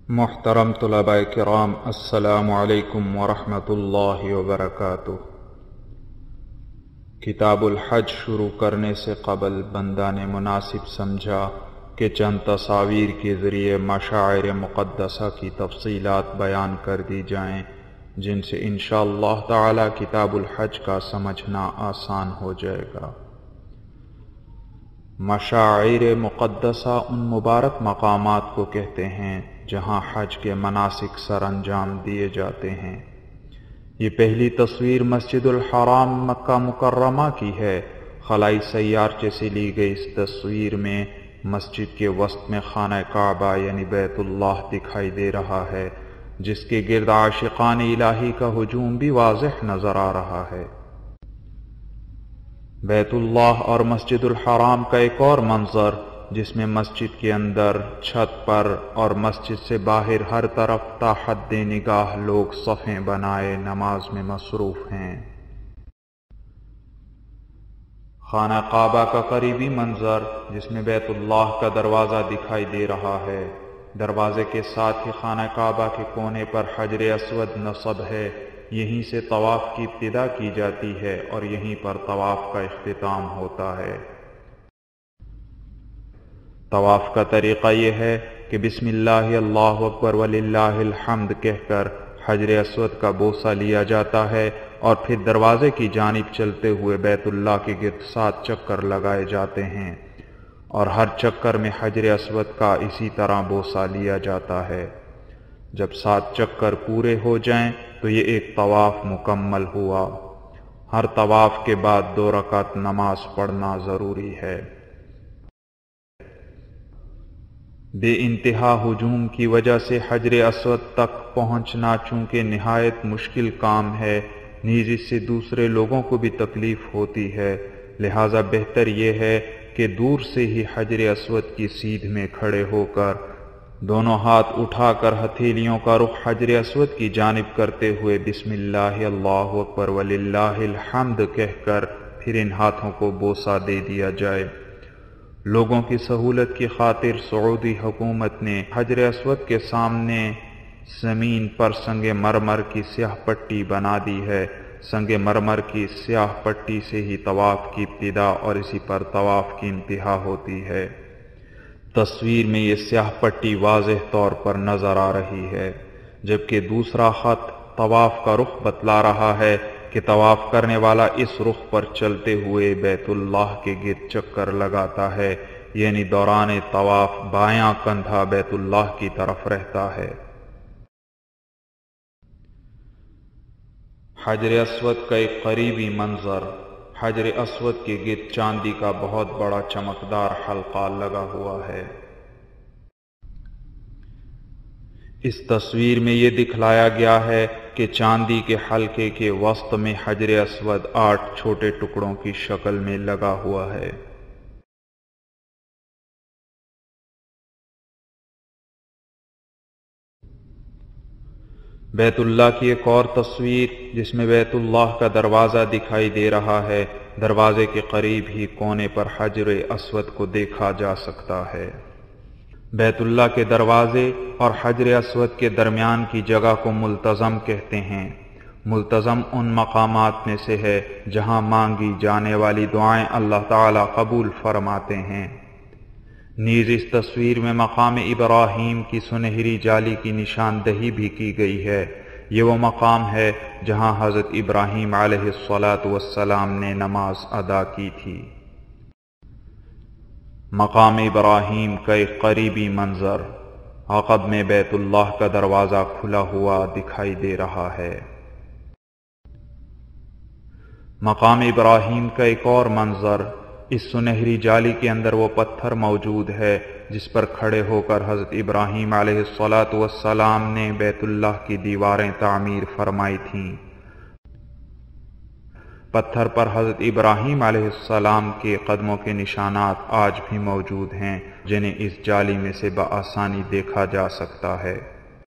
محترم طلباء کرام، السلام علیکم ورحمۃ اللہ وبرکاتہ۔ کتاب الحج شروع کرنے سے قبل بندہ نے مناسب سمجھا کہ چند تصاویر کے ذریعے مشاعر مقدسہ کی تفصیلات بیان کر دی جائیں، جن سے انشاءاللہ تعالی کتاب الحج کا سمجھنا آسان ہو جائے گا۔ مشاعر مقدسہ ان مبارک مقامات کو کہتے ہیں جہاں حج کے مناسک سر انجام دیے جاتے ہیں۔ یہ پہلی تصویر مسجد الحرام مکہ مکرمہ کی ہے۔ خلائی سیارچے سے لی گئی اس تصویر میں مسجد کے وسط میں خانہ کعبہ یعنی بیت اللہ دکھائی دے رہا ہے، جس کے گرد عاشقان الہی کا ہجوم بھی واضح نظر آ رہا ہے۔ بیت اللہ اور مسجد الحرام کا ایک اور منظر، جس میں مسجد کے اندر، چھت پر اور مسجد سے باہر ہر طرف تا حد نگاہ لوگ صفیں بنائے نماز میں مصروف ہیں۔ خانہ کعبہ کا قریبی منظر، جس میں بیت اللہ کا دروازہ دکھائی دے رہا ہے۔ دروازے کے ساتھ ہی خانہ کعبہ کے کونے پر حجر اسود نصب ہے۔ یہیں سے طواف کی ابتدا کی جاتی ہے اور یہیں پر طواف کا اختتام ہوتا ہے۔ طواف کا طریقہ یہ ہے کہ بسم اللہ اللہ اکبر وللہ الحمد کہہ کر حجر اسود کا بوسہ لیا جاتا ہے اور پھر دروازے کی جانب چلتے ہوئے بیت اللہ کے گرد 7 چکر لگائے جاتے ہیں، اور ہر چکر میں حجر اسود کا اسی طرح بوسہ لیا جاتا ہے۔ جب 7 چکر پورے ہو جائیں تو یہ ایک طواف مکمل ہوا۔ ہر طواف کے بعد 2 رکعت نماز پڑھنا ضروری ہے۔ بے انتہا ہجوم کی وجہ سے حجر اسود تک پہنچنا چونکہ نہایت مشکل کام ہے، نیز اس سے دوسرے لوگوں کو بھی تکلیف ہوتی ہے، لہٰذا بہتر یہ ہے کہ دور سے ہی حجر اسود کی سیدھ میں کھڑے ہو کر دونوں ہاتھ اٹھا کر ہتھیلیوں کا رخ حجر اسود کی جانب کرتے ہوئے بسم اللہ اللہ اکبر وللہ الحمد کہہ کر پھر ان ہاتھوں کو بوسہ دے دیا جائے۔ لوگوں کی سہولت کی خاطر سعودی حکومت نے حجر اسود کے سامنے زمین پر سنگ مرمر کی سیاہ پٹی بنا دی ہے۔ سنگ مرمر کی سیاہ پٹی سے ہی طواف کی ابتدا اور اسی پر طواف کی انتہا ہوتی ہے۔ تصویر میں یہ سیاہ پٹی واضح طور پر نظر آ رہی ہے، جبکہ دوسرا خط طواف کا رخ بتلا رہا ہے کہ طواف کرنے والا اس رخ پر چلتے ہوئے بیت اللہ کے گرد چکر لگاتا ہے، یعنی دوران طواف بایاں کندھا بیت اللہ کی طرف رہتا ہے۔ حجر اسود کا ایک قریبی منظر، حجر اسود کے گرد چاندی کا بہت بڑا چمکدار حلقہ لگا ہوا ہے۔ اس تصویر میں یہ دکھلایا گیا ہے کہ چاندی کے حلقے کے وسط میں حجر اسود 8 چھوٹے ٹکڑوں کی شکل میں لگا ہوا ہے۔ بیت اللہ کی ایک اور تصویر، جس میں بیت اللہ کا دروازہ دکھائی دے رہا ہے۔ دروازے کے قریب ہی کونے پر حجر اسود کو دیکھا جا سکتا ہے۔ بیت اللہ کے دروازے اور حجر اسود کے درمیان کی جگہ کو ملتزم کہتے ہیں۔ ملتزم ان مقامات میں سے ہے جہاں مانگی جانے والی دعائیں اللہ تعالی قبول فرماتے ہیں۔ نیز اس تصویر میں مقام ابراہیم کی سنہری جالی کی نشاندہی بھی کی گئی ہے۔ یہ وہ مقام ہے جہاں حضرت ابراہیم علیہ السلام نے نماز ادا کی تھی۔ مقام ابراہیم کا ایک قریبی منظر، عقب میں بیت اللہ کا دروازہ کھلا ہوا دکھائی دے رہا ہے۔ مقام ابراہیم کا ایک اور منظر، اس سنہری جالی کے اندر وہ پتھر موجود ہے جس پر کھڑے ہو کر حضرت ابراہیم علیہ السلام نے بیت اللہ کی دیواریں تعمیر فرمائی تھیں۔ پتھر پر حضرت ابراہیم علیہ السلام کے قدموں کے نشانات آج بھی موجود ہیں، جنہیں اس جالی میں سے بآسانی دیکھا جا سکتا ہے۔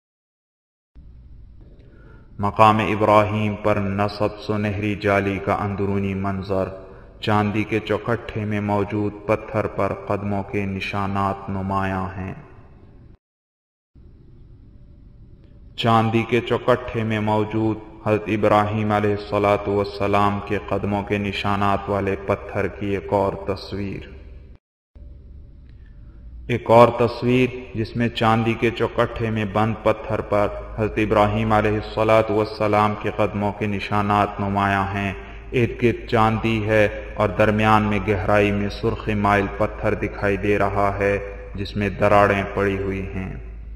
مقام ابراہیم پر نصب سنہری جالی کا اندرونی منظر، چاندی کے چوکھٹے میں موجود پتھر پر قدموں کے نشانات نمایاں ہیں۔ چاندی کے چوکٹھے میں موجود حضرت ابراہیم علیہ الصلاۃ والسلام کے قدموں کے نشانات والے پتھر کی ایک اور تصویر جس میں چاندی کے چوکٹھے میں بند پتھر پر حضرت ابراہیم علیہ الصلاۃ والسلام کے قدموں کے نشانات نمایاں ہیں۔ ارد گرد چاندی ہے اور درمیان میں گہرائی میں سرخ مائل پتھر دکھائی دے رہا ہے جس میں دراڑیں پڑی ہوئی ہیں۔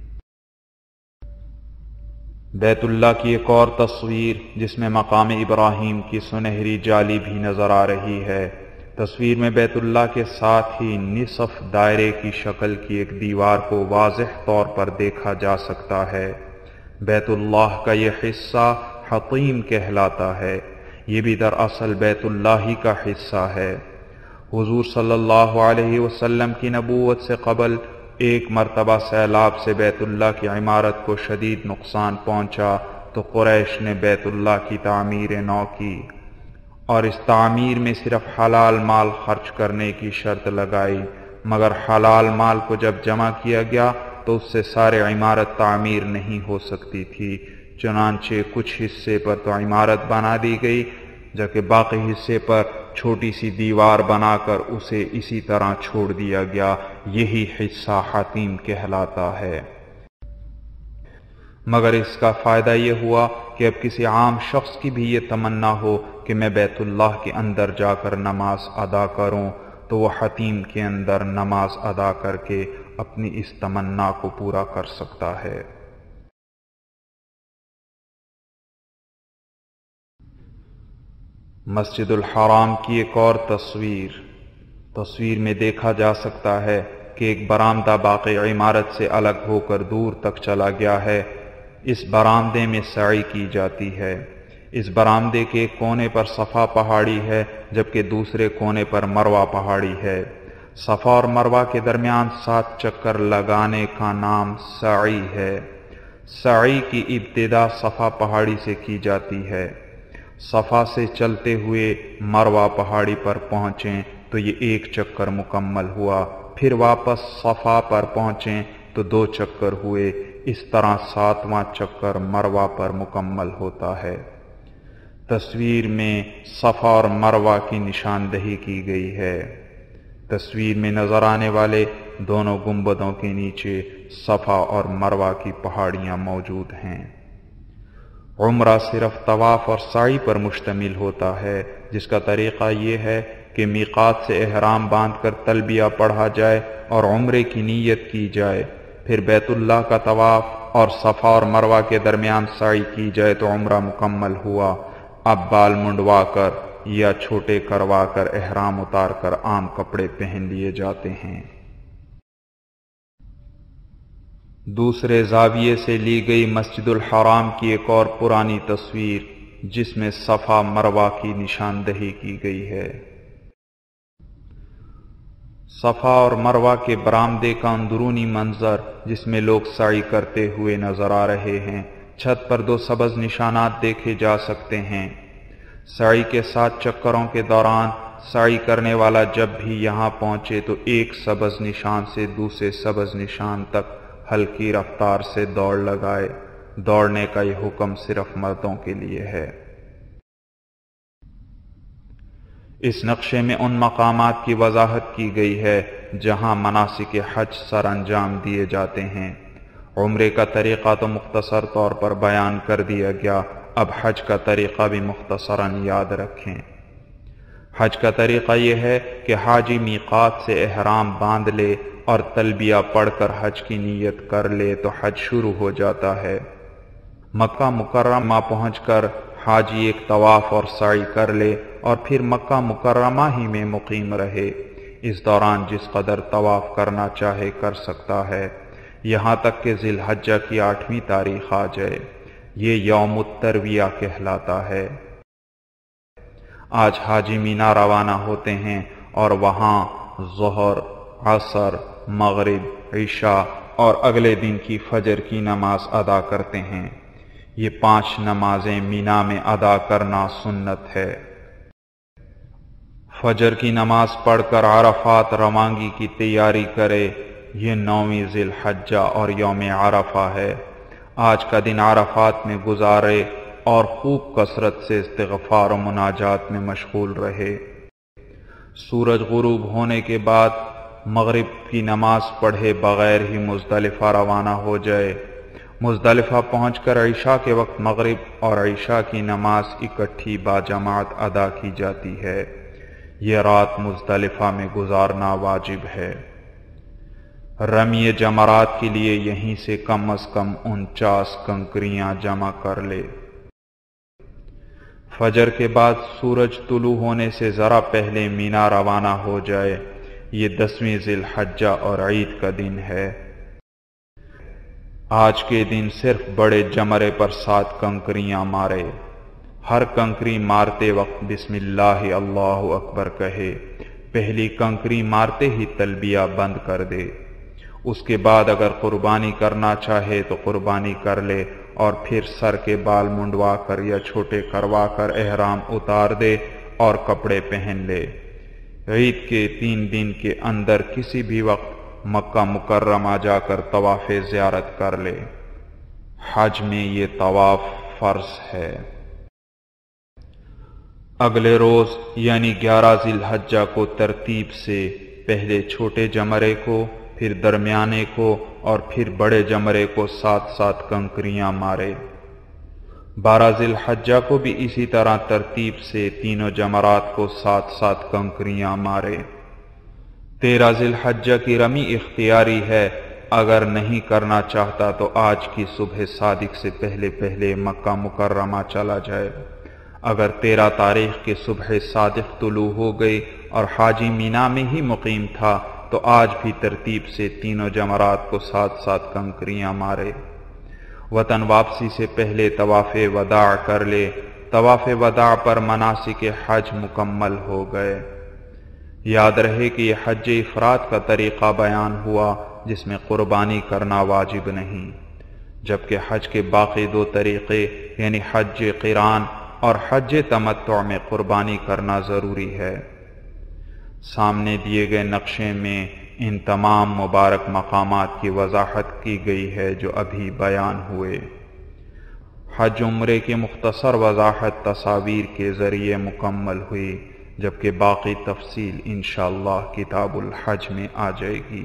بیت اللہ کی ایک اور تصویر جس میں مقام ابراہیم کی سنہری جالی بھی نظر آ رہی ہے۔ تصویر میں بیت اللہ کے ساتھ ہی نصف دائرے کی شکل کی ایک دیوار کو واضح طور پر دیکھا جا سکتا ہے۔ بیت اللہ کا یہ حصہ حطیم کہلاتا ہے۔ یہ بھی دراصل بیت اللہ ہی کا حصہ ہے۔ حضور صلی اللہ علیہ وسلم کی نبوت سے قبل ایک مرتبہ سیلاب سے بیت اللہ کی عمارت کو شدید نقصان پہنچا تو قریش نے بیت اللہ کی تعمیر نو کی اور اس تعمیر میں صرف حلال مال خرچ کرنے کی شرط لگائی، مگر حلال مال کو جب جمع کیا گیا تو اس سے سارے عمارت تعمیر نہیں ہو سکتی تھی، چنانچہ کچھ حصے پر تو عمارت بنا دی گئی جبکہ باقی حصے پر چھوٹی سی دیوار بنا کر اسے اسی طرح چھوڑ دیا گیا۔ یہی حصہ حطیم کہلاتا ہے۔ مگر اس کا فائدہ یہ ہوا کہ اب کسی عام شخص کی بھی یہ تمنا ہو کہ میں بیت اللہ کے اندر جا کر نماز ادا کروں تو وہ حطیم کے اندر نماز ادا کر کے اپنی اس تمنا کو پورا کر سکتا ہے۔ مسجد الحرام کی ایک اور تصویر میں دیکھا جا سکتا ہے کہ ایک برآمدہ باقی عمارت سے الگ ہو کر دور تک چلا گیا ہے۔ اس برآمدے میں سعی کی جاتی ہے۔ اس برآمدے کے ایک کونے پر صفا پہاڑی ہے جبکہ دوسرے کونے پر مروہ پہاڑی ہے۔ صفا اور مروہ کے درمیان 7 چکر لگانے کا نام سعی ہے۔ سعی کی ابتدا صفا پہاڑی سے کی جاتی ہے۔ صفا سے چلتے ہوئے مروہ پہاڑی پر پہنچیں تو یہ 1 چکر مکمل ہوا، پھر واپس صفا پر پہنچیں تو 2 چکر ہوئے، اس طرح 7واں چکر مروہ پر مکمل ہوتا ہے۔ تصویر میں صفا اور مروہ کی نشاندہی کی گئی ہے۔ تصویر میں نظر آنے والے دونوں گنبدوں کے نیچے صفا اور مروہ کی پہاڑیاں موجود ہیں۔ عمرہ صرف طواف اور سعی پر مشتمل ہوتا ہے، جس کا طریقہ یہ ہے کہ میقات سے احرام باندھ کر تلبیہ پڑھا جائے اور عمرے کی نیت کی جائے، پھر بیت اللہ کا طواف اور صفا اور مروہ کے درمیان سعی کی جائے تو عمرہ مکمل ہوا۔ اب بال منڈوا کر یا چھوٹے کروا کر احرام اتار کر عام کپڑے پہن لیے جاتے ہیں۔ دوسرے زاویے سے لی گئی مسجد الحرام کی ایک اور پرانی تصویر جس میں صفا مروہ کی نشاندہی کی گئی ہے۔ صفا اور مروہ کے برآمدے کا اندرونی منظر جس میں لوگ سعی کرتے ہوئے نظر آ رہے ہیں۔ چھت پر 2 سبز نشانات دیکھے جا سکتے ہیں۔ سعی کے 7 چکروں کے دوران سعی کرنے والا جب بھی یہاں پہنچے تو ایک سبز نشان سے دوسرے سبز نشان تک ہلکی رفتار سے دوڑ لگائے۔ دوڑنے کا یہ حکم صرف مردوں کے لیے ہے۔ اس نقشے میں ان مقامات کی وضاحت کی گئی ہے جہاں مناسک حج سر انجام دیے جاتے ہیں۔ عمرے کا طریقہ تو مختصر طور پر بیان کر دیا گیا، اب حج کا طریقہ بھی مختصراً یاد رکھیں۔ حج کا طریقہ یہ ہے کہ حاجی میقات سے احرام باندھ لے اور تلبیہ پڑھ کر حج کی نیت کر لے تو حج شروع ہو جاتا ہے۔ مکہ مکرمہ پہنچ کر حاجی ایک طواف اور سعی کر لے اور پھر مکہ مکرمہ ہی میں مقیم رہے۔ اس دوران جس قدر طواف کرنا چاہے کر سکتا ہے، یہاں تک کہ ذی الحجہ کی 8ویں تاریخ آ جائے۔ یہ یوم الترویہ کہلاتا ہے۔ آج حاجی مینا روانہ ہوتے ہیں اور وہاں ظہر، عصر، مغرب، عشاء اور اگلے دن کی فجر کی نماز ادا کرتے ہیں۔ یہ 5 نمازیں مینا میں ادا کرنا سنت ہے۔ فجر کی نماز پڑھ کر عرفات روانگی کی تیاری کرے۔ یہ 9ویں ذی الحجہ اور یوم عرفہ ہے۔ آج کا دن عرفات میں گزارے اور خوب کثرت سے استغفار و مناجات میں مشغول رہے۔ سورج غروب ہونے کے بعد مغرب کی نماز پڑھے بغیر ہی مزدلفہ روانہ ہو جائے۔ مزدلفہ پہنچ کر عشاء کے وقت مغرب اور عشاء کی نماز اکٹھی باجماعت ادا کی جاتی ہے۔ یہ رات مزدلفہ میں گزارنا واجب ہے۔ رمی جمرات کے لیے یہیں سے کم از کم 49 کنکریاں جمع کر لے۔ فجر کے بعد سورج طلوع ہونے سے ذرا پہلے مینا روانہ ہو جائے۔ یہ 10ویں ذی الحجہ اور عید کا دن ہے۔ آج کے دن صرف بڑے جمرے پر 7 کنکریاں مارے۔ ہر کنکری مارتے وقت بسم اللہ اللہ اکبر کہے۔ پہلی کنکری مارتے ہی تلبیہ بند کر دے۔ اس کے بعد اگر قربانی کرنا چاہے تو قربانی کر لے اور پھر سر کے بال منڈوا کر یا چھوٹے کروا کر احرام اتار دے اور کپڑے پہن لے۔ عید کے 3 دن کے اندر کسی بھی وقت مکہ مکرمہ جا کر طواف زیارت کر لے۔ حج میں یہ طواف فرض ہے۔ اگلے روز یعنی 11 ذی الحجہ کو ترتیب سے پہلے چھوٹے جمرے کو، پھر درمیانے کو اور پھر بڑے جمرے کو 7 کنکریاں مارے۔ 12 ذی الحجہ کو بھی اسی طرح ترتیب سے تینوں جمرات کو 7 کنکریاں مارے۔ 13 ذی الحجہ کی رمی اختیاری ہے، اگر نہیں کرنا چاہتا تو آج کی صبح صادق سے پہلے مکہ مکرمہ چلا جائے۔ اگر 13 تاریخ کی صبح صادق طلوع ہو گئی اور حاجی مینا میں ہی مقیم تھا تو آج بھی ترتیب سے تینوں جمرات کو 7 کنکریاں مارے۔ وطن واپسی سے پہلے طواف وداع کر لے۔ طواف وداع پر مناسک حج مکمل ہو گئے۔ یاد رہے کہ یہ حج افراد کا طریقہ بیان ہوا جس میں قربانی کرنا واجب نہیں، جبکہ حج کے باقی 2 طریقے یعنی حج قران اور حج تمتع میں قربانی کرنا ضروری ہے۔ سامنے دیے گئے نقشے میں ان تمام مبارک مقامات کی وضاحت کی گئی ہے جو ابھی بیان ہوئے۔ حج عمرے کی مختصر وضاحت تصاویر کے ذریعے مکمل ہوئی، جبکہ باقی تفصیل انشاءاللہ کتاب الحج میں آ جائے گی۔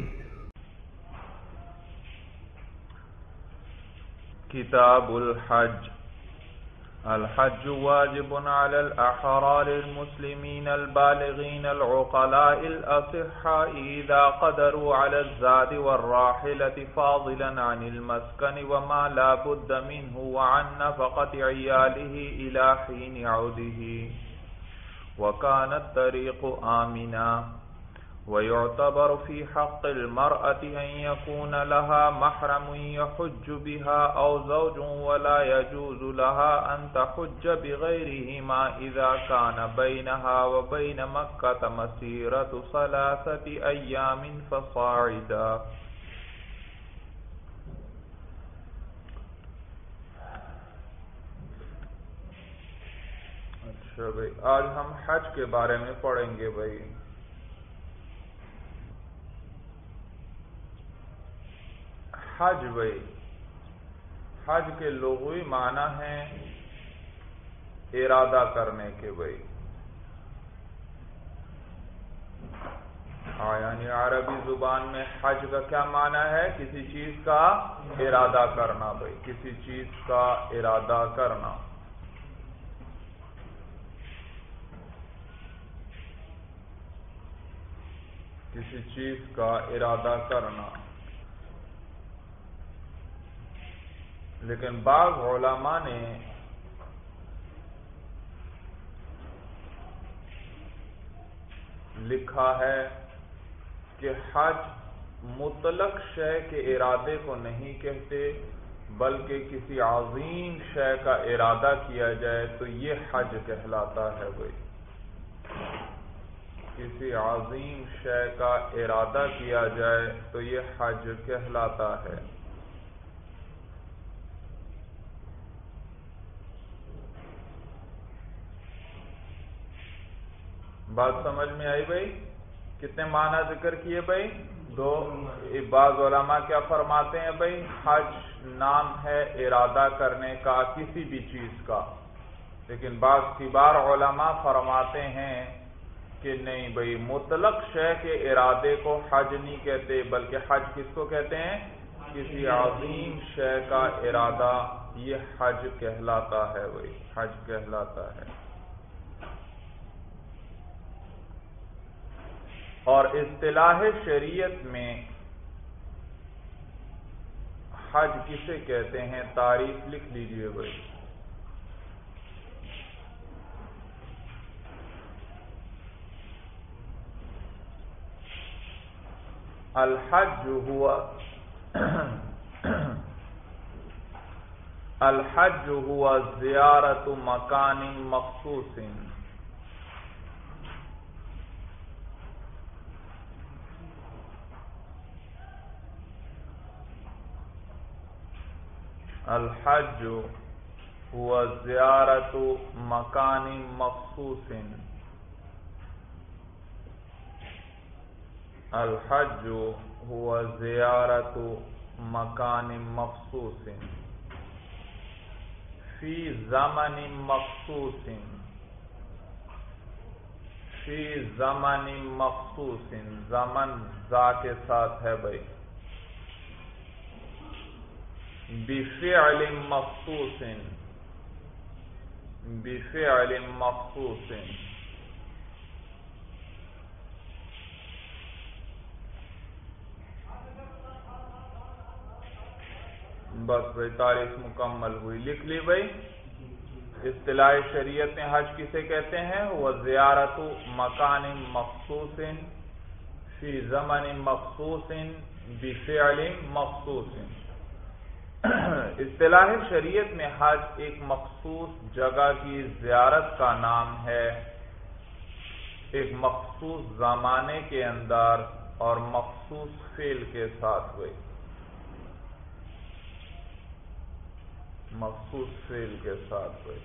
کتاب الحج۔ الحج واجب على الأحرار المسلمين البالغين العقلاء الأصحاء إذا قدروا على الزاد والراحلة فاضلا عن المسكن وما لا بد منه وعن نفقة عياله إلى حين عوده وكان الطريق آمنا ويعتبر في حق المرأة أن يكون لها محرم يحج بها أو زوج ولا يجوز لها أن تحج بغيرهما إذا كان بينها وبين مكة مسيرة 3 أيام فصاعدا۔ اچھا بھائی، آج ہم حج کے بارے میں پڑھیں گے بھائی۔ حج بھائی، حج کے لغوی معنی ہیں ارادہ کرنے کے بھائی، یعنی عربی زبان میں حج کا کیا معنی ہے؟ کسی چیز کا ارادہ کرنا بھائی، کسی چیز کا ارادہ کرنا۔ کسی چیز کا ارادہ کرنا۔ لیکن بعض علماء نے لکھا ہے کہ حج مطلق شے کے ارادے کو نہیں کہتے، بلکہ کسی عظیم شے کا ارادہ کیا جائے تو یہ حج کہلاتا ہے بھائی۔ کسی عظیم شے کا ارادہ کیا جائے تو یہ حج کہلاتا ہے۔ بات سمجھ میں آئی بھائی؟ کتنے معنی ذکر کیے بھائی؟ تو بعض علماء کیا فرماتے ہیں بھائی حج نام ہے ارادہ کرنے کا کسی بھی چیز کا، لیکن بعض کبار علماء فرماتے ہیں کہ نہیں بھائی مطلق شے کے ارادے کو حج نہیں کہتے، بلکہ حج کس کو کہتے ہیں؟ کسی عظیم شے کا ارادہ، یہ حج کہلاتا ہے بھائی، حج کہلاتا ہے۔ اور اصطلاح شریعت میں حج کسے کہتے ہیں؟ تعریف لکھ لیجئے بھائی۔ الحج هو زیارت مکان مخصوص، الحج هو زیارت مکان مخصوص، الحج هو زیارت مکان مخصوص فی زمن مخصوص، فی زمن مخصوص، زمن ذا کے ساتھ ہے بھائی، بفعل مخصوص، بفعل مخصوص، بس بھائی تعریف مکمل ہوئی، لکھ لی بھائی۔ اصطلاح شریعت میں حج کسے کہتے ہیں؟ وہ زیارت مکان مخصوص فی زمن مخصوص بفعل مخصوص۔ اصطلاح شریعت میں حج ایک مخصوص جگہ کی زیارت کا نام ہے، ایک مخصوص زمانے کے اندر اور مخصوص فعل کے ساتھ ہوئی، مخصوص فعل کے ساتھ ہوئی۔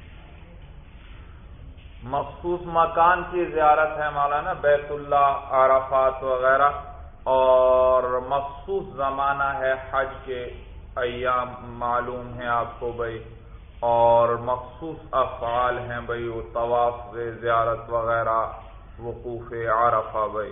مخصوص مکان کی زیارت ہے مولانا بیت اللہ، عرفات وغیرہ، اور مخصوص زمانہ ہے حج کے ایام معلوم ہیں آپ کو بھائی، اور مخصوص افعال ہیں بھائی، وہ طواف زیارت وغیرہ، وقوف عرفہ بھائی۔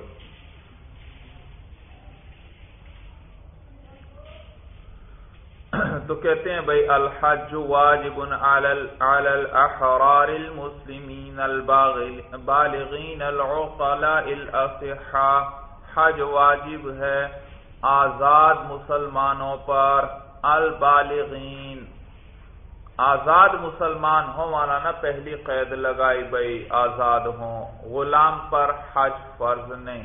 تو کہتے ہیں بھائی الحج واجب علی الاحرار المسلمین البالغین العقلاء الاصحاء، حج واجب ہے آزاد مسلمانوں پر، البالغین، آزاد مسلمان ہوں، مولانا پہلی قید لگائی بھائی آزاد ہوں، غلام پر حج فرض نہیں،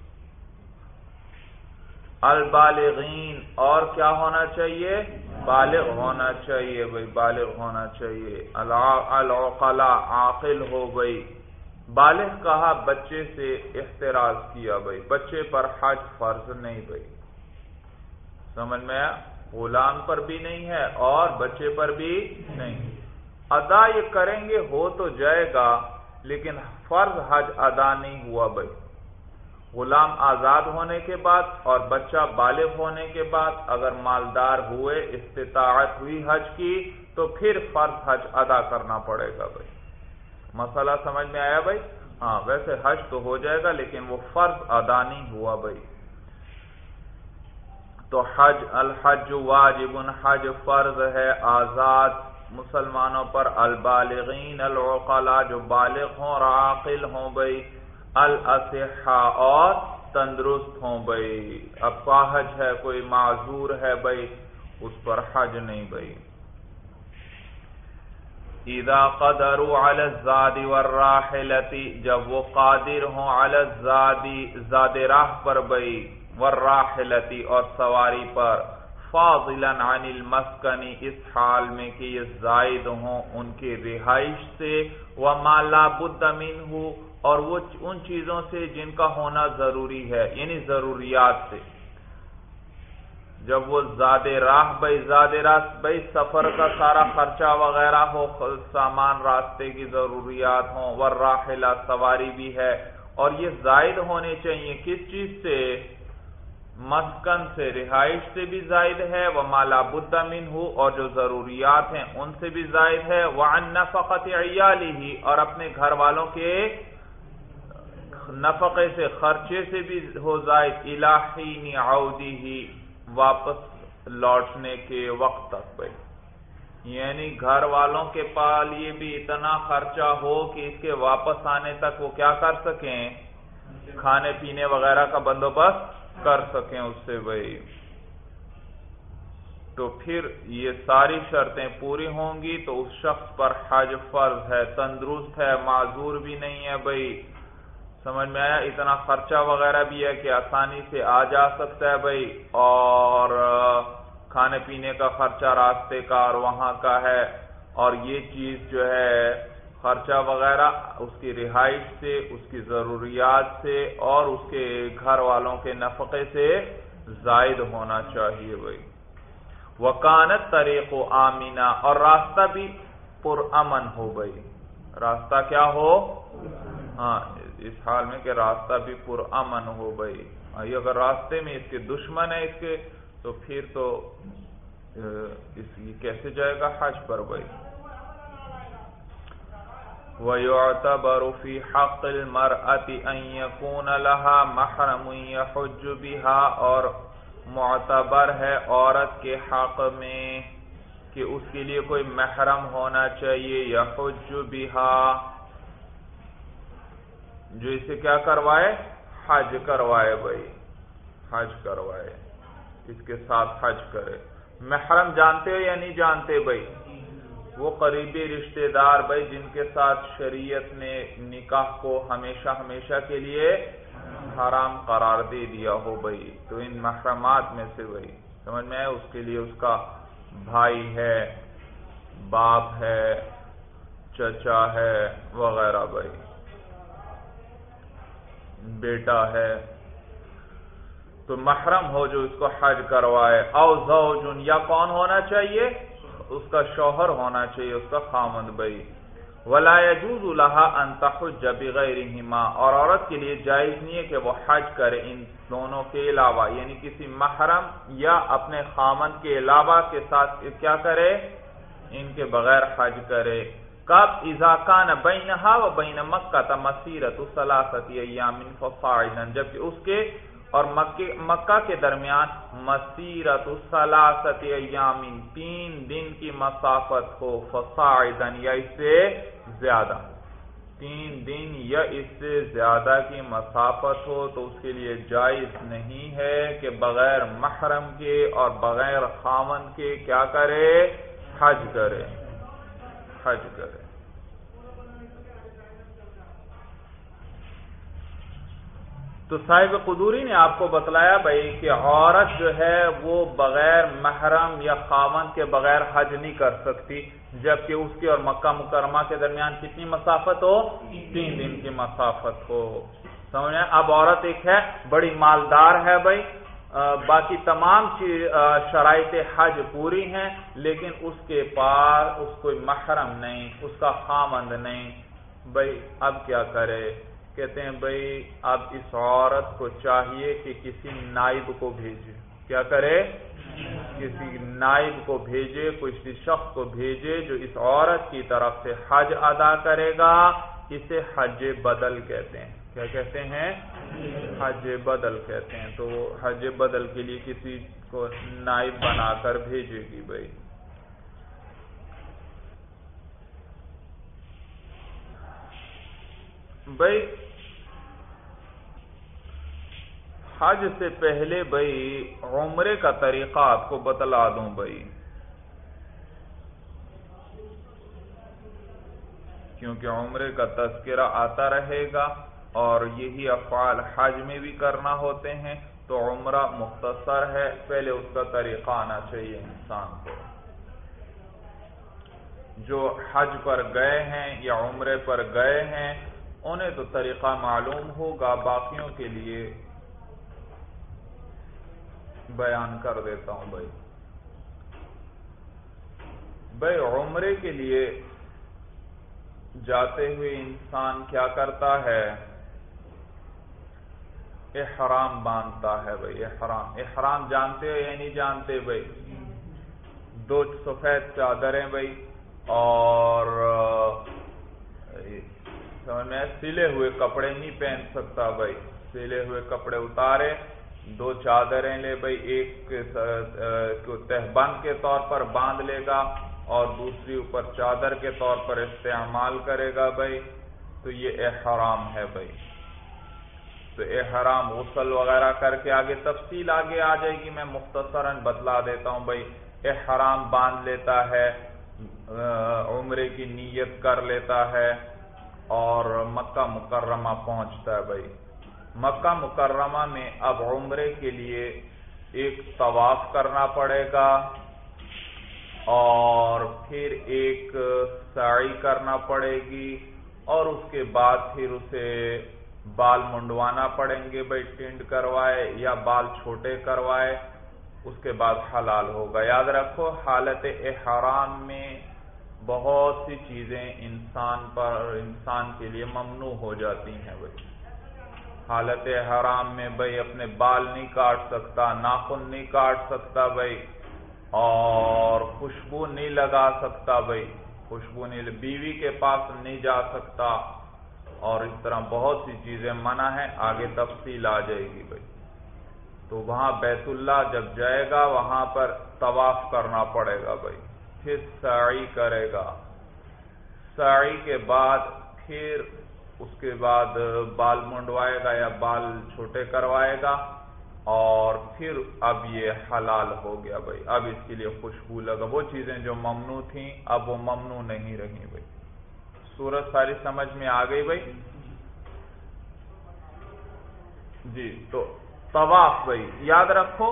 البالغین، اور کیا ہونا چاہیے؟ بالغ ہونا چاہیے بھائی، بالغ ہونا چاہیے، العقلاء، عاقل ہو بھائی، بالغ کہا بچے سے احتراز کیا بھائی، بچے پر حج فرض نہیں بھائی، سمجھ میں آیا؟ غلام پر بھی نہیں ہے اور بچے پر بھی نہیں، ادا یہ کریں گے ہو تو جائے گا، لیکن فرض حج ادا نہیں ہوا بھائی۔ غلام آزاد ہونے کے بعد اور بچہ بالغ ہونے کے بعد اگر مالدار ہوئے، استطاعت ہوئی حج کی، تو پھر فرض حج ادا کرنا پڑے گا بھائی۔ مسئلہ سمجھ میں آیا بھائی؟ ہاں، ویسے حج تو ہو جائے گا لیکن وہ فرض ادا نہیں ہوا بھائی۔ تو حج، الحج واجب، حج فرض ہے آزاد مسلمانوں پر، البالغین العقلاء، جو بالغ ہوں اور عاقل ہوں بھائی، الاصحاء، اور تندرست ہوں بھائی، اپاہج ہے کوئی معذور ہے بھائی، اس پر حج نہیں بھائی۔ اذا قدروا علی الزاد والراحلۃ، جب وہ قادر ہوں علی الزاد، زاد راہ پر بھائی، والراحلۃ، اور سواری پر، فاضلا عن المسکن، اس حال میں کہ یہ زائد ہوں ان کی رہائش سے، وما لا بد منہ، اور وہ ان چیزوں سے جن کا ہونا ضروری ہے، یعنی ضروریات سے۔ جب وہ زاد راہ بھائی سفر کا سارا خرچہ وغیرہ ہو، سامان راستے کی ضروریات ہوں، والراحلہ، سواری بھی ہے، اور یہ زائد ہونے چاہیے کس چیز سے؟ مسکن سے رہائش سے بھی زائد ہے، وما لا بد منہ اور جو ضروریات ہیں ان سے بھی زائد ہے، وعن نفقۃ عیالہ اور اپنے گھر والوں کے نفقے سے خرچے سے بھی ہو زائد، الی حین عودہ واپس لوٹنے کے وقت تک بھائی، یعنی گھر والوں کے لیے بھی اتنا خرچہ ہو کہ اس کے واپس آنے تک وہ کیا کر سکیں، کھانے پینے وغیرہ کا بندوبست کر سکیں اس سے بھائی۔ تو پھر یہ ساری شرطیں پوری ہوں گی تو اس شخص پر حج فرض ہے، تندرست ہے، معذور بھی نہیں ہے بھائی، سمجھ میں آیا، اتنا خرچہ وغیرہ بھی ہے کہ آسانی سے آ جا سکتا ہے بھائی، اور کھانے پینے کا خرچہ راستے کا اور وہاں کا ہے، اور یہ چیز جو ہے خرچہ وغیرہ اس کی رہائش سے، اس کی ضروریات سے اور اس کے گھر والوں کے نفقے سے زائد ہونا چاہیے بھائی۔ وکانت طریق آمینہ اور راستہ بھی پرامن ہو بھائی، راستہ کیا ہو، ہاں اس حال میں کہ راستہ بھی پرامن ہو بھائی، اگر راستے میں اس کے دشمن ہے اس کے تو پھر تو یہ کیسے جائے گا حج پر بھائی۔ وَيُعْتَبَرُ فِي حَقِّ الْمَرْأَةِ أَن يَكُونَ لَهَا مَحْرَمٌ يَحُجُّ بِهَا اور معتبر ہے عورت کے حق میں کہ اس کے لیے کوئی محرم ہونا چاہیے، يَحُجُّ بِهَا جو اسے کیا کروائے، حج کروائے بھائی، حج کروائے، اس کے ساتھ حج کرے۔ محرم جانتے ہو یا نہیں جانتے بھائی، وہ قریبی رشتہ دار بھائی جن کے ساتھ شریعت نے نکاح کو ہمیشہ ہمیشہ کے لیے حرام قرار دے دیا ہو بھائی، تو ان محرمات میں سے بھائی سمجھ میں آئے، اس کے لیے اس کا بھائی ہے، باپ ہے، چچا ہے وغیرہ بھائی، بیٹا ہے، تو محرم ہو جو اس کو حج کروائے۔ او زوج یا کون ہونا چاہیے، اس کا شوہر ہونا چاہیے، اس کا خامند بھائی۔ ولا يجوز لها ان تحج بغيرهما اور عورت کے لیے جائز نہیں ہے کہ وہ حج کرے ان دونوں کے علاوہ، یعنی کسی محرم یا اپنے خامند کے علاوہ کے ساتھ کیا کرے، ان کے بغیر حج کرے۔ کب اذا كان بينها وبين مكة مسيرة ثلاثة ايام فصاعدا جبکہ اس کے اور مکہ کے درمیان مسیرت ثلاثۃ ایام 3 دن کی مسافت ہو، فصاعدا یا اس سے زیادہ، 3 دن یا اس سے زیادہ کی مسافت ہو تو اس کے لیے جائز نہیں ہے کہ بغیر محرم کے اور بغیر خامند کے کیا کرے، حج کرے، حج کرے۔ تو صاحب قدوری نے آپ کو بتلایا بھائی کہ عورت جو ہے وہ بغیر محرم یا خامند کے بغیر حج نہیں کر سکتی، جبکہ اس کی اور مکہ مکرمہ کے درمیان کتنی مسافت ہو، 3 دن کی مسافت ہو، سمجھ میں۔ اب عورت ایک ہے بڑی مالدار ہے بھائی، باقی تمام شرائط حج پوری ہیں، لیکن اس کے پاس اس کوئی محرم نہیں، اس کا خامند نہیں بھائی، اب کیا کرے؟ کہتے ہیں بھائی اب اس عورت کو چاہیے کہ کسی نائب کو بھیجے، کیا کرے، کسی نائب کو بھیجے، کسی شخص کو بھیجے جو اس عورت کی طرف سے حج ادا کرے گا، اسے حج بدل کہتے ہیں، کیا کہتے ہیں، حج بدل کہتے ہیں۔ تو حج بدل کے لیے کسی کو نائب بنا کر بھیجے گی بھائی۔ بھائی حج سے پہلے بھائی عمرے کا طریقہ آپ کو بتلا دوں بھائی، کیونکہ عمرے کا تذکرہ آتا رہے گا اور یہی افعال حج میں بھی کرنا ہوتے ہیں، تو عمرہ مختصر ہے، پہلے اس کا طریقہ آنا چاہیے انسان کو۔ جو حج پر گئے ہیں یا عمرے پر گئے ہیں انہیں تو طریقہ معلوم ہوگا، باقیوں کے لیے بیان کر دیتا ہوں بھائی۔ بھائی عمرے کے لیے جاتے ہوئے انسان کیا کرتا ہے، احرام باندھتا ہے بھائی. احرام جانتے ہو یا نہیں جانتے بھائی؟ 2 سفید چادریں بھائی اور سمجھ میں سلے ہوئے کپڑے نہیں پہن سکتا بھائی. سلے ہوئے کپڑے اتارے، 2 چادریں لے بھائی، ایک تہبند کے طور پر باندھ لے گا اور دوسری اوپر چادر کے طور پر استعمال کرے گا بھائی. تو یہ احرام ہے بھائی. تو احرام غسل وغیرہ کر کے آگے تفصیل آگے آ جائے گی، میں مختصراً بتلا دیتا ہوں بھائی. احرام باندھ لیتا ہے، عمرے کی نیت کر لیتا ہے اور مکہ مکرمہ پہنچتا ہے بھائی. مکہ مکرمہ میں اب عمرے کے لیے ایک طواف کرنا پڑے گا اور پھر ایک سعی کرنا پڑے گی اور اس کے بعد پھر اسے بال منڈوانا پڑیں گے بھائی، ٹنڈ کروائے یا بال چھوٹے کروائے، اس کے بعد حلال ہوگا. یاد رکھو حالت احرام میں بہت سی چیزیں انسان کے لیے ممنوع ہو جاتی ہیں بھائی. حالت احرام میں بھائی اپنے بال نہیں کاٹ سکتا، ناخن نہیں کاٹ سکتا بھائی، اور خوشبو نہیں لگا سکتا بھائی، خوشبو نہیں، بیوی کے پاس نہیں جا سکتا، اور اس طرح بہت سی چیزیں منع ہیں. آگے تفصیل آ جائے گی بھائی. تو وہاں بیت اللہ جب جائے گا وہاں پر طواف کرنا پڑے گا بھائی، پھر سعی کرے گا، سعی کے بعد پھر اس کے بعد بال منڈوائے گا یا بال چھوٹے کروائے گا اور پھر اب یہ حلال ہو گیا بھائی. اب اس کے لیے خوشبو لگا، وہ چیزیں جو ممنوع تھیں اب وہ ممنوع نہیں رہیں بھائی. صورت ساری سمجھ میں آ گئی بھائی؟ جی. تو طواف بھائی یاد رکھو،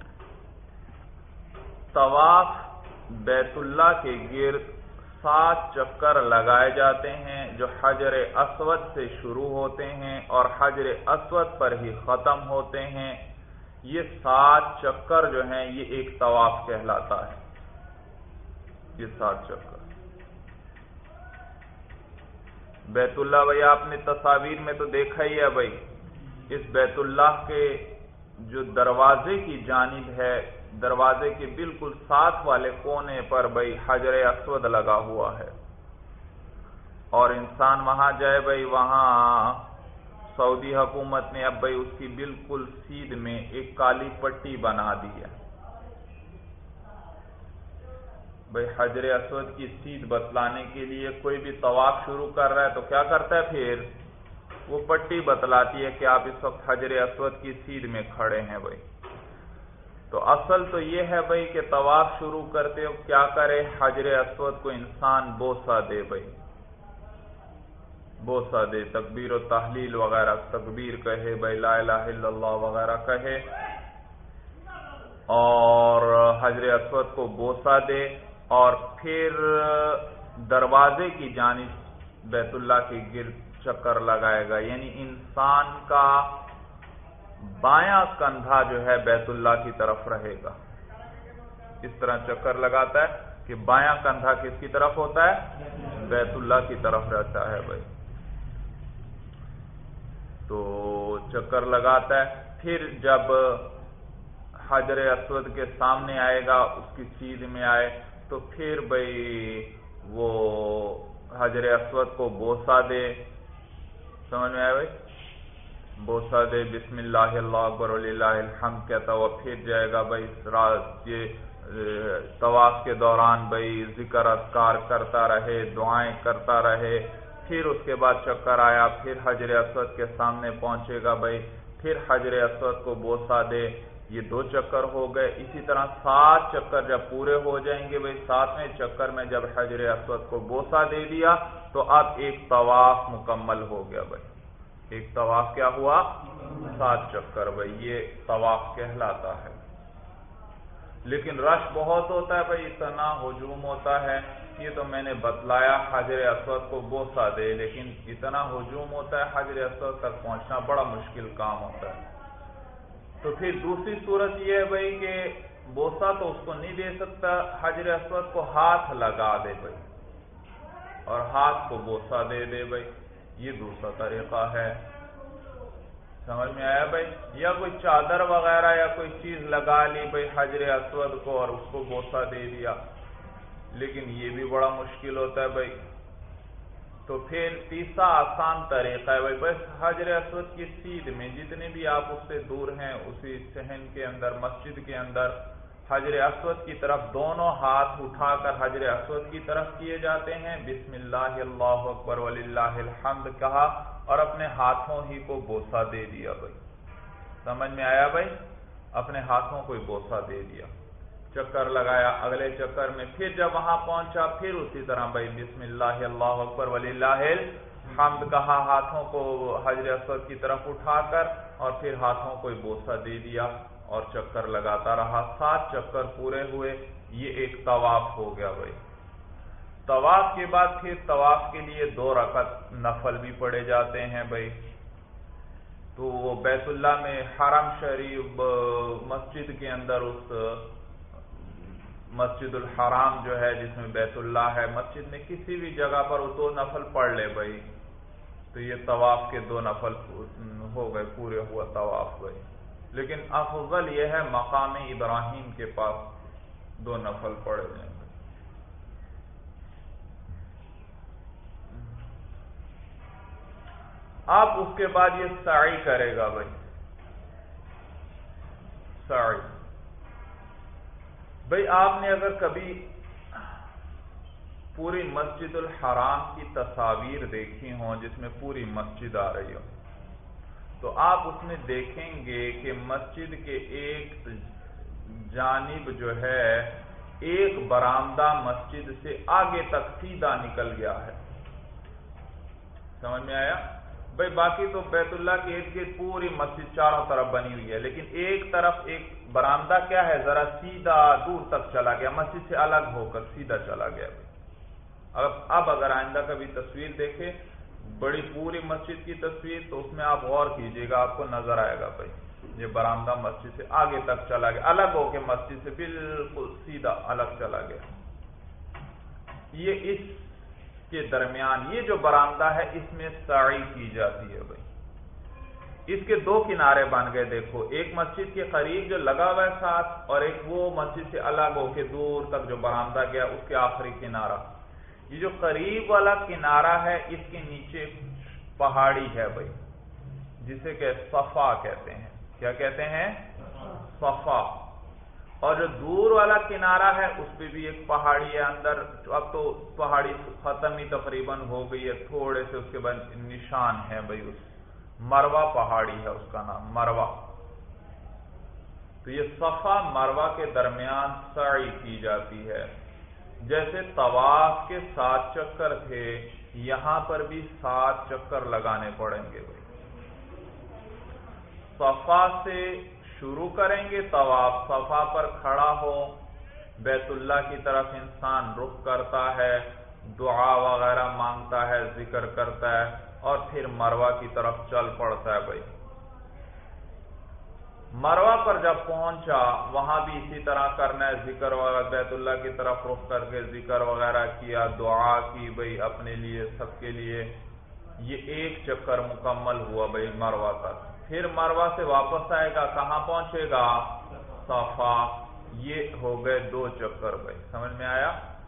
طواف بیت اللہ کے گرد 7 چکر لگائے جاتے ہیں جو حجر اسود سے شروع ہوتے ہیں اور حجر اسود پر ہی ختم ہوتے ہیں. یہ 7 چکر جو ہیں یہ ایک طواف کہلاتا ہے. یہ 7 چکر بیت اللہ بھائی آپ نے تصاویر میں تو دیکھا ہی ہے بھائی. اس بیت اللہ کے جو دروازے کی جانب ہے، دروازے کے بالکل ساتھ والے کونے پر بھائی حجر اسود لگا ہوا ہے، اور انسان وہاں جائے بھائی، وہاں سعودی حکومت نے اب بھائی اس کی بالکل سیدھ میں ایک کالی پٹی بنا دی ہے بھائی. حجر اسود کی سیدھ بتلانے کے لیے کوئی بھی طواف شروع کر رہا ہے تو کیا کرتا ہے، پھر وہ پٹی بتلاتی ہے کہ آپ اس وقت حجر اسود کی سیدھ میں کھڑے ہیں بھائی. تو اصل تو یہ ہے بھائی کہ طواف شروع کرتے ہو کیا کرے، حجر اسود کو انسان بوسہ دے بھائی، بوسہ دے، تکبیر و تحلیل وغیرہ، تکبیر کہے بھائی، لا الہ الا اللہ وغیرہ کہے اور حجر اسود کو بوسہ دے اور پھر دروازے کی جانب بیت اللہ کے گرد چکر لگائے گا. یعنی انسان کا بایاں کندھا جو ہے بیت اللہ کی طرف رہے گا. اس طرح چکر لگاتا ہے کہ بایاں کندھا کس کی طرف ہوتا ہے، بیت اللہ کی طرف رہتا ہے بھائی. تو چکر لگاتا ہے، پھر جب حجر اسود کے سامنے آئے گا، اس کی سیدھ میں آئے تو پھر بھائی وہ حجر اسود کو بوسہ دے. سمجھ میں آئے بھائی؟ بوسہ دے، بسم اللہ اللہ اکبر وللہ الحمد کہتا ہوا پھر جائے گا بھائی. یہ طواف کے دوران بھائی ذکر اذکار کرتا رہے، دعائیں کرتا رہے. پھر اس کے بعد چکر آیا، پھر حجر اسود کے سامنے پہنچے گا بھائی، پھر حجر اسود کو بوسہ دے. یہ 2 چکر ہو گئے. اسی طرح 7 چکر جب پورے ہو جائیں گے بھائی، 7ویں چکر میں جب حجر اسود کو بوسہ دے دیا تو اب ایک طواف مکمل ہو گیا بھائی. ایک طواف کیا ہوا، 7 چکر بھائی، یہ طواف کہلاتا ہے. لیکن رش بہت ہوتا ہے بھائی، اتنا ہجوم ہوتا ہے. یہ تو میں نے بتلایا حجر اسود کو بوسہ دے، لیکن اتنا ہجوم ہوتا ہے حجر اسود تک پہنچنا بڑا مشکل کام ہوتا ہے. تو پھر دوسری صورت یہ ہے بھائی کہ بوسہ تو اس کو نہیں دے سکتا، حجر اسود کو ہاتھ لگا دے بھائی اور ہاتھ کو بوسہ دے دے بھائی. یہ دوسرا طریقہ ہے. سمجھ میں آیا بھائی؟ یا کوئی چادر وغیرہ یا کوئی چیز لگا لی بھائی حجر اسود کو اور اس کو بوسہ دے دیا، لیکن یہ بھی بڑا مشکل ہوتا ہے بھائی. تو پھر تیسرا آسان طریقہ ہے بھائی، بس حجر اسود کی سیدھ میں جتنے بھی آپ اس سے دور ہیں اسی صحن کے اندر مسجد کے اندر حجر اسود کی طرف دونوں ہاتھ اٹھا کر حجر اسود کی طرف کیے جاتے ہیں، بسم اللہ اللہ اکبر وللہ الحمد کہا اور اپنے ہاتھوں ہی کو بوسہ دے دیا بھائی. سمجھ میں آیا بھائی؟ اپنے ہاتھوں کو ہی بوسہ دے دیا، چکر لگایا. اگلے چکر میں پھر جب وہاں پہنچا پھر اسی طرح بھائی بسم اللہ اللہ اکبر وللہ الحمد کہا، ہاتھوں کو حجر اسود کی طرف اٹھا کر اور پھر ہاتھوں کو ہی بوسہ دے دیا اور چکر لگاتا رہا. 7 چکر پورے ہوئے. یہ ایک طواف ہو گیا بھائی. طواف کے بعد پھر طواف کے لیے 2 رکعت نفل بھی پڑھے جاتے ہیں بھائی. تو وہ بیت اللہ میں حرم شریف مسجد کے اندر اس مسجد الحرام جو ہے جس میں بیت اللہ ہے، مسجد میں کسی بھی جگہ پر وہ 2 نفل پڑھ لے بھائی. تو یہ طواف کے 2 نفل ہو گئے، پورے ہوا طواف بھائی. لیکن افضل یہ ہے مقام ابراہیم کے پاس 2 نفل پڑھے جائیں. آپ اس کے بعد یہ سعی کرے گا بھائی. سعی بھائی آپ نے اگر کبھی پوری مسجد الحرام کی تصاویر دیکھی ہوں جس میں پوری مسجد آ رہی ہو، تو آپ اس میں دیکھیں گے کہ مسجد کے ایک جانب جو ہے ایک برآمدہ مسجد سے آگے تک سیدھا نکل گیا ہے. سمجھ میں آیا بھائی؟ باقی تو بیت اللہ کے ارد گرد پوری مسجد چاروں طرف بنی ہوئی ہے، لیکن ایک طرف ایک برآمدہ کیا ہے ذرا سیدھا دور تک چلا گیا، مسجد سے الگ ہو کر سیدھا چلا گیا. اب اگر آئندہ کبھی تصویر دیکھے بڑی پوری مسجد کی تصویر تو اس میں آپ غور کیجئے گا، آپ کو نظر آئے گا بھائی یہ برآمدہ مسجد سے آگے تک چلا گیا، الگ ہو کے مسجد سے بالکل سیدھا الگ چلا گیا. یہ اس کے درمیان یہ جو برآمدہ ہے اس میں سعی کی جاتی ہے بھائی. اس کے 2 کنارے بن گئے دیکھو، ایک مسجد کے قریب جو لگا ہوا ہے ساتھ اور ایک وہ مسجد سے الگ ہو کے دور تک جو برآمدہ گیا اس کے آخری کنارہ. یہ جو قریب والا کنارہ ہے اس کے نیچے پہاڑی ہے بھائی جسے کہ صفا کہتے ہیں. کیا کہتے ہیں؟ صفا. اور جو دور والا کنارہ ہے اس پہ بھی ایک پہاڑی ہے اندر. اب تو پہاڑی ختم ہی تقریباً ہو گئی ہے، تھوڑے سے اس کے بعد نشان ہے بھائی. اس مروہ پہاڑی ہے اس کا نام مروہ. تو یہ صفا مروہ کے درمیان سعی کی جاتی ہے. جیسے طواف کے 7 چکر تھے یہاں پر بھی 7 چکر لگانے پڑیں گے بھائی. صفا سے شروع کریں گے طواف، صفا پر کھڑا ہو بیت اللہ کی طرف انسان رخ کرتا ہے، دعا وغیرہ مانگتا ہے، ذکر کرتا ہے اور پھر مروہ کی طرف چل پڑتا ہے بھائی. مروہ پر جب پہنچا وہاں بھی اسی طرح کرنا ہے، ذکر وغیرہ بیت اللہ کی طرف رخ کر کے ذکر وغیرہ کیا، دعا کی بھائی اپنے لیے سب کے لیے. یہ 1 چکر مکمل ہوا بھائی مروہ تک. پھر مروہ سے واپس آئے گا، کہاں پہنچے گا؟ صفا. یہ ہو گئے 2 چکر بھائی. سمجھ میں آیا؟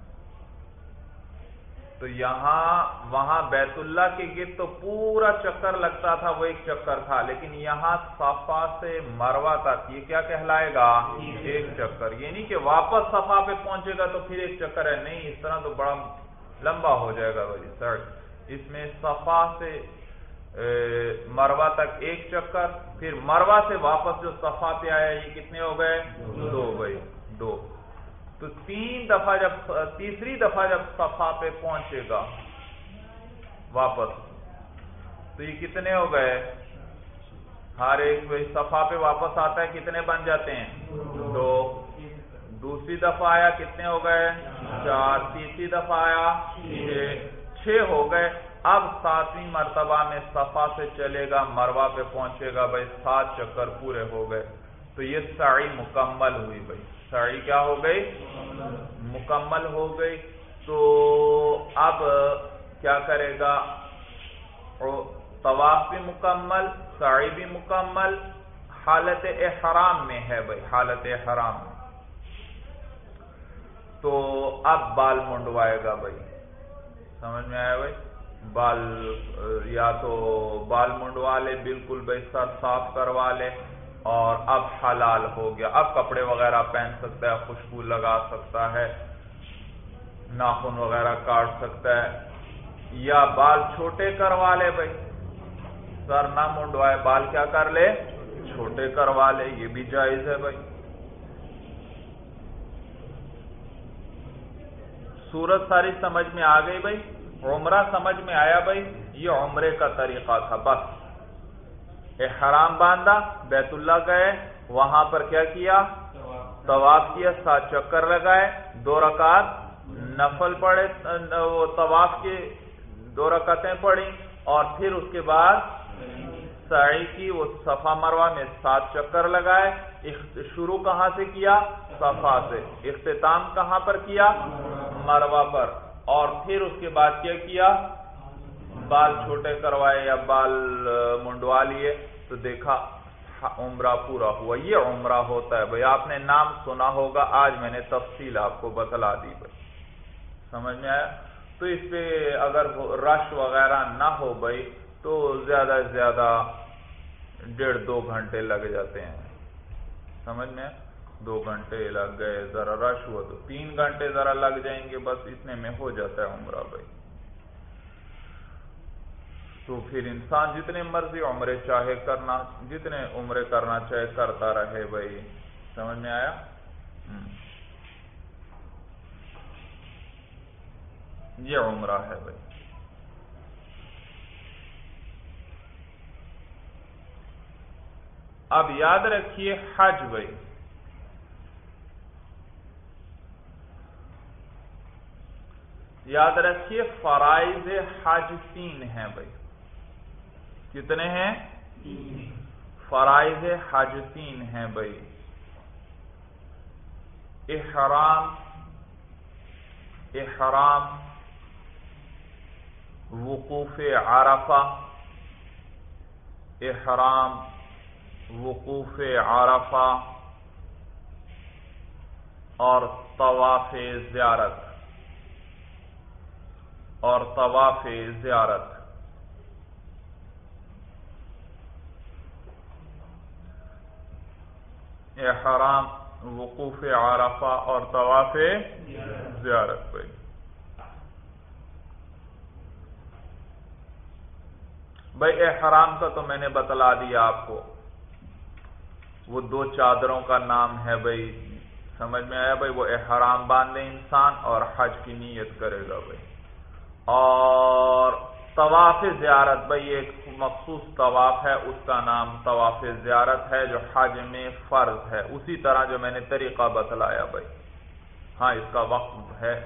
تو یہاں وہاں بیت اللہ کے گرد تو پورا چکر لگتا تھا، وہ 1 چکر تھا، لیکن یہاں صفا سے مروہ تک یہ کیا کہلائے گا؟ 1 چکر. یہ نہیں کہ واپس صفا پہ پہنچے گا تو پھر 1 چکر ہے، نہیں، اس طرح تو بڑا لمبا ہو جائے گا بھائی سر. اس میں صفا سے مروہ تک 1 چکر، پھر مروہ سے واپس جو صفا پہ آیا یہ کتنے ہو گئے؟ 2 بھائی 2. تو 3 دفعہ تیسری دفعہ جب صفا پہ پہنچے گا واپس تو یہ کتنے ہو گئے؟ ہر ایک صفا پہ واپس آتا ہے کتنے بن جاتے ہیں؟ 2. دوسری دفعہ آیا کتنے ہو گئے؟ 4. تیسری دفعہ آیا 6 ہو گئے. اب 7ویں مرتبہ میں صفا سے چلے گا مروہ پہ پہنچے گا بھائی 7 چکر پورے ہو گئے. تو یہ سعی مکمل ہوئی بھائی. سعی کیا ہو گئی؟ مکمل ہو گئی. تو اب کیا کرے گا؟ طواف بھی مکمل، سعی بھی مکمل حالت احرام میں ہے بھائی، حالت احرام میں، تو اب بال منڈوائے گا بھائی، سمجھ میں آیا بھائی؟ بال یا تو بال منڈوا لے بالکل بھائی، سر صاف کروا لے، اور اب حلال ہو گیا، اب کپڑے وغیرہ پہن سکتا ہے، خوشبو لگا سکتا ہے، ناخن وغیرہ کاٹ سکتا ہے، یا بال چھوٹے کروا لے بھائی، سر نہ منڈوائے، بال کیا کر لے؟ چھوٹے کروا لے، یہ بھی جائز ہے بھائی۔ صورت ساری سمجھ میں آ گئی بھائی؟ عمرہ سمجھ میں آیا بھائی؟ یہ عمرے کا طریقہ تھا، بس احرام باندھا، بیت اللہ گئے، وہاں پر کیا کیا؟ طواف کیا، 7 چکر لگائے، 2 رکعت نفل پڑھے، طواف کی 2 رکعتیں پڑھی، اور پھر اس کے بعد سعی کی، وہ صفا مروہ میں 7 چکر لگائے۔ شروع کہاں سے کیا؟ صفا سے، اختتام کہاں پر کیا؟ مروہ پر، اور پھر اس کے بعد کیا کیا؟ بال چھوٹے کروائے یا بال منڈوا لیے، تو دیکھا عمرہ پورا ہوا۔ یہ عمرہ ہوتا ہے بھائی، آپ نے نام سنا ہوگا، آج میں نے تفصیل آپ کو بتلا دی بھائی، سمجھ میں آیا؟ تو اس پہ اگر رش وغیرہ نہ ہو بھائی تو زیادہ سے زیادہ 1.5-2 گھنٹے لگ جاتے ہیں، سمجھ میں؟ 2 گھنٹے لگ گئے، ذرا رش ہوا تو 3 گھنٹے ذرا لگ جائیں گے، بس اتنے میں ہو جاتا ہے عمرہ بھائی۔ تو پھر انسان جتنے مرضی عمرے چاہے کرنا، جتنے عمرے کرنا چاہے کرتا رہے بھائی، سمجھ میں آیا؟ یہ عمرہ ہے بھائی۔ اب یاد رکھیے حج بھائی، یاد رکھیے فرائض حج 3 ہیں بھائی، کتنے ہیں؟ فرائض حج 3 ہیں بھائی، احرام، وقوف عرفہ، احرام، وقوف عرفہ، اور طواف زیارت، احرام، وقوف عرفہ اور طواف زیارت بھائی۔ بھائی احرام کا تو میں نے بتلا دیا آپ کو، وہ 2 چادروں کا نام ہے بھائی، سمجھ میں آیا بھائی؟ وہ احرام باندھے انسان اور حج کی نیت کرے گا بھائی۔ اور طواف زیارت بھائی ایک مخصوص طواف ہے، اس کا نام طواف زیارت ہے، جو حج میں فرض ہے، اسی طرح جو میں نے طریقہ بتلایا بھائی، ہاں اس کا وقت ہے۔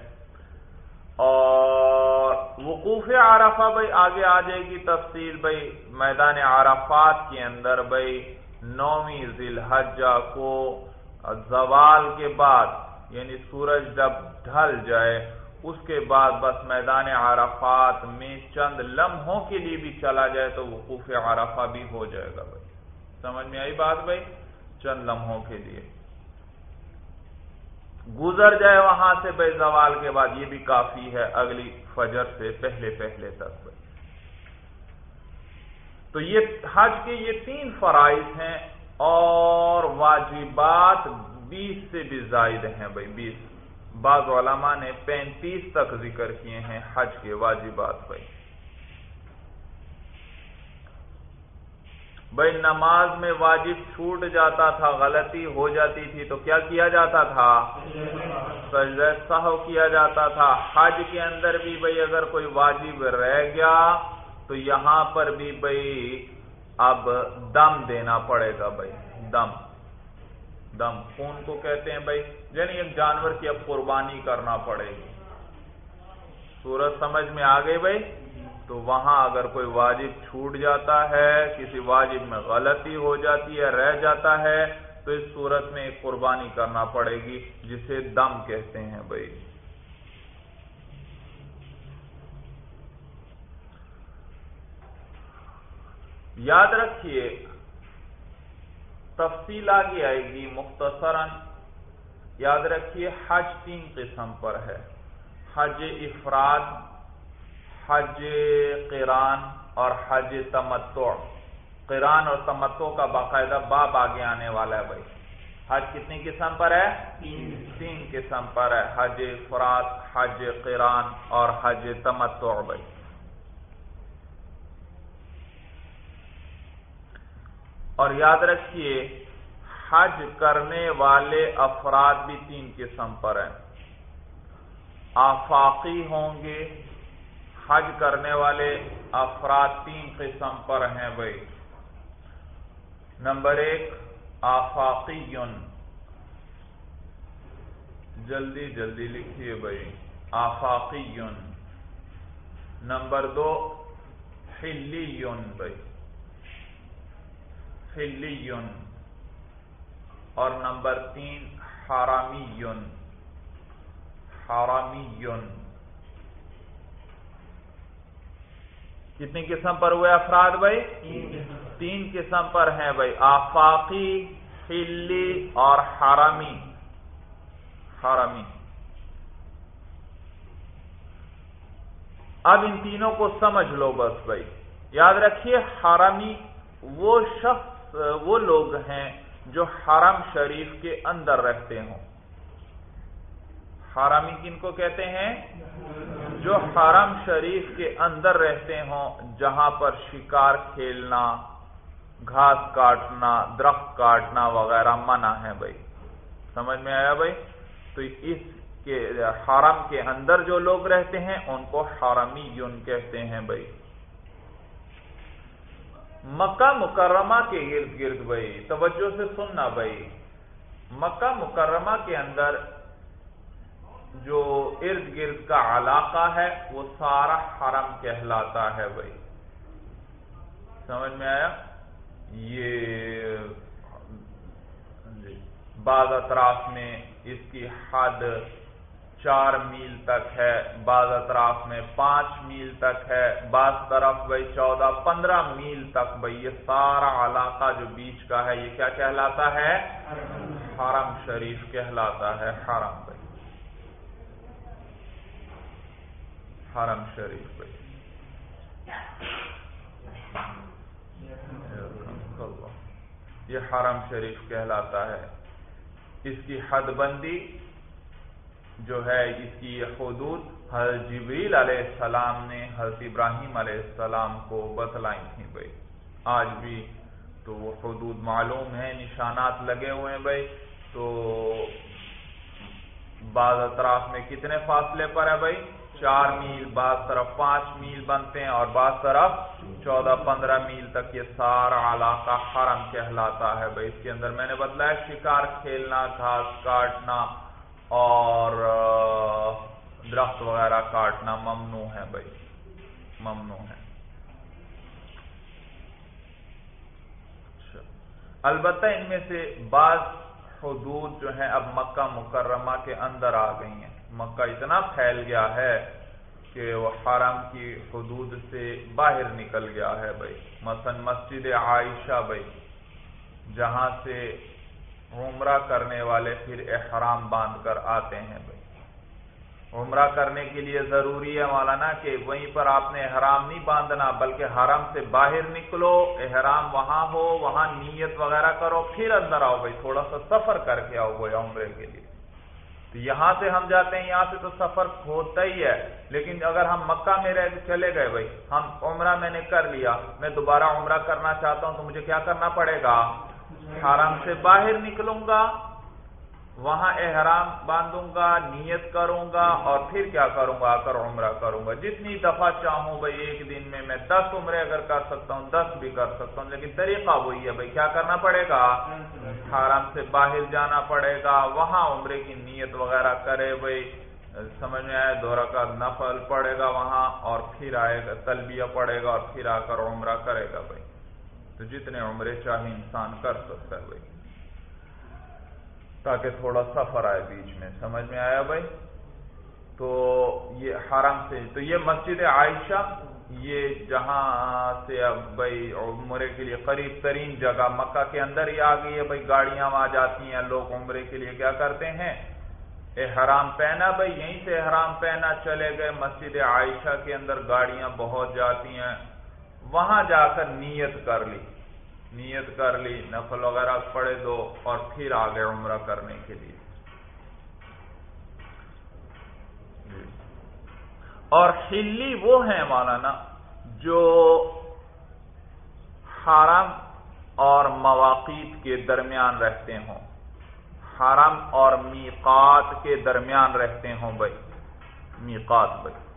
اور وقوف عرفہ بھائی آگے آ جائے گی تفصیل بھائی، میدان عرفات کے اندر بھائی 9ویں ذی الحجہ کو زوال کے بعد، یعنی سورج جب ڈھل جائے اس کے بعد بس میدان عرفات میں چند لمحوں کے لیے بھی چلا جائے تو وقوف عرفہ بھی ہو جائے گا بھائی، سمجھ میں آئی بات بھائی؟ چند لمحوں کے لیے گزر جائے وہاں سے بھائی زوال کے بعد، یہ بھی کافی ہے، اگلی فجر سے پہلے تک بھائی۔ تو یہ حج کے یہ 3 فرائض ہیں، اور واجبات 20 سے بھی زائد ہیں بھائی، 20، بعض علماء نے 35 تک ذکر کیے ہیں حج کے واجبات بھائی۔ بھائی نماز میں واجب چھوٹ جاتا تھا، غلطی ہو جاتی تھی تو کیا کیا جاتا تھا؟ سجدہ سہو کیا جاتا تھا۔ حج کے اندر بھی بھائی اگر کوئی واجب رہ گیا تو یہاں پر بھی بھائی اب دم دینا پڑے گا بھائی، دم خون کو کہتے ہیں بھائی، یعنی ایک جانور کی اب قربانی کرنا پڑے گی۔ صورت سمجھ میں آ گئی بھائی؟ تو وہاں اگر کوئی واجب چھوٹ جاتا ہے، کسی واجب میں غلطی ہو جاتی ہے، رہ جاتا ہے، تو اس صورت میں ایک قربانی کرنا پڑے گی جسے دم کہتے ہیں بھائی۔ یاد رکھیے تفصیل آگے آئے گی مختصراً. یاد رکھیے حج 3 قسم پر ہے: حج افراد، حج قران اور حج تمتع. قران اور تمتع کا باقاعدہ باب آگے آنے والا ہے بھائی. حج کتنی قسم پر ہے؟ 3 قسم پر ہے: حج افراد، حج قران اور حج تمتع بھائی. اور یاد رکھیے حج کرنے والے افراد بھی 3 قسم پر ہیں. آفاقی ہوں گے. حج کرنے والے افراد 3 قسم پر ہیں بھائی. نمبر 1 آفاقی، جلدی جلدی لکھیے بھائی، آفاقی. نمبر 2 حلی بھائی، حلی. اور نمبر 3 حرامی، حرامی. کتنی قسم پر ہوئے افراد بھائی؟ 3 قسم پر ہیں بھائی: آفاقی، حلی اور حرامی. حرامی. اب ان تینوں کو سمجھ لو بس بھائی. یاد رکھیے حرامی وہ شخص، وہ لوگ ہیں جو حرم شریف کے اندر رہتے ہوں. حرامی کن کو کہتے ہیں؟ جو حرم شریف کے اندر رہتے ہوں، جہاں پر شکار کھیلنا، گھاس کاٹنا، درخت کاٹنا وغیرہ منع ہے بھائی. سمجھ میں آیا بھائی؟ تو اس کے حرم کے اندر جو لوگ رہتے ہیں ان کو حرمی کہتے ہیں بھائی. مکہ مکرمہ کے ارد گرد بھائی توجہ سے سننا بھائی، مکہ مکرمہ کے اندر جو ارد گرد کا علاقہ ہے وہ سارا حرم کہلاتا ہے بھائی. سمجھ میں آیا؟ یہ بعض اطراف میں اس کی حد 4 میل تک ہے، بعض اطراف میں 5 میل تک ہے، بعض طرف بھائی 14-15 میل تک بھائی. یہ سارا علاقہ جو بیچ کا ہے یہ کیا کہلاتا ہے؟ حرم شریف کہلاتا ہے. حرم بھائی، حرم شریف بھائی. یہ حرم شریف کہلاتا ہے. اس کی حد بندی جو ہے، اس کی یہ حدود حضرت جبریل علیہ السلام نے حضرت ابراہیم علیہ السلام کو بتلائی تھیں بھائی. آج بھی تو وہ حدود معلوم ہیں، نشانات لگے ہوئے ہیں بھائی. تو بعض اطراف میں کتنے فاصلے پر ہے بھائی؟ 4 میل، بعض طرف 5 میل بنتے ہیں اور بعض طرف 14-15 میل تک یہ سارا علاقہ حرم کہلاتا ہے بھائی. اس کے اندر میں نے بتلایا شکار کھیلنا، گھاس کاٹنا اور درخت وغیرہ کاٹنا ممنوع ہے بھائی، ممنوع ہے. البتہ ان میں سے بعض حدود جو ہیں اب مکہ مکرمہ کے اندر آ گئی ہیں. مکہ اتنا پھیل گیا ہے کہ وہ حرم کی حدود سے باہر نکل گیا ہے بھائی. مثلا مسجد عائشہ بھائی، جہاں سے عمرہ کرنے والے پھر احرام باندھ کر آتے ہیں بھائی. عمرہ کرنے کے لیے ضروری ہے مولانا کہ وہیں پر آپ نے احرام نہیں باندھنا، بلکہ حرم سے باہر نکلو، احرام وہاں ہو، وہاں نیت وغیرہ کرو، پھر اندر آؤ بھائی. تھوڑا سا سفر کر کے آؤ گویا عمرے کے لیے. تو یہاں سے ہم جاتے ہیں، یہاں سے تو سفر ہوتا ہی ہے، لیکن اگر ہم مکہ میں چلے گئے بھائی، ہم عمرہ میں نے کر لیا، میں دوبارہ عمرہ کرنا چاہتا ہوں تو مجھے کیا کرنا پڑے گا؟ حرم سے باہر نکلوں گا، وہاں احرام باندھوں گا، نیت کروں گا اور پھر کیا کروں گا؟ آ کر عمرہ کروں گا. جتنی دفعہ چاہوں بھائی ایک دن میں 10 عمرے اگر کر سکتا ہوں 10 بھی کر سکتا ہوں، لیکن طریقہ وہی ہے بھائی. کیا کرنا پڑے گا؟ حرم سے باہر جانا پڑے گا، وہاں عمرے کی نیت وغیرہ کرے بھائی. سمجھ میں آیا؟ 2 رکعت نفل پڑے گا وہاں اور پھر آئے گا، تلبیہ پڑے گا اور پھر آ کر عمرہ کرے گا بھائی. تو جتنے عمرے چاہے انسان کر سکتا ہے بھائی، تاکہ تھوڑا سفر آئے بیچ میں. سمجھ میں آیا بھائی؟ تو یہ حرم سے، تو یہ مسجد عائشہ یہ جہاں سے اب بھائی عمرے کے لیے قریب ترین جگہ مکہ کے اندر ہی آ گئی ہے بھائی، گاڑیاں وہاں جاتی ہیں، لوگ عمرے کے لیے کیا کرتے ہیں، احرام پہنا بھائی، یہیں سے احرام پہنا چلے گئے، مسجد عائشہ کے اندر گاڑیاں بہت جاتی ہیں، وہاں جا کر نیت کر لی، نفل وغیرہ پڑھے دو اور پھر آ گئے عمرہ کرنے کے لیے۔ اور حلی وہ ہیں مولانا جو حرم اور مواقیت کے درمیان رہتے ہوں، حرم اور میقات کے درمیان رہتے ہوں بھائی، میقات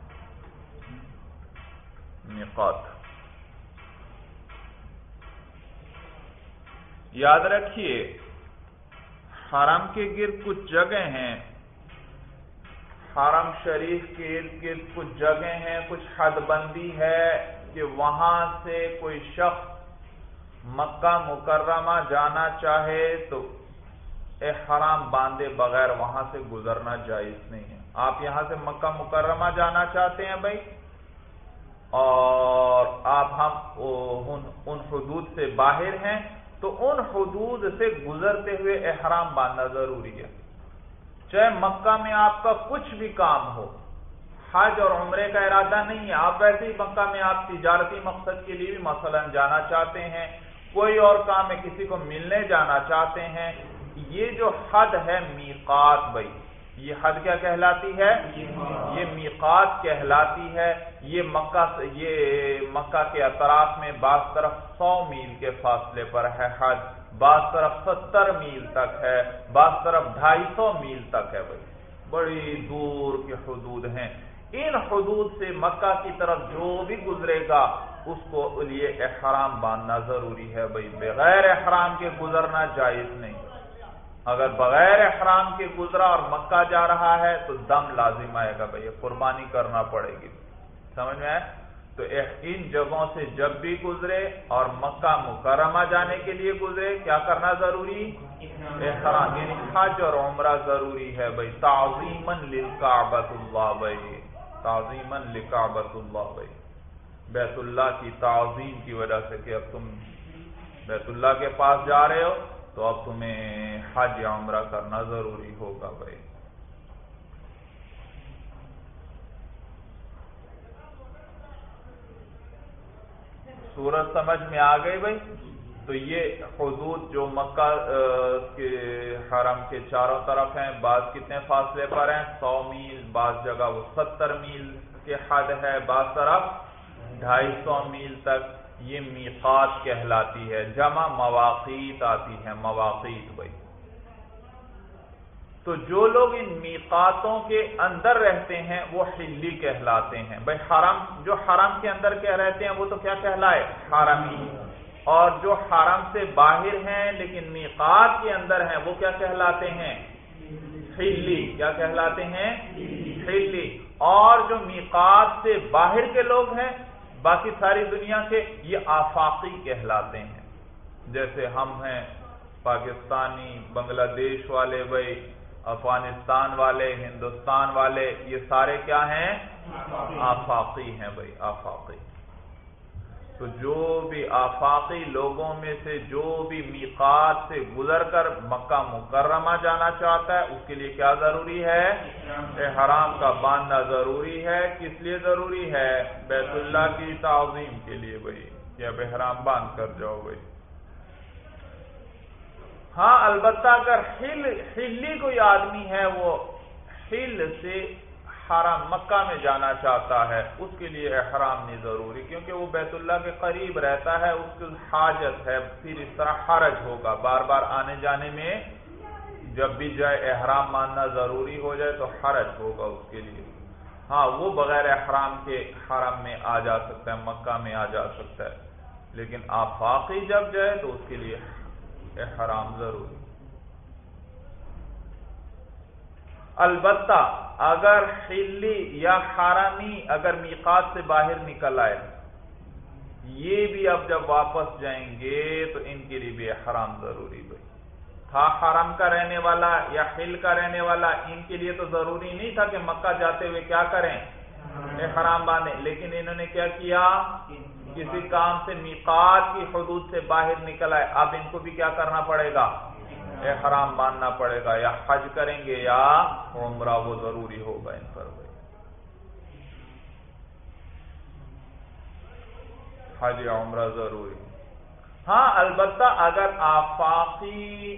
یاد رکھیے، حرم کے گرد کچھ جگہ ہیں، حرم شریف کے ارد گرد کچھ جگہ ہیں، کچھ حد بندی ہے کہ وہاں سے کوئی شخص مکہ مکرمہ جانا چاہے تو احرام باندھے بغیر وہاں سے گزرنا جائز نہیں ہے۔ آپ یہاں سے مکہ مکرمہ جانا چاہتے ہیں بھائی، اور آپ ہم ان حدود سے باہر ہیں، تو ان حدود سے گزرتے ہوئے احرام باندھنا ضروری ہے، چاہے مکہ میں آپ کا کچھ بھی کام ہو، حج اور عمرے کا ارادہ نہیں ہے، آپ ویسے ہی مکہ میں آپ تجارتی مقصد کے لیے بھی مثلا جانا چاہتے ہیں، کوئی اور کام ہے، کسی کو ملنے جانا چاہتے ہیں، یہ جو حد ہے میقات بھائی، یہ حد کیا کہلاتی ہے، یہ میقات کہلاتی ہے۔ یہ مکہ کے اطراف میں بعض طرف 100 میل کے فاصلے پر ہے حد، بعض طرف 70 میل تک ہے، بعض طرف 250 میل تک ہے بھائی، بڑی دور کے حدود ہیں۔ ان حدود سے مکہ کی طرف جو بھی گزرے گا اس کو لیے احرام باندھنا ضروری ہے بھائی، بغیر احرام کے گزرنا جائز نہیں۔ اگر بغیر احرام کے گزرا اور مکہ جا رہا ہے تو دم لازم آئے گا بھائی، قربانی کرنا پڑے گی، سمجھ میں آئے؟ تو ان جگہوں سے جب بھی گزرے اور مکہ مکرمہ جانے کے لیے گزرے، کیا کرنا ضروری؟ احرام، یعنی حج اور عمرہ ضروری ہے بھائی، تعظیماً للکعبۃ اللہ بھائی، تعظیماً لکعبۃ اللہ بھائی، بیت اللہ کی تعظیم کی وجہ سے کہ اب تم بیت اللہ کے پاس جا رہے ہو تو اب تمہیں حج یا عمرہ کرنا ضروری ہوگا بھائی۔ صورت سمجھ میں آ گئی بھائی؟ تو یہ حدود جو مکہ کے حرم کے چاروں طرف ہیں، بعض کتنے فاصلے پر ہیں؟ 100 میل، بعض جگہ وہ 70 میل کے حد ہے، بعض طرف 250 میل تک، یہ میقات کہلاتی ہے، جمع مواقیت آتی ہے، مواقیت بھائی۔ تو جو لوگ ان میقاتوں کے اندر رہتے ہیں وہ حلی کہلاتے ہیں بھائی، حرم جو حرم کے اندر کیا رہتے ہیں وہ تو کیا کہلائے؟ حرمی، اور جو حرم سے باہر ہیں لیکن میقات کے اندر ہیں وہ کیا کہلاتے ہیں؟ حلی، کیا کہلاتے ہیں؟ حلی۔ اور جو میقات سے باہر کے لوگ ہیں باقی ساری دنیا کے، یہ آفاقی کہلاتے ہیں، جیسے ہم ہیں پاکستانی، بنگلہ دیش والے بھائی، افغانستان والے، ہندوستان والے، یہ سارے کیا ہیں؟ آفاقی ہیں بھائی، آفاقی۔ تو جو بھی آفاقی لوگوں میں سے جو بھی میقات سے گزر کر مکہ مکرمہ جانا چاہتا ہے اس کے لیے کیا ضروری ہے؟ احرام کا باندھنا ضروری ہے۔ کس لیے ضروری ہے؟ بیت اللہ کی تعظیم کے لیے بھائی، کہ اب احرام باندھ کر جاؤ بھائی۔ ہاں البتہ اگر حلی کوئی آدمی ہے، وہ حل سے حرم مکہ میں جانا چاہتا ہے، اس کے لیے احرام نہیں ضروری، کیونکہ وہ بیت اللہ کے قریب رہتا ہے، اس کی حاجت ہے، پھر اس طرح حرج ہوگا بار بار آنے جانے میں، جب بھی جائے احرام ماننا ضروری ہو جائے تو حرج ہوگا اس کے لیے۔ ہاں وہ بغیر احرام کے حرم میں آ جا سکتا ہے، مکہ میں آ جا سکتا ہے، لیکن آفاقی جب جائے تو اس کے لیے احرام ضروری۔ البتہ اگر حلی یا حرمی اگر میقات سے باہر نکل آئے، یہ بھی اب جب واپس جائیں گے تو ان کے لیے بھی احرام ضروری بھائی۔ تھا حرم کا رہنے والا یا حل کا رہنے والا، ان کے لیے تو ضروری نہیں تھا کہ مکہ جاتے ہوئے کیا کریں؟ احرام باندھیں، لیکن انہوں نے کیا کیا، کسی کام سے میقات کی حدود سے باہر نکل آئے، اب ان کو بھی کیا کرنا پڑے گا، احرام باندھنا پڑے گا، یا حج کریں گے یا عمرہ، وہ ضروری ہوگا ان پر، حج یا عمرہ ضروری۔ ہاں البتہ اگر آفاقی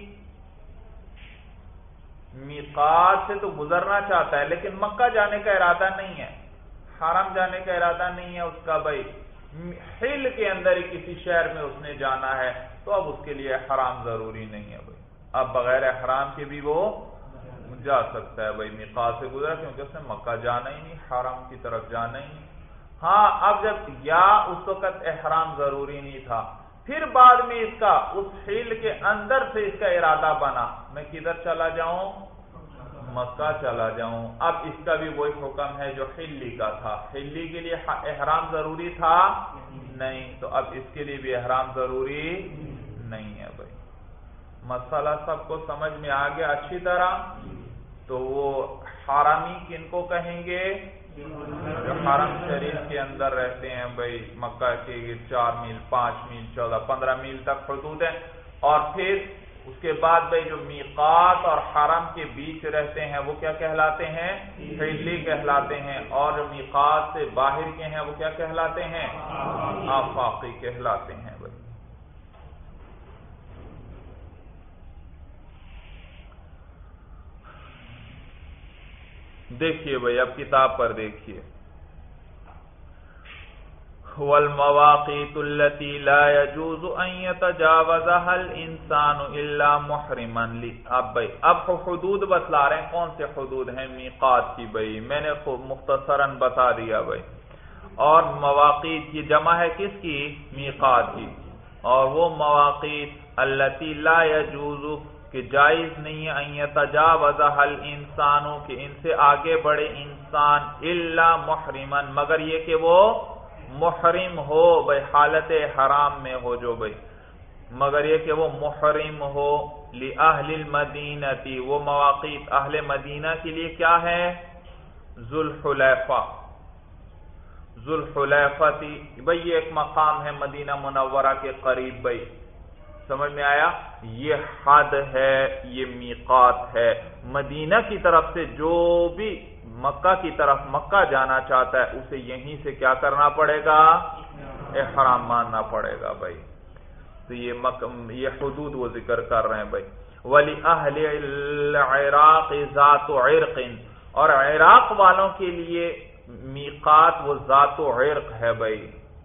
میقات سے تو گزرنا چاہتا ہے لیکن مکہ جانے کا ارادہ نہیں ہے، حرم جانے کا ارادہ نہیں ہے اس کا، بھائی حل کے اندر ہی کسی شہر میں اس نے جانا ہے، تو اب اس کے لیے احرام ضروری نہیں ہے بھائی، اب بغیر احرام کے بھی وہ جا سکتا ہے بھائی، میقات سے گزرا کیونکہ اس نے مکہ جانا ہی نہیں، حرم کی طرف جانا ہی نہیں۔ ہاں اب جب یا اس وقت احرام ضروری نہیں تھا، پھر بعد میں اس کا اس حل کے اندر سے اس کا ارادہ بنا، میں کدھر چلا جاؤں، مکہ چلا جاؤں، اب اس کا بھی وہی حکم ہے جو حلی کا تھا، حلی کے لیے احرام ضروری تھا نہیں، تو اب اس کے لیے بھی احرام ضروری نہیں ہے بھائی۔ مسئلہ سب کو سمجھ میں آ گیا اچھی طرح؟ تو وہ حرامی کن کو کہیں گے، جو حرم شریف کے اندر رہتے ہیں بھائی، مکہ کے 4 میل 5 میل 14 15 میل تک حدود ہے، اور پھر اس کے بعد بھائی جو میقات اور حرم کے بیچ رہتے ہیں وہ کیا کہلاتے ہیں، حلی کہلاتے ہیں، اور جو میقات سے باہر کے ہیں وہ کیا کہلاتے ہیں، آفاقی کہلاتے ہیں بھائی۔ دیکھیے بھائی اب کتاب پر دیکھیے، والمواقیت التي لا يجوز ان يتجاوزها الانسان الا محرما لی، اب حدود بتلا رہے ہیں، کون سے حدود ہیں میقات کی بھائی، میں نے مختصراً بتا دیا بھائی، اور مواقیت کی جمع ہے کس کی، میقات کی، اور وہ مواقیت التي لا يجوز کہ جائز نہیں ہے، ان يتجاوزها الانسان کہ ان سے آگے بڑھے انسان، الا محرما مگر یہ کہ وہ محرم ہو بھائی، حالت حرام میں ہو جو بھائی، مگر یہ کہ وہ محرم ہو، لأہل المدینتی، وہ مواقیت اہل مدینہ کے لیے کیا ہے، ذوالحلیفہ، ذوالحلیفہ تھی بھائی، یہ ایک مقام ہے مدینہ منورہ کے قریب بھائی، سمجھ میں آیا، یہ حد ہے، یہ میقات ہے، مدینہ کی طرف سے جو بھی مکہ کی طرف مکہ جانا چاہتا ہے اسے یہیں سے کیا کرنا پڑے گا، احرام ماننا پڑے گا بھائی، تو یہ حدود وہ ذکر کر رہے ہیں بھائی۔ وَلِأَهْلِ الْعِرَاقِ ذَاتُ عِرْقٍ، اور عراق والوں کے لیے میقات وہ ذات عرق ہے بھائی،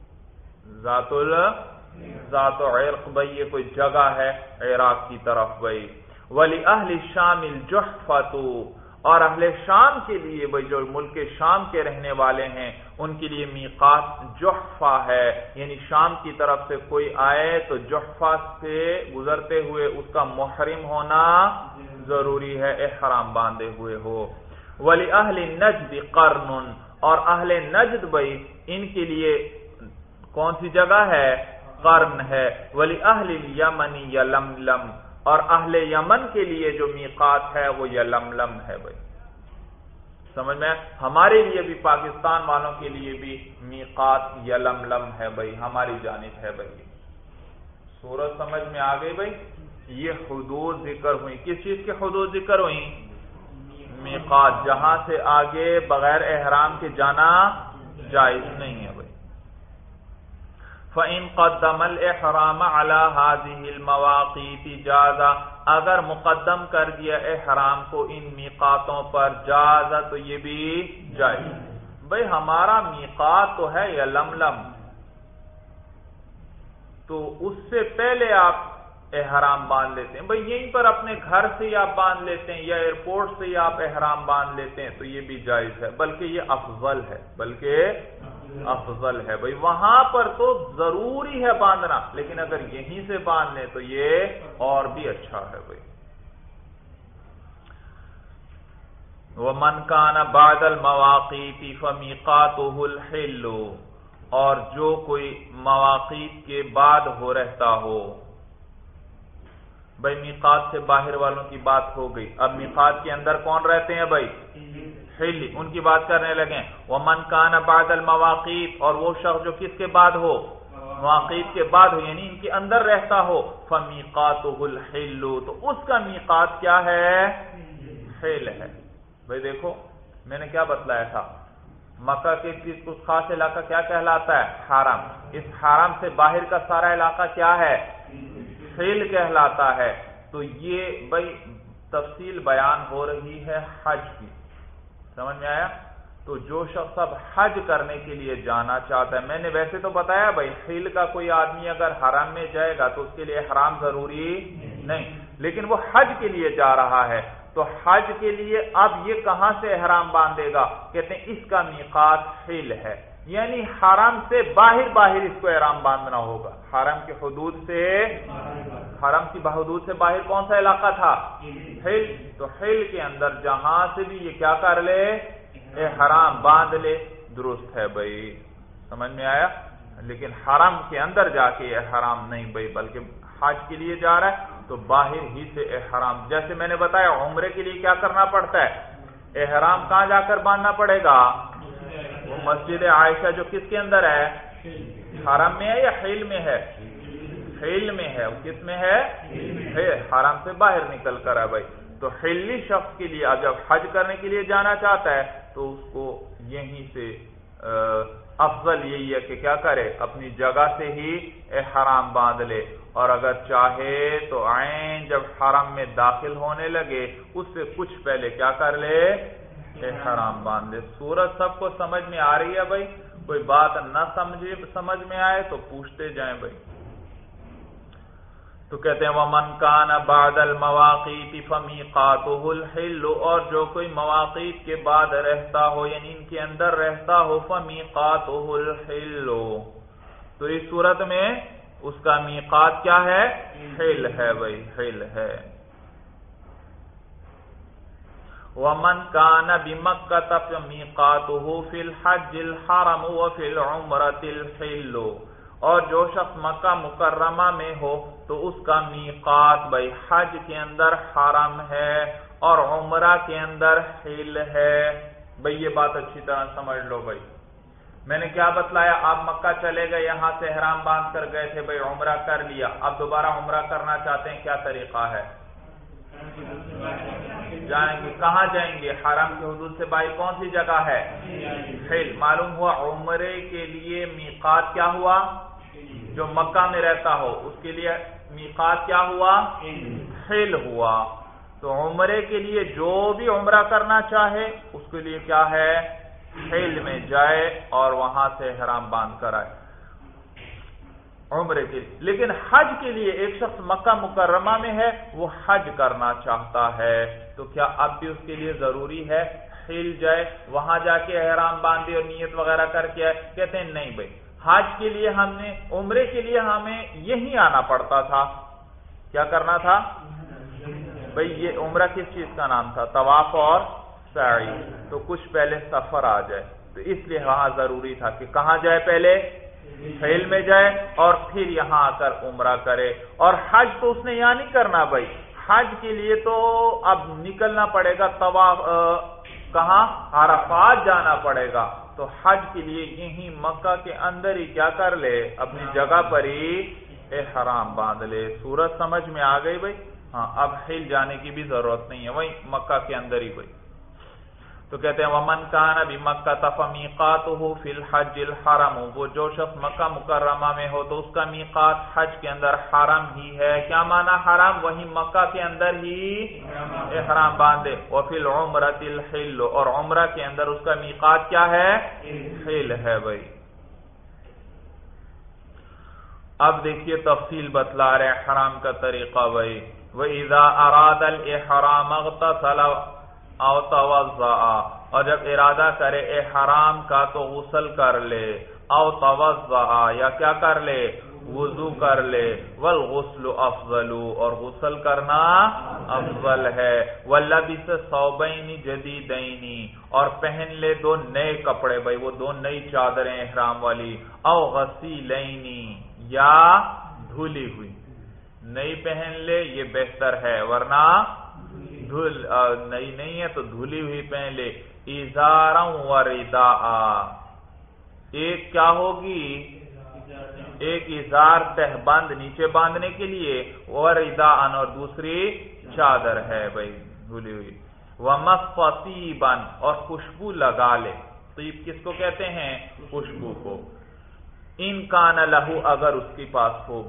ذات عرق بھائی، یہ کوئی جگہ ہے عراق کی طرف بھائی۔ وَلِأَهْلِ الشَّامِ الْجُحْفَةُ، اور اہل شام کے لیے بھائی جو ملک شام کے رہنے والے ہیں ان کے لیے میقات جحفہ ہے، یعنی شام کی طرف سے کوئی آئے تو جحفہ سے گزرتے ہوئے اس کا محرم ہونا ضروری ہے، احرام باندھے ہوئے ہو۔ وَلِأَهْلِ النَّجْدِ قَرْنٌ، اور اہل نجد بھائی ان کے لیے کون سی جگہ ہے، قرن ہے۔ وَلِأَهْلِ الْيَمَنِ يَلَمْلَمْ، اور اہل یمن کے لیے جو میقات ہے وہ یلملم ہے بھائی، سمجھ میں، ہمارے لیے بھی پاکستان والوں کے لیے بھی میقات یلملم ہے بھائی، ہماری جانب ہے بھائی، صورت سمجھ میں آ گئی بھائی۔ یہ حدود ذکر ہوئی، کس چیز کے حدود ذکر ہوئی، میقات، جہاں سے آگے بغیر احرام کے جانا جائز نہیں ہے بھائی۔ فَإِن قَدَّمَ الْإِحْرَامَ عَلَى هَذِهِ الْمَوَاقِيتِ جَازَ، اگر مقدم کر دیا احرام کو ان میقاتوں پر، جاز تو یہ بھی جائز بھائی، ہمارا میقات تو ہے یلملم، تو اس سے پہلے آپ احرام باندھ لیتے ہیں بھائی، یہیں پر اپنے گھر سے ہی آپ باندھ لیتے ہیں یا ایئرپورٹ سے ہی آپ احرام باندھ لیتے ہیں تو یہ بھی جائز ہے، بلکہ یہ افضل ہے، افضل ہے بھائی، وہاں پر تو ضروری ہے باندھنا، لیکن اگر یہیں سے باندھ لیں تو یہ اور بھی اچھا ہے بھائی۔ وَمَنْ كَانَ بَعْدَ الْمَوَاقِيتِ فَمِيقَاتُهُ الْحِلُّ، اور جو کوئی مواقیت کے بعد ہو رہتا ہو بھائی، میقات سے باہر والوں کی بات ہو گئی، اب میقات کے اندر کون رہتے ہیں بھائی، حل، ان کی بات کرنے لگے. ومن کان بعد المواقیت، اور وہ شخص جو کس کے بعد ہو؟ مواقیت کے بعد ہو، یعنی ان کے اندر رہتا ہو. فمیقاتہ الحل، تو اس کا میقات کیا ہے؟ حل ہے. بھئی دیکھو میں نے کیا بتلایا تھا، مکہ کے کچھ خاص علاقہ کیا کہلاتا ہے؟ حرم. اس حرم سے باہر کا سارا علاقہ کیا ہے؟ حل کہلاتا ہے. تو یہ بھئی تفصیل بیان ہو رہی ہے حج کی، سمجھ میں آیا؟ تو جو شخص اب حج کرنے کے لیے جانا چاہتا ہے، میں نے ویسے تو بتایا بھائی حل کا کوئی آدمی اگر حرم میں جائے گا تو اس کے لیے احرام ضروری نہیں، لیکن وہ حج کے لیے جا رہا ہے، تو حج کے لیے اب یہ کہاں سے احرام باندھے گا؟ کہتے ہیں اس کا میقات حل ہے، یعنی حرم سے باہر اس کو احرام باندھنا ہوگا. حرم کی حدود سے، حرم کی حدود سے باہر کون سا علاقہ تھا؟ حل. تو حل کے اندر جہاں سے بھی یہ کیا کر لے؟ احرام باندھ لے. درست ہے بھائی، سمجھ میں آیا؟ لیکن حرم کے اندر جا کے احرام نہیں بھائی، بلکہ حج کے لیے جا رہا ہے تو باہر ہی سے احرام. جیسے میں نے بتایا عمرے کے لیے کیا کرنا پڑتا ہے؟ احرام کہاں جا کر باندھنا پڑے گا؟ وہ مسجد عائشہ جو کس کے اندر ہے؟ حرم میں ہے یا حل میں ہے؟ حل میں ہے. کس میں ہے؟ حرم سے باہر نکل کر ہے بھائی. تو حلی شخص کے لیے جب حج کرنے کے لیے جانا چاہتا ہے تو اس کو یہیں سے افضل یہی ہے کہ کیا کرے؟ اپنی جگہ سے ہی احرام باندھ لے، اور اگر چاہے تو عین جب حرم میں داخل ہونے لگے اس سے کچھ پہلے کیا کر لے؟ احرام باندھ لے. سورت سب کو سمجھ میں آ رہی ہے بھائی؟ کوئی بات نہ سمجھ میں آئے تو پوچھتے جائیں بھائی. تو کہتے ہیں ومن کان بعد المواقیت فمیقاتہ الحل، اور جو کوئی مواقیت کے بعد رہتا ہو یعنی ان کے اندر رہتا ہو، فمیقاتہ الحل، تو اس صورت میں اس کا میقات کیا ہے؟ حل ہے بھائی، حل ہے. ومن کان بمکہ فمیقاتہ فی الحج الحرم وفی العمرۃ الحل، اور جو شخص مکہ مکرمہ میں ہو تو اس کا میقات بھائی حج کے اندر حرم ہے اور عمرہ کے اندر حل ہے. بھائی یہ بات اچھی طرح سمجھ لو بھائی. میں نے کیا بتلایا؟ آپ مکہ چلے گئے، یہاں سے احرام باندھ کر گئے تھے بھائی، عمرہ کر لیا، اب دوبارہ عمرہ کرنا چاہتے ہیں، کیا طریقہ ہے؟ جائیں گے. کہاں جائیں گے؟ حرم کی حدود سے باہر کون سی جگہ ہے؟ حل. معلوم ہوا عمرے کے لیے میقات کیا ہوا؟ جو مکہ میں رہتا ہو اس کے لیے میقات کیا ہوا؟ حل ہوا. تو عمرے کے لیے جو بھی عمرہ کرنا چاہے اس کے لیے کیا ہے؟ حل میں جائے اور وہاں سے احرام باندھ کر آئے عمرے کے لیے. لیکن حج کے لیے ایک شخص مکہ مکرمہ میں ہے، وہ حج کرنا چاہتا ہے، تو کیا اب بھی اس کے لیے ضروری ہے حل جائے، وہاں جا کے احرام باندھے اور نیت وغیرہ کر کے آئے؟ کہتے ہیں نہیں بھائی، حج کے لیے عمرے کے لیے ہمیں یہی آنا پڑتا تھا. کیا کرنا تھا بھائی؟ یہ عمرہ کس چیز کا نام تھا؟ طواف اور سعی. تو کچھ پہلے سفر آ جائے، تو اس لیے وہاں ضروری تھا کہ کہاں جائے؟ پہلے حل میں جائے اور پھر یہاں آ کر عمرہ کرے. اور حج تو اس نے یہاں نہیں کرنا بھائی، حج کے لیے تو اب نکلنا پڑے گا، طواف کہاں؟ عرفات جانا پڑے گا. تو حج کے لیے یہی مکہ کے اندر ہی کیا کر لے؟ اپنی جگہ پر ہی احرام باندھ لے. صورت سمجھ میں آ گئی بھائی؟ ہاں، اب حل جانے کی بھی ضرورت نہیں ہے، وہی مکہ کے اندر ہی بھائی. تو کہتے ہیں ومن کان بمکہ فمیقاتہ فی الحج الحرم، وہ جو شخص مکہ مکرمہ میں ہو تو اس کا میقات حج کے اندر حرم ہی ہے. کیا معنی حرم؟ وہی مکہ کے اندر ہی احرام باندھے. وفی العمرۃ الحل، اور عمرہ کے اندر اس کا میقات کیا ہے؟ حل ہے بھائی. اب دیکھیے تفصیل بتلا رہے حرام کا طریقہ بھائی. وَإِذَا أَرَادَ الْإِحْرَامَ اغْتَسَلَ أَوْ تَوَضَّأَ، اور جب ارادہ کرے احرام کا تو غسل کر لے، او توضأ یا کیا کر لے؟ وضو کر لے. والغسل افضل، اور غسل کرنا افضل ہے. وَلَبِسَ ثَوْبَيْنِ جَدِيدَيْنِ، اور پہن لے دو نئے کپڑے بھائی، وہ دو نئی چادریں احرام والی. او غسیلین، یا دھلی ہوئی. نئی پہن لے یہ بہتر ہے، ورنہ نئی نہیں ہے تو دھلی ہوئی پہن لے. ازارا و رداء، ایک کیا ہوگی، ایک ازار تہ بند نیچے باندھنے کے لیے، و رداء اور دوسری چادر ہے بھائی دھلی ہوئی، ومصفصیبا اور خوشبو لگا لے، طیب کس کو کہتے ہیں، خوشبو کو، ان کان لہو اگر اس کے پاس ہو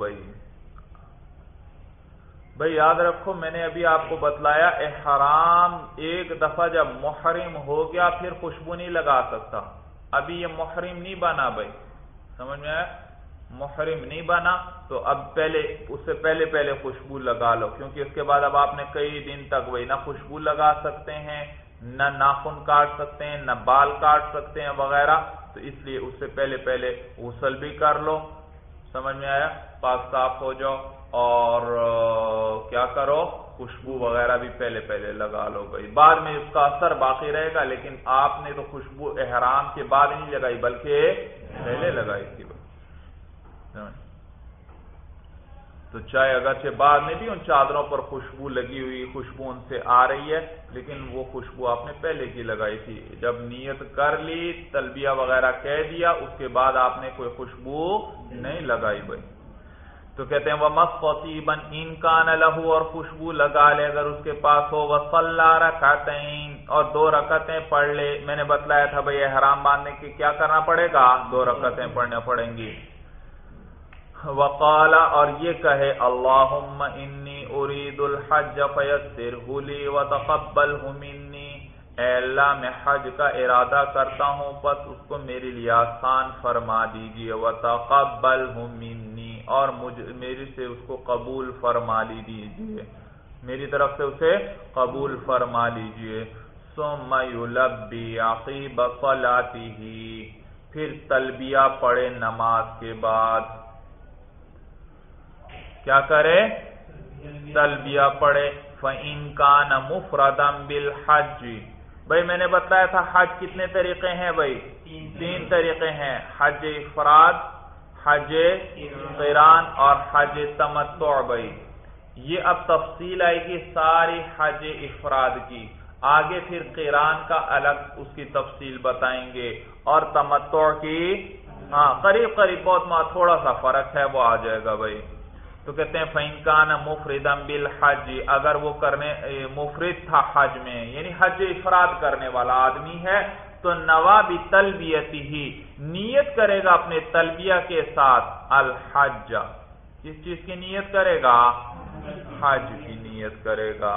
بھائی یاد رکھو میں نے ابھی آپ کو بتلایا احرام ایک دفعہ جب محرم ہو گیا پھر خوشبو نہیں لگا سکتا، ابھی یہ محرم نہیں بنا بھائی، سمجھ میں آیا، محرم نہیں بنا تو اب پہلے اس سے پہلے خوشبو لگا لو، کیونکہ اس کے بعد اب آپ نے کئی دن تک وہی نہ خوشبو لگا سکتے ہیں، نہ ناخن کاٹ سکتے ہیں، نہ بال کاٹ سکتے ہیں وغیرہ، تو اس لیے اس سے پہلے غسل بھی کر لو، سمجھ میں آیا، پاک صاف ہو جاؤ اور کیا کرو، خوشبو وغیرہ بھی پہلے لگا لو بھائی، بعد میں اس کا اثر باقی رہے گا، لیکن آپ نے تو خوشبو احرام کے بعد نہیں لگائی بلکہ پہلے لگائی تھی بھائی، تو چاہے اگرچہ بعد میں بھی ان چادروں پر خوشبو لگی ہوئی، خوشبو ان سے آ رہی ہے، لیکن وہ خوشبو آپ نے پہلے کی لگائی تھی، جب نیت کر لی، تلبیہ وغیرہ کہہ دیا، اس کے بعد آپ نے کوئی خوشبو نہیں لگائی بھائی، تو کہتے ہیں وَمَصْفَصِيبًا إِن كَانَ لَهُ، اور خوشبو لگا لے اگر اس کے پاس ہو، وَصَلَّى رَكَعَتَيْن اور 2 رکعتیں پڑھ لے، میں نے بتلایا تھا بھائی احرام باندھنے کے کیا کرنا پڑے گا، 2 رکعتیں پڑھنا پڑیں گی، وقال اور یہ کہے اللہم انی ارید الحج فیسرہ لی وتقبلہ منی، اے اللہ میں حج کا ارادہ کرتا ہوں پس اس کو میرے لیے آسان فرما دیجئے، وتقبلہ منی اور میری سے اس کو قبول فرما لیجئے، میری طرف سے اسے قبول فرما لیجئے، ثم یلبی عقیب صلاتہ پھر تلبیہ پڑھے نماز کے بعد، کیا کرے، تلبیہ پڑھے، فَإِن كَانَ مُفْرَدًا بِالْحَجِّ، بھائی میں نے بتایا تھا حج کتنے طریقے ہیں بھائی، 3 طریقے ہیں، حج افراد، حج قران اور حج تمتع بھائی، یہ اب تفصیل آئے گی ساری حج افراد کی، آگے پھر قران کا الگ اس کی تفصیل بتائیں گے اور تمتع کی قریب بہت تھوڑا سا فرق ہے وہ آ جائے گا بھائی، تو کہتے ہیں فَإِن كَانَ مُفْرِدًا بِالْحَجِّ اگر وہ مفرد تھا حج میں، یعنی حج افراد کرنے والا آدمی ہے، تو نوا بِتَلْبِيَتِهِ نیت کرے گا اپنے تلبیہ کے ساتھ، الحج کس چیز کی نیت کرے گا، حج کی نیت کرے گا،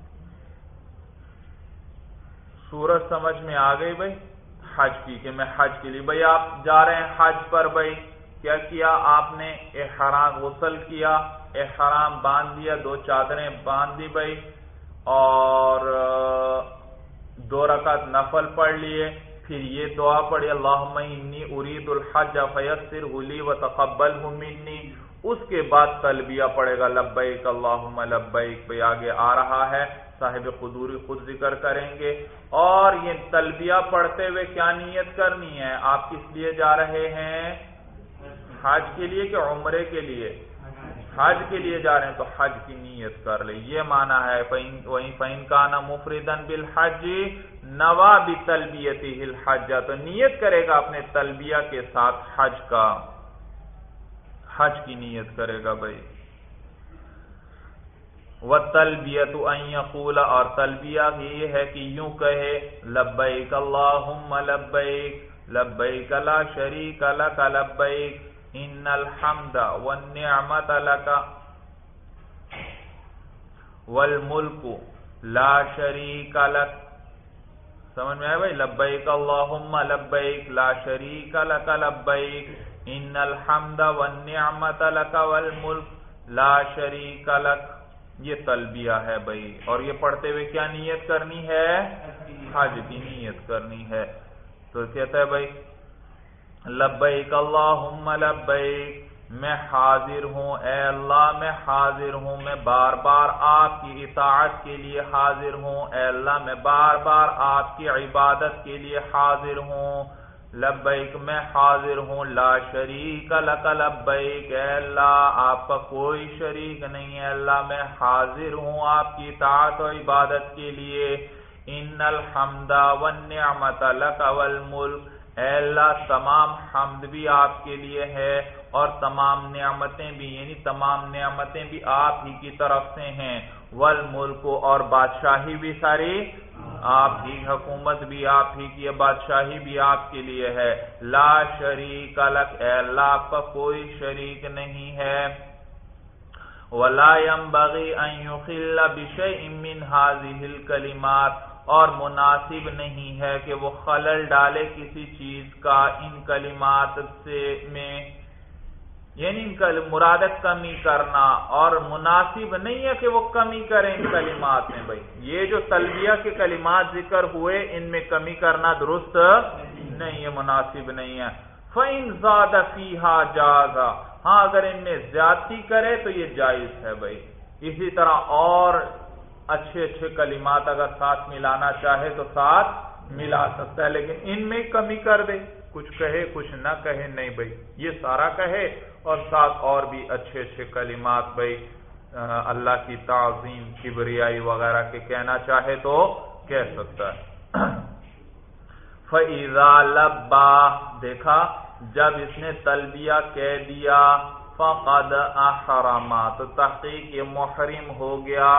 سورج سمجھ میں آ گئی بھائی، حج کی کہ میں حج کے لیے، بھائی آپ جا رہے ہیں حج پر بھائی، کیا کیا آپ نے، احرام غسل کیا، احرام باندھ دیا، 2 چادریں باندھ دی بھائی، اور 2 رکعت نفل پڑھ لیے، پھر یہ دعا پڑھی اللہم انی ارید الحج فیسرہ لی وتقبلہ منی، اس کے بعد تلبیہ پڑھے گا لبیک اللہم لبیک، بھائی آگے آ رہا ہے، صاحب قدوری خود ذکر کریں گے، اور یہ تلبیہ پڑھتے ہوئے کیا نیت کرنی ہے، آپ کس لیے جا رہے ہیں، حج کے لیے کہ عمرے کے لیے، حج کے لیے جا رہے ہیں تو حج کی نیت کر لے، یہ معنی ہے فَإِن كَانَ مُفْرِدًا بِالْحَجِّ نَوَى بِتَلْبِيَتِهِ الْحَجَّ، تو نیت کرے گا اپنے تلبیہ کے ساتھ حج کا، حج کی نیت کرے گا بھائی، وَالتَّلْبِيَةُ أَن يَقُولَ اور تلبیہ یہ ہے کہ یوں کہے لبیک اللہم لبیک لبیک لا شریک لک لبیک ان الحمد والنعمت لک والملک لا شریک لک، سمجھ میں آئے بھائی، لبیک اللہم لبیک لا شریک لک لبیک ان الحمد والنعمت لک والملک لا شریک لک، یہ تلبیہ ہے بھائی، اور یہ پڑھتے ہوئے کیا نیت کرنی ہے، حج کی نیت کرنی ہے، تو کہتا ہے بھائی لبیک اللہم لبیک میں حاضر ہوں، اے اللہ میں حاضر ہوں، میں بار بار آپ کی اطاعت کے لیے حاضر ہوں، اے اللہ میں بار بار آپ کی عبادت کے لیے حاضر ہوں، لبیک میں حاضر ہوں، لا شریک لک لبیک اے اللہ آپ کا کوئی شریک نہیں ہے، اللہ میں حاضر ہوں آپ کی اطاعت و عبادت کے لیے، ان الحمد والنعمت لک والملک، اے اللہ تمام حمد بھی آپ کے لیے ہے اور تمام نعمتیں بھی، یعنی تمام نعمتیں بھی آپ ہی کی طرف سے ہیں، والملک اور بادشاہی بھی ساری آپ ہی، حکومت بھی آپ ہی کی ہے، بادشاہی بھی آپ کے لیے ہے، لا شریک لک، اے اللہ آپ کا کوئی شریک نہیں ہے، ولا ينبغي ان يخل بشيء من هذه الكلمات، اور مناسب نہیں ہے کہ وہ خلل ڈالے کسی چیز کا ان کلمات سے میں، یعنی ان مراد کمی کرنا، اور مناسب نہیں ہے کہ وہ کمی کریں ان کلمات میں۔ بھائی یہ جو تلبیہ کے کلمات ذکر ہوئے ان میں کمی کرنا درست نہیں ہے، مناسب نہیں ہے۔ فَإِن زَادَ فِيهَا جَازَ، ہاں اگر ان میں زیادتی کرے تو یہ جائز ہے بھائی۔ اسی طرح اور اچھے اچھے کلمات اگر ساتھ ملانا چاہے تو ساتھ ملا سکتا ہے، لیکن ان میں کمی کر دے، کچھ کہے کچھ نہ کہے، نہیں بھائی یہ سارا کہے اور ساتھ اور بھی اچھے اچھے کلمات بھائی اللہ کی تعظیم، کبریائی وغیرہ کے کہنا چاہے تو کہہ سکتا ہے۔ فَإِذَا لَبَّى، دیکھا جب اس نے تلبیہ کہہ دیا، فَقَدْ أَحْرَمَ، تو تحقیق یہ محرم ہو گیا۔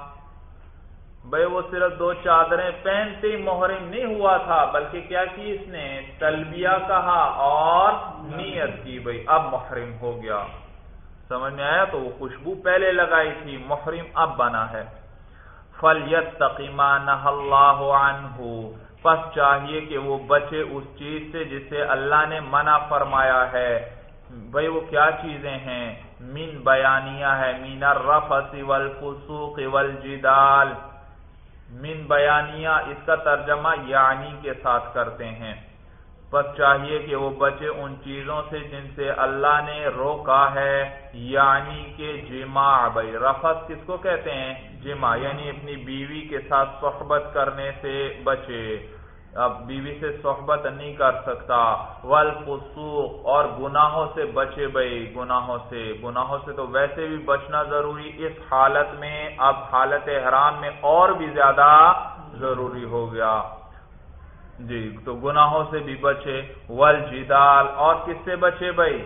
بھئی وہ صرف دو چادریں پہنتے ہی محرم نہیں ہوا تھا، بلکہ کیا کی اس نے تلبیہ کہا اور نیت کی، بھئی اب محرم ہو گیا۔ سمجھ میں آیا؟ تو وہ خوشبو پہلے لگائی تھی، محرم اب بنا ہے۔ فَلْيَتَّقِ مَا نَهَى اللَّهُ عَنْهُ، پس چاہیے کہ وہ بچے اس چیز سے جسے اللہ نے منع فرمایا ہے۔ بھئی وہ کیا چیزیں ہیں؟ من بیانیہ ہے، من الرفث والفسوق والجدال، من بیانیہ اس کا ترجمہ یعنی کے ساتھ کرتے ہیں، پس چاہیے کہ وہ بچے ان چیزوں سے جن سے اللہ نے روکا ہے، یعنی کہ جماع، بھائی رفث کس کو کہتے ہیں؟ جماع، یعنی اپنی بیوی کے ساتھ صحبت کرنے سے بچے، اب بیوی سے صحبت نہیں کر سکتا، والفسوق اور گناہوں سے بچے، بھائی گناہوں سے تو ویسے بھی بچنا ضروری، اس حالت میں اب حالت احرام میں اور بھی زیادہ ضروری ہو گیا جی، تو گناہوں سے بھی بچے، والجدال اور کس سے بچے بھائی؟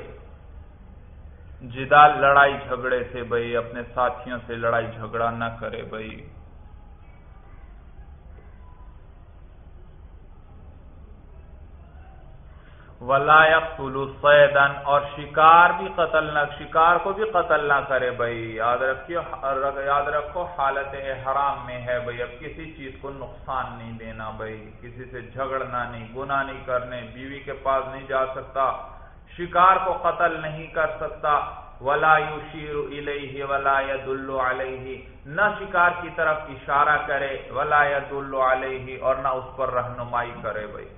جدال لڑائی جھگڑے سے، بھائی اپنے ساتھیوں سے لڑائی جھگڑا نہ کرے بھائی۔ وَلَا يَقْتُلُ صَيْدًا، اور شکار کو بھی قتل نہ کرے بھائی۔ یاد رکھو حالت احرام میں ہے بھائی، اب کسی چیز کو نقصان نہیں دینا بھائی، کسی سے جھگڑنا نہیں، گناہ نہیں کرنے، بیوی کے پاس نہیں جا سکتا، شکار کو قتل نہیں کر سکتا۔ وَلَا يُشِيرُ إِلَيْهِ وَلَا يَدُلُّ عَلَيْهِ، نہ شکار کی طرف اشارہ کرے، وَلَا يَدُلُّ عَلَيْهِ اور نہ اس پر رہنمائی کرے بھائی۔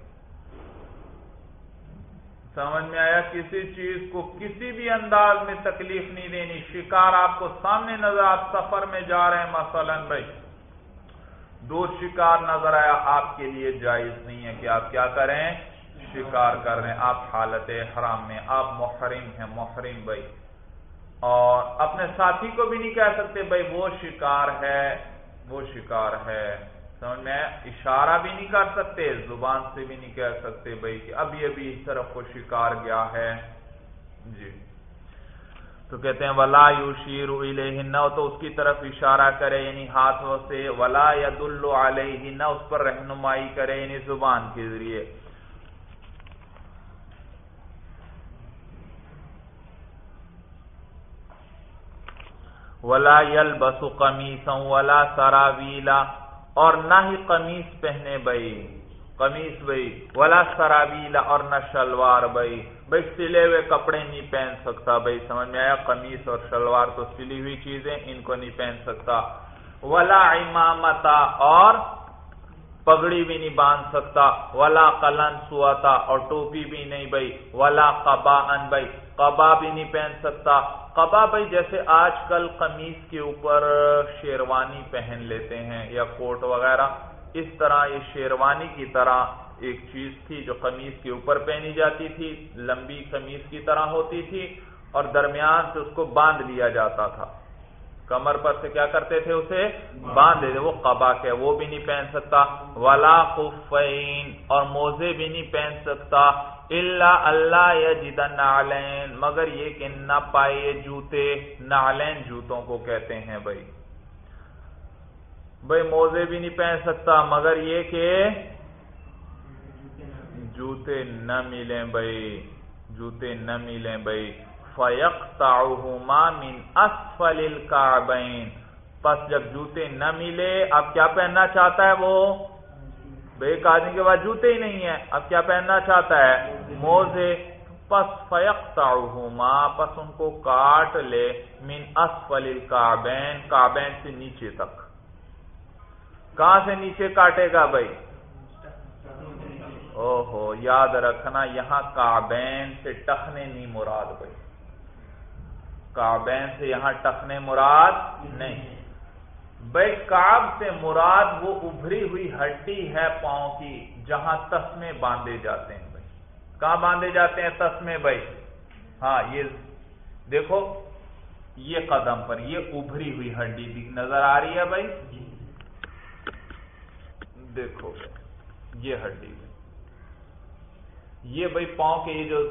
سمجھ میں آیا؟ کسی چیز کو کسی بھی انداز میں تکلیف نہیں دینی، شکار آپ کو سامنے نظر، آپ سفر میں جا رہے ہیں مثلا بھائی، دور شکار نظر آیا، آپ کے لیے جائز نہیں ہے کہ آپ کیا کریں؟ شکار کر رہے ہیں، آپ حالت احرام میں، آپ محرم ہیں، محرم بھائی، اور اپنے ساتھی کو بھی نہیں کہہ سکتے بھائی وہ شکار ہے، سمجھ میں اشارہ بھی نہیں کر سکتے، زبان سے بھی نہیں کہہ سکتے بھائی کہ اب یہ بھی اس طرف وہ شکار گیا ہے جی۔ تو کہتے ہیں وَلَا يُشِيرُ إِلَيْهِ، نہ تو اس کی طرف اشارہ کرے یعنی ہاتھوں سے، وَلَا يَدُلُّ عَلَيْهِ، نہ اس پر رہنمائی کرے یعنی زبان کے ذریعے۔ وَلَا يَلْبَسُ قَمِيصًا وَلَا سَرَاوِيلًا، اور نہ ہی قمیص پہنے بھائی، قمیص بھائی، ولا سراویل اور نہ شلوار بھائی سلے ہوئے کپڑے نہیں پہن سکتا بھائی، سمجھ میں آیا؟ قمیص اور شلوار تو سلی ہوئی چیزیں، ان کو نہیں پہن سکتا۔ ولا عمامتا، اور پگڑی بھی نہیں باندھ سکتا، ولا قلن سواتا، اور ٹوپی بھی نہیں بھائی، ولا قباءن بھائی، قبا بھی نہیں پہن سکتا۔ قبا بھائی جیسے آج کل قمیص کے اوپر شیروانی پہن لیتے ہیں یا کوٹ وغیرہ، اس طرح یہ شیروانی کی طرح ایک چیز تھی جو قمیص کے اوپر پہنی جاتی تھی، لمبی قمیص کی طرح ہوتی تھی اور درمیان سے اس کو باندھ لیا جاتا تھا کمر پر سے کیا کرتے تھے؟ اسے باندھ دیتے. وہ قبا کے وہ بھی نہیں پہن سکتا. ولا خفین اور موزے بھی نہیں پہن سکتا. الا اللہ یجد نعلین مگر یہ کہ نہ پائے جوتے. نعلین جوتوں کو کہتے ہیں بھائی. موزے بھی نہیں پہن سکتا مگر یہ کہ جوتے نہ ملیں بھائی. جوتے نہ ملیں بھائی. فَيَقْطَعُهُمَا مِنْ أَسْفَلِ الْكَعْبَيْنِ پس جب جوتے نہ ملے اب کیا پہننا چاہتا ہے وہ؟ ایک آدمی کے بعد جوتے ہی نہیں ہیں, اب کیا پہننا چاہتا ہے؟ موزے. پس فَيَقْطَعُهُمَا پس ان کو کاٹ لے. مِنْ أَسْفَلِ الْكَعْبَيْنِ کعبین سے نیچے تک. کہاں سے نیچے کاٹے گا بھائی؟ اوہو یاد رکھنا یہاں کعبین سے ٹخنے نہیں مراد بھائی. کعبین سے یہاں ٹخنے مراد نہیں بھائی. کعب سے مراد وہ ابھری ہوئی ہڈی ہے پاؤں کی جہاں تسمے باندھے جاتے ہیں بھائی. کہاں باندھے جاتے ہیں تسمے بھائی؟ ہاں یہ دیکھو یہ قدم پر یہ ابھری ہوئی ہڈی بھی نظر آ رہی ہے بھائی. دیکھو یہ ہڈی یہ بھائی پاؤں کے یہ جو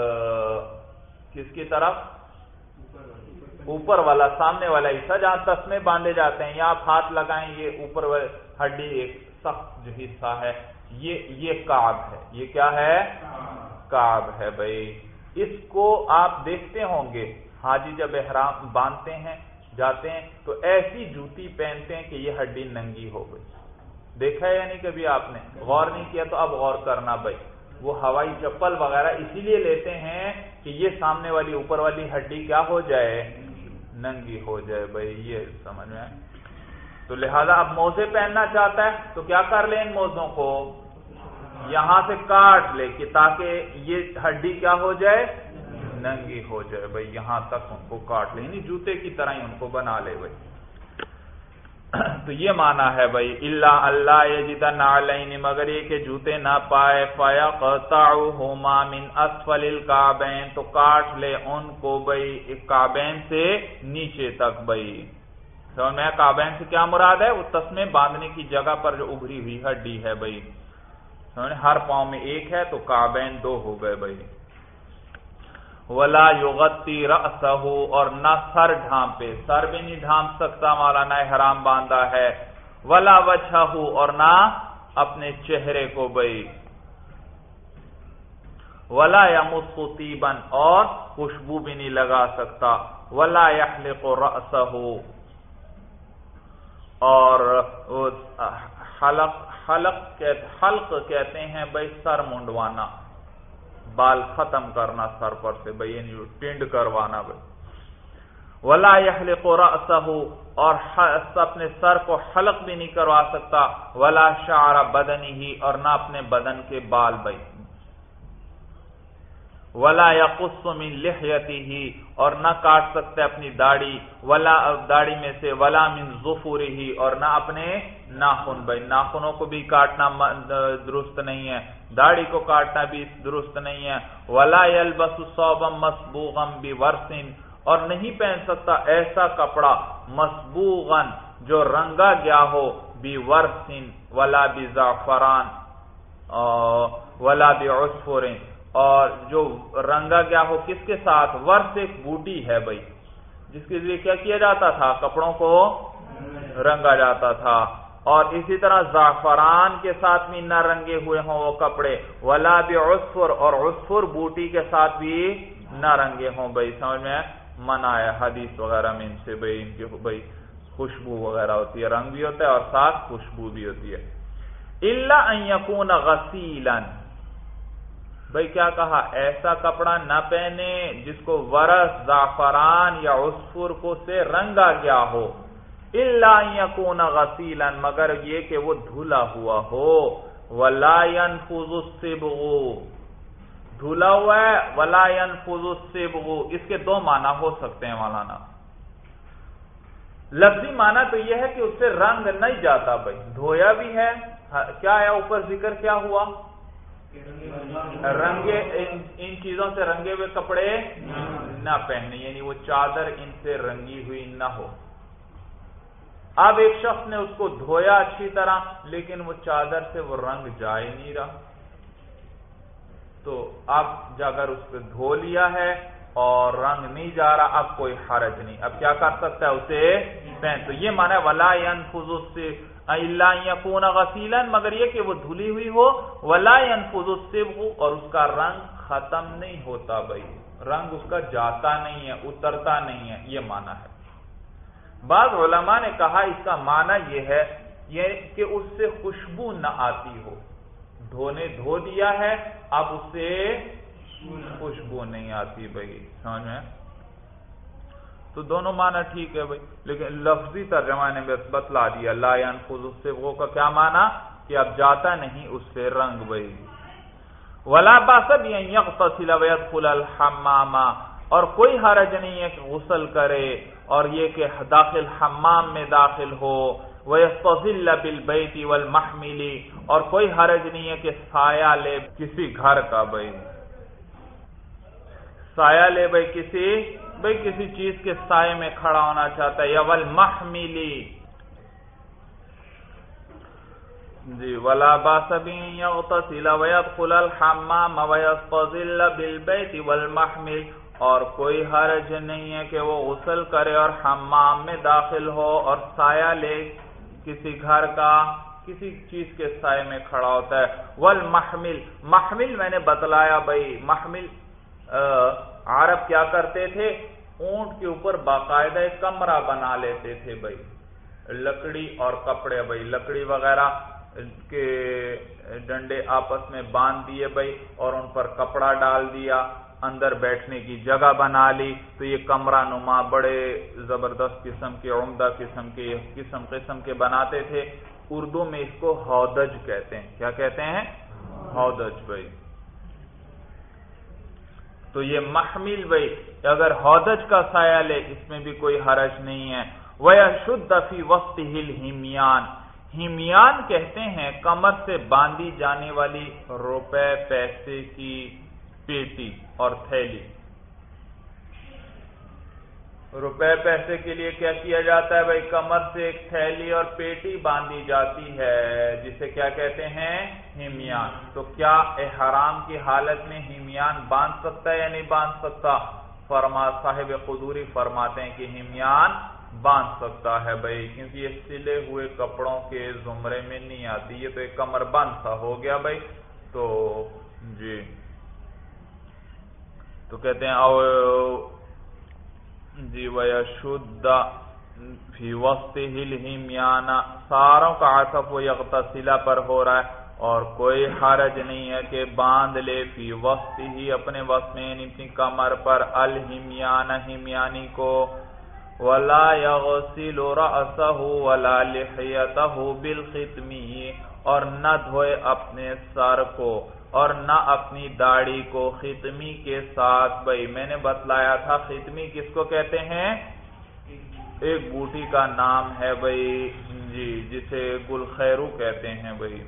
کس کی طرف اوپر والا سامنے والا حصہ جہاں تسمے باندھے جاتے ہیں, یہاں آپ ہاتھ لگائیں یہ اوپر والی ہڈی ایک سخت جو حصہ ہے یہ کعب ہے. یہ کیا ہے؟ کعب ہے بھائی. اس کو آپ دیکھتے ہوں گے حاجی جب احرام باندھتے ہیں جاتے ہیں تو ایسی جوتی پہنتے ہیں کہ یہ ہڈی ننگی ہو گئی. دیکھا ہے یا نہیں کبھی آپ نے؟ غور نہیں کیا تو اب غور کرنا بھائی. وہ ہوائی چپل وغیرہ اسی لیے لیتے ہیں کہ یہ سامنے والی اوپر والی ہڈی کیا ہو جائے؟ ننگی ہو جائے بھائی. یہ سمجھ میں آئے؟ تو لہذا اب موزے پہننا چاہتا ہے تو کیا کر لیں؟ ان موزوں کو یہاں سے کاٹ لے کہ تاکہ یہ ہڈی کیا ہو جائے؟ ننگی ہو جائے بھائی. یہاں تک ان کو کاٹ لے, یعنی جوتے کی طرح ہی ان کو بنا لے بھائی. تو یہ معنی ہے بھائی الا اللہ یجد نعلین مگر یہ کہ جوتے نہ پائے. فیقطعہما من اسفل الکعبین تو کاٹ لے ان کو بھائی کعبین سے نیچے تک بھائی. سمجھ میں کعبین سے کیا مراد ہے؟ وہ تسمے باندھنے کی جگہ پر جو ابھری ہوئی ہڈی ہے بھائی. ہر پاؤں میں ایک ہے تو کعبین دو ہو گئے بھائی. ولا یغطی رأسہ اور نہ سر ڈھانپے, سر بھی نہیں ڈھانپ سکتا مولانا احرام باندھا ہے. ولا وجہہ اور نہ اپنے چہرے کو بھائی. ولا یمص طیبا اور خوشبو بھی نہیں لگا سکتا. ولا یحلق رأسہ اور حلق کہتے ہیں بھائی سر منڈوانا, بال ختم کرنا سر پر سے بھائی, یعنی ٹنڈ کروانا بھائی. ولا یحلق رأسہ اور اپنے سر کو حلق بھی نہیں کروا سکتا. ولا شعر بدنہ اور نہ اپنے بدن کے بال بھائی. ولا یقص من لحیتہ اور نہ کاٹ سکتے اپنی داڑھی. ولا داڑھی میں سے. ولا من ظفرہ اور نہ اپنے ناخن بھائی. ناخنوں کو بھی کاٹنا درست نہیں ہے, داڑھی کو کاٹنا بھی درست نہیں ہے. ولا یلبس ثوبا مصبوغا بورس اور نہیں پہن سکتا ایسا کپڑا مصبوغا جو رنگا گیا ہو بورس ولا بزعفران ولا بعصفر اور جو رنگا گیا ہو کس کے ساتھ؟ ورس ایک بوٹی ہے بھائی جس کے ذریعے کیا کیا جاتا تھا؟ کپڑوں کو رنگا جاتا تھا. اور اسی طرح زعفران کے ساتھ بھی نہ رنگے ہوئے ہوں وہ کپڑے. ولا بعصفر اور عصفر بوٹی کے ساتھ بھی نہ رنگے ہوں بھائی. سمجھ میں منع ہے حدیث وغیرہ میں ان سے بھائی, ان کی بھائی خوشبو وغیرہ ہوتی ہے, رنگ بھی ہوتا ہے اور ساتھ خوشبو بھی ہوتی ہے. الا ان یکون غسیلا بھائی کیا کہا؟ ایسا کپڑا نہ پہنے جس کو ورس زعفران یا عصفر کو سے رنگا گیا ہو. الا ان یکون غسیلا مگر یہ کہ وہ دھلا ہوا ہو. ولا ينفذ الصبغ دھلا ہوا ہے. ولا ينفذ الصبغ اس کے دو معنی ہو سکتے ہیں مولانا. لفظی معنی تو یہ ہے کہ اس سے رنگ نہیں جاتا بھائی, دھویا بھی ہے. کیا ہے اوپر ذکر کیا ہوا؟ رنگے ان چیزوں سے رنگے ہوئے کپڑے نہ پہننے, یعنی وہ چادر ان سے رنگی ہوئی نہ ہو. اب ایک شخص نے اس کو دھویا اچھی طرح، لیکن وہ چادر سے وہ رنگ جا ہی نہیں رہا، تو اب اگر اس کو دھو لیا ہے اور رنگ نہیں جا رہا، اب کوئی حرج نہیں، اب کیا کر سکتا ہے، اسے پہن. تو یہ معنی ہے ولا ينفذ الا ان يكون غسيلا، مگر یہ کہ وہ دھلی ہوئی ہو، ولا ينفذ الصبغ، اور اس کا رنگ ختم نہیں ہوتا، بھائی رنگ اس کا جاتا نہیں ہے، اترتا نہیں ہے، یہ معنی ہے. بعض علماء نے کہا اس کا معنی یہ ہے کہ اس سے خوشبو نہ آتی ہو، دھو دیا ہے، اب اس سے خوشبو نہیں آتی، بھائی سمجھ میں. تو دونوں معنی ٹھیک ہے بھائی، لیکن لفظی ترجمہ نے بتلا دیا لا ينفذ الصبغ کا کیا معنی کہ اب جاتا نہیں اس سے رنگ. بھائی ولا باس بان يغتسل ويدخل الحمام، اور کوئی حرج نہیں ہے کہ غسل کرے اور یہ کہ داخل حمام میں داخل ہو، ويستظل بالبيت والمحمل، اور کوئی حرج نہیں ہے کہ سایہ لے کسی گھر کا، بھائی سایہ لے بھائی کسی چیز کے سائے میں کھڑا ہونا چاہتا ہے، یا والمحمل جی ولا باس بان يغتسل ويدخل الحمام ويستظل بالبيت والمحمل، اور کوئی حرج نہیں ہے کہ وہ غسل کرے اور حمام میں داخل ہو اور سایہ لے کسی گھر کا، کسی چیز کے سائے میں کھڑا ہوتا ہے. والمحمل، محمل میں نے بتلایا بھائی، محمل عرب کیا کرتے تھے، اونٹ کے اوپر باقاعدہ ایک کمرہ بنا لیتے تھے بھائی، لکڑی اور کپڑے، بھائی لکڑی وغیرہ کے ڈنڈے آپس میں باندھ دیے بھائی، اور ان پر کپڑا ڈال دیا، اندر بیٹھنے کی جگہ بنا لی، تو یہ کمرہ نما بڑے زبردست قسم کے، عمدہ قسم کے بناتے تھے. اردو میں اس کو ہودج کہتے ہیں. کیا کہتے ہیں؟ ہودج بھائی. تو یہ محمل بھائی اگر ہودج کا سایہ لے اس میں بھی کوئی حرج نہیں ہے. وَيَشُدَّ فِي وَسْطِهِ الْحِمْيَانِ، ہمیان کہتے ہیں کمر سے باندھی جانے والی روپے پیسے کی پیٹی اور تھیلی. روپے پیسے کے لیے کیا کیا جاتا ہے بھائی، کمر سے ایک تھیلی اور پیٹی باندھی جاتی ہے جسے کیا کہتے ہیں، ہمیان. تو کیا احرام کی حالت میں ہمیان باندھ سکتا ہے یا نہیں باندھ سکتا؟ صاحب قدوری فرماتے ہیں کہ ہمیان باندھ سکتا ہے بھائی، کیونکہ یہ سلے ہوئے کپڑوں کے زمرے میں نہیں آتی، یہ تو ایک کمر بند سا ہو گیا بھائی. تو جی تو کہتے ہیں جی وَيَشُدَّ فِي وَسْطِهِ الْحِمْيَانَ، ساروں کا عطف و یغتسلہ پر ہو رہا ہے، اور کوئی حرج نہیں ہے کہ باندھ لے فی وسطہ اپنے وسط میں، یعنی اپنی کمر پر، الحمیان ہمیانی کو. ولا یغسل رأسہ ولا لحیتہ بالختم، اور نہ دھوئے اپنے سر کو اور نہ اپنی داڑھی کو ختمی کے ساتھ. بھائی میں نے بتلایا تھا ختمی کس کو کہتے ہیں، ایک بوٹی کا نام ہے بھائی جی، جسے گل خیرو کہتے ہیں بھائی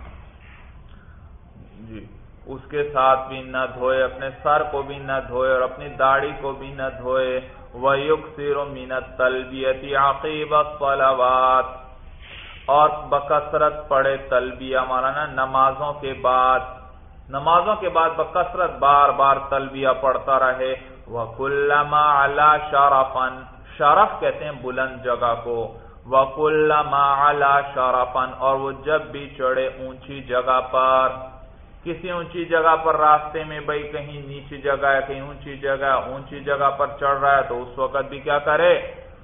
جی. اس کے ساتھ بھی نہ دھوئے، اپنے سر کو بھی نہ دھوئے اور اپنی داڑھی کو بھی نہ دھوئے. وَيُكْثِرُ مِنَ التَّلْبِيَةِ عَقِيبَ الصَّلَوَاتِ، اور بکثرت پڑھے تلبیہ، مولانا نمازوں کے بعد بکثرت بار بار تلبیہ پڑھتا رہے. وَكُلَّمَا عَلَى شَرَفًا، شرف کہتے ہیں بلند جگہ کو. وَكُلَّمَا عَلَى شَرَفًا، اور وہ جب بھی چڑھے اونچی جگہ پر، کسی اونچی جگہ پر راستے میں بھائی کہیں نیچی جگہ ہے کہیں اونچی جگہ، اونچی جگہ پر چڑھ رہا ہے تو اس وقت بھی کیا کرے،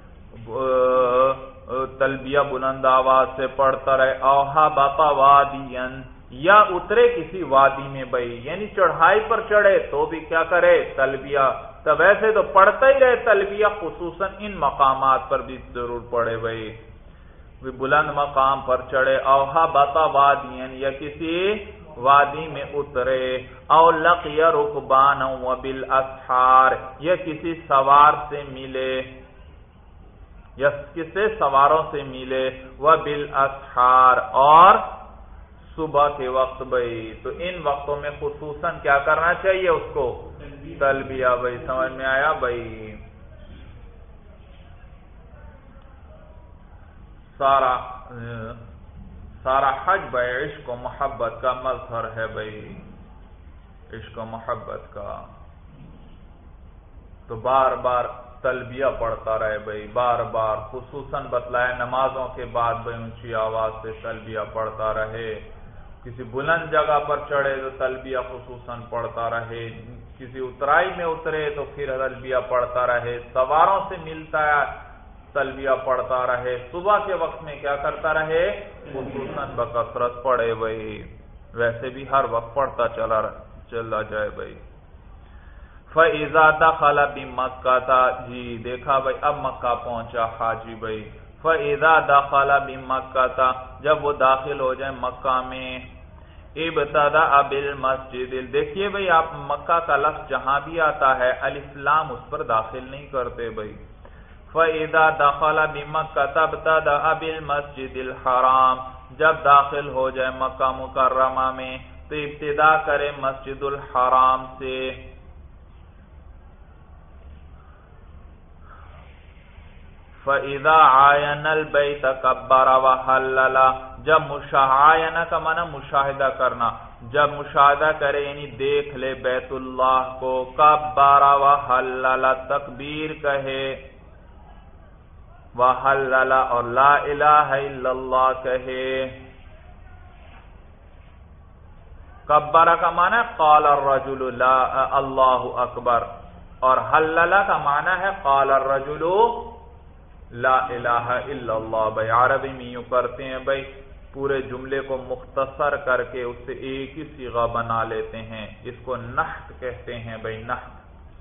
تلبیہ بلند آواز سے پڑھتا رہے. اوہا باپا وادین، یا اترے کسی وادی میں بھائی، یعنی چڑھائی پر چڑھے تو بھی کیا کرے، تلبیہ. تب ایسے تو پڑھتا ہی رہے تلبیہ، خصوصاً ان مقامات پر بھی ضرور پڑھے بھائی، بلند مقام پر چڑھے. اوہا باپا وادین، یا کسی وادی میں اترے. او لقی رکبانا وبالاسحار، یا کسی سوار سے ملے، یا کسی سواروں سے ملے. وبالاسحار، اور صبح کے وقت بھائی. تو ان وقتوں میں خصوصاً کیا کرنا چاہیے اس کو، تلبیہ بھائی. سمجھ میں آیا بھائی؟ سارا حج بھائی عشق و محبت کا مظہر ہے بھائی، عشق و محبت کا. تو بار بار تلبیہ پڑھتا رہے بھائی، بار بار خصوصاً بتلائے نمازوں کے بعد بھائی اونچی آواز سے تلبیہ پڑھتا رہے. کسی بلند جگہ پر چڑھے تو تلبیہ خصوصاً پڑھتا رہے، کسی اترائی میں اترے تو پھر تلبیہ پڑھتا رہے، سواروں سے ملتا ہے تلبیہ پڑھتا رہے، صبح کے وقت میں کیا کرتا رہے، خصوصاً بکثرت پڑھے بھائی، ویسے بھی ہر وقت پڑھتا چلا جائے بھائی. فَإِذَا دَخَلَ بِمَكَّةَ، جی دیکھا بھائی اب مکہ پہنچا حاجی بھائی. فَإِذَا دَخَلَ بِمَكَّةَ، جب وہ داخل ہو جائے مکہ میں، ابتدأ بالمسجد، دیکھیے بھائی آپ مکہ کا لفظ جہاں بھی آتا ہے الف لام اس پر داخل نہیں کرتے بھائی. فَإِذَا دَخَلَ بِمَكَّةَ ابتدأ بِالْمَسْجِدِ الْحَرَامِ، جب داخل ہو جائے مکہ مکرمہ میں تو ابتدا کرے مسجد الحرام سے. فَإِذَا عَايَنَ الْبَيْتَ كَبَّرَ وَحَلَّلَ، جب مشاہدہ کا معنی مشاہدہ کرنا، جب مشاہدہ کرے یعنی دیکھ لے بیت اللہ کو، کبر وحلل، تکبیر کہے، وحلل اور لا الہ الا اللہ کہے. کبر کا معنی قال الرجل لا اللہ اکبر، اور حلل کا معنی ہے قال الرجل لا الہ الا اللہ. بھائی عربی میں یوں کرتے ہیں بھائی، پورے جملے کو مختصر کر کے اس سے ایک ہی صیغہ بنا لیتے ہیں، اس کو نحت کہتے ہیں بھائی، نحت.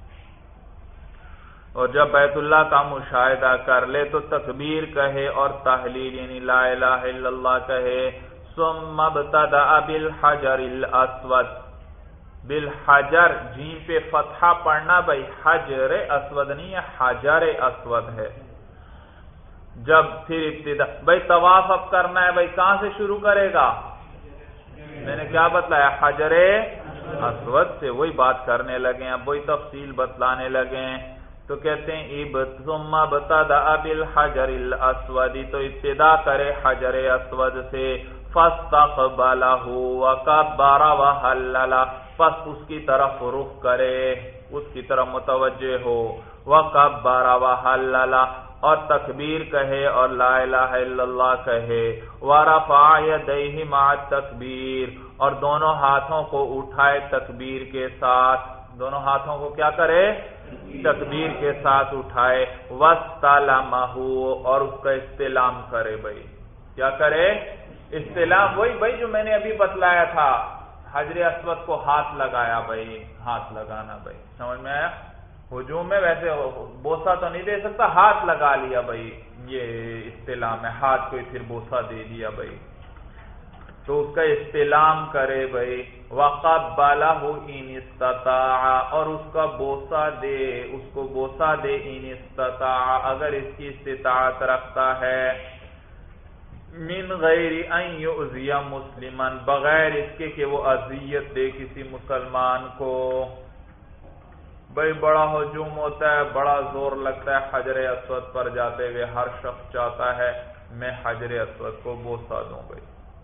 اور جب بیت اللہ کا مشاہدہ کر لے تو تکبیر کہے اور تحلیل یعنی لا الہ الا اللہ کہے. ثم ابتدأ بالحجر الاسود، بالحجر جیم پہ فتحہ پڑھنا بھائی، حجر اسود نہیں ہے، حجر اسود ہے. جب پھر ابتدا بھائی طواف اب کرنا ہے بھائی، کہاں سے شروع کرے گا، میں نے کیا بتلایا، حجر اسود سے. وہی بات کرنے لگے ہیں، اب وہی تفصیل بتلانے لگے ہیں. تو کہتے ہیں ثم ابتدأ بالحجر الاسود، تو ابتدا کرے حجر اسود سے. فاستقبلہ وکبر وحلل، پس اس کی طرف رخ کرے، اس کی طرف متوجہ ہو. وکبر وحلل، اور تکبیر کہے اور لا الہ الا اللہ کہے. ورفع یدیہ مع التکبیر، اور دونوں ہاتھوں کو اٹھائے تکبیر کے ساتھ، دونوں ہاتھوں کو کیا کرے، تکبیر کے ساتھ اٹھائے. واستلمہ، اور اس کا استلام کرے بھائی، کیا کرے، استلام. وہی بھائی جو میں نے ابھی بتلایا تھا، حجر اسود کو ہاتھ لگایا بھائی، ہاتھ لگانا بھائی، سمجھ میں آیا. ہجوم میں ویسے بوسہ تو نہیں دے سکتا، ہاتھ لگا لیا بھائی، یہ استلام ہے، ہاتھ کو پھر بوسہ دے دیا بھائی، تو اس کا استلام کرے بھائی. وقبلہ ان استطاع، اور اس کا بوسہ دے، اس کو بوسہ دے ان استطاع اگر اس کی استطاعت رکھتا ہے. من غیر ان یؤذی مسلما، بغیر اس کے کہ وہ اذیت دے کسی مسلمان کو. بھائی بڑا ہجوم ہوتا ہے، بڑا زور لگتا ہے حجر اسود پر جاتے ہوئے، ہر شخص چاہتا ہے میں حجر اسود کو بوسہ دوں بھائی.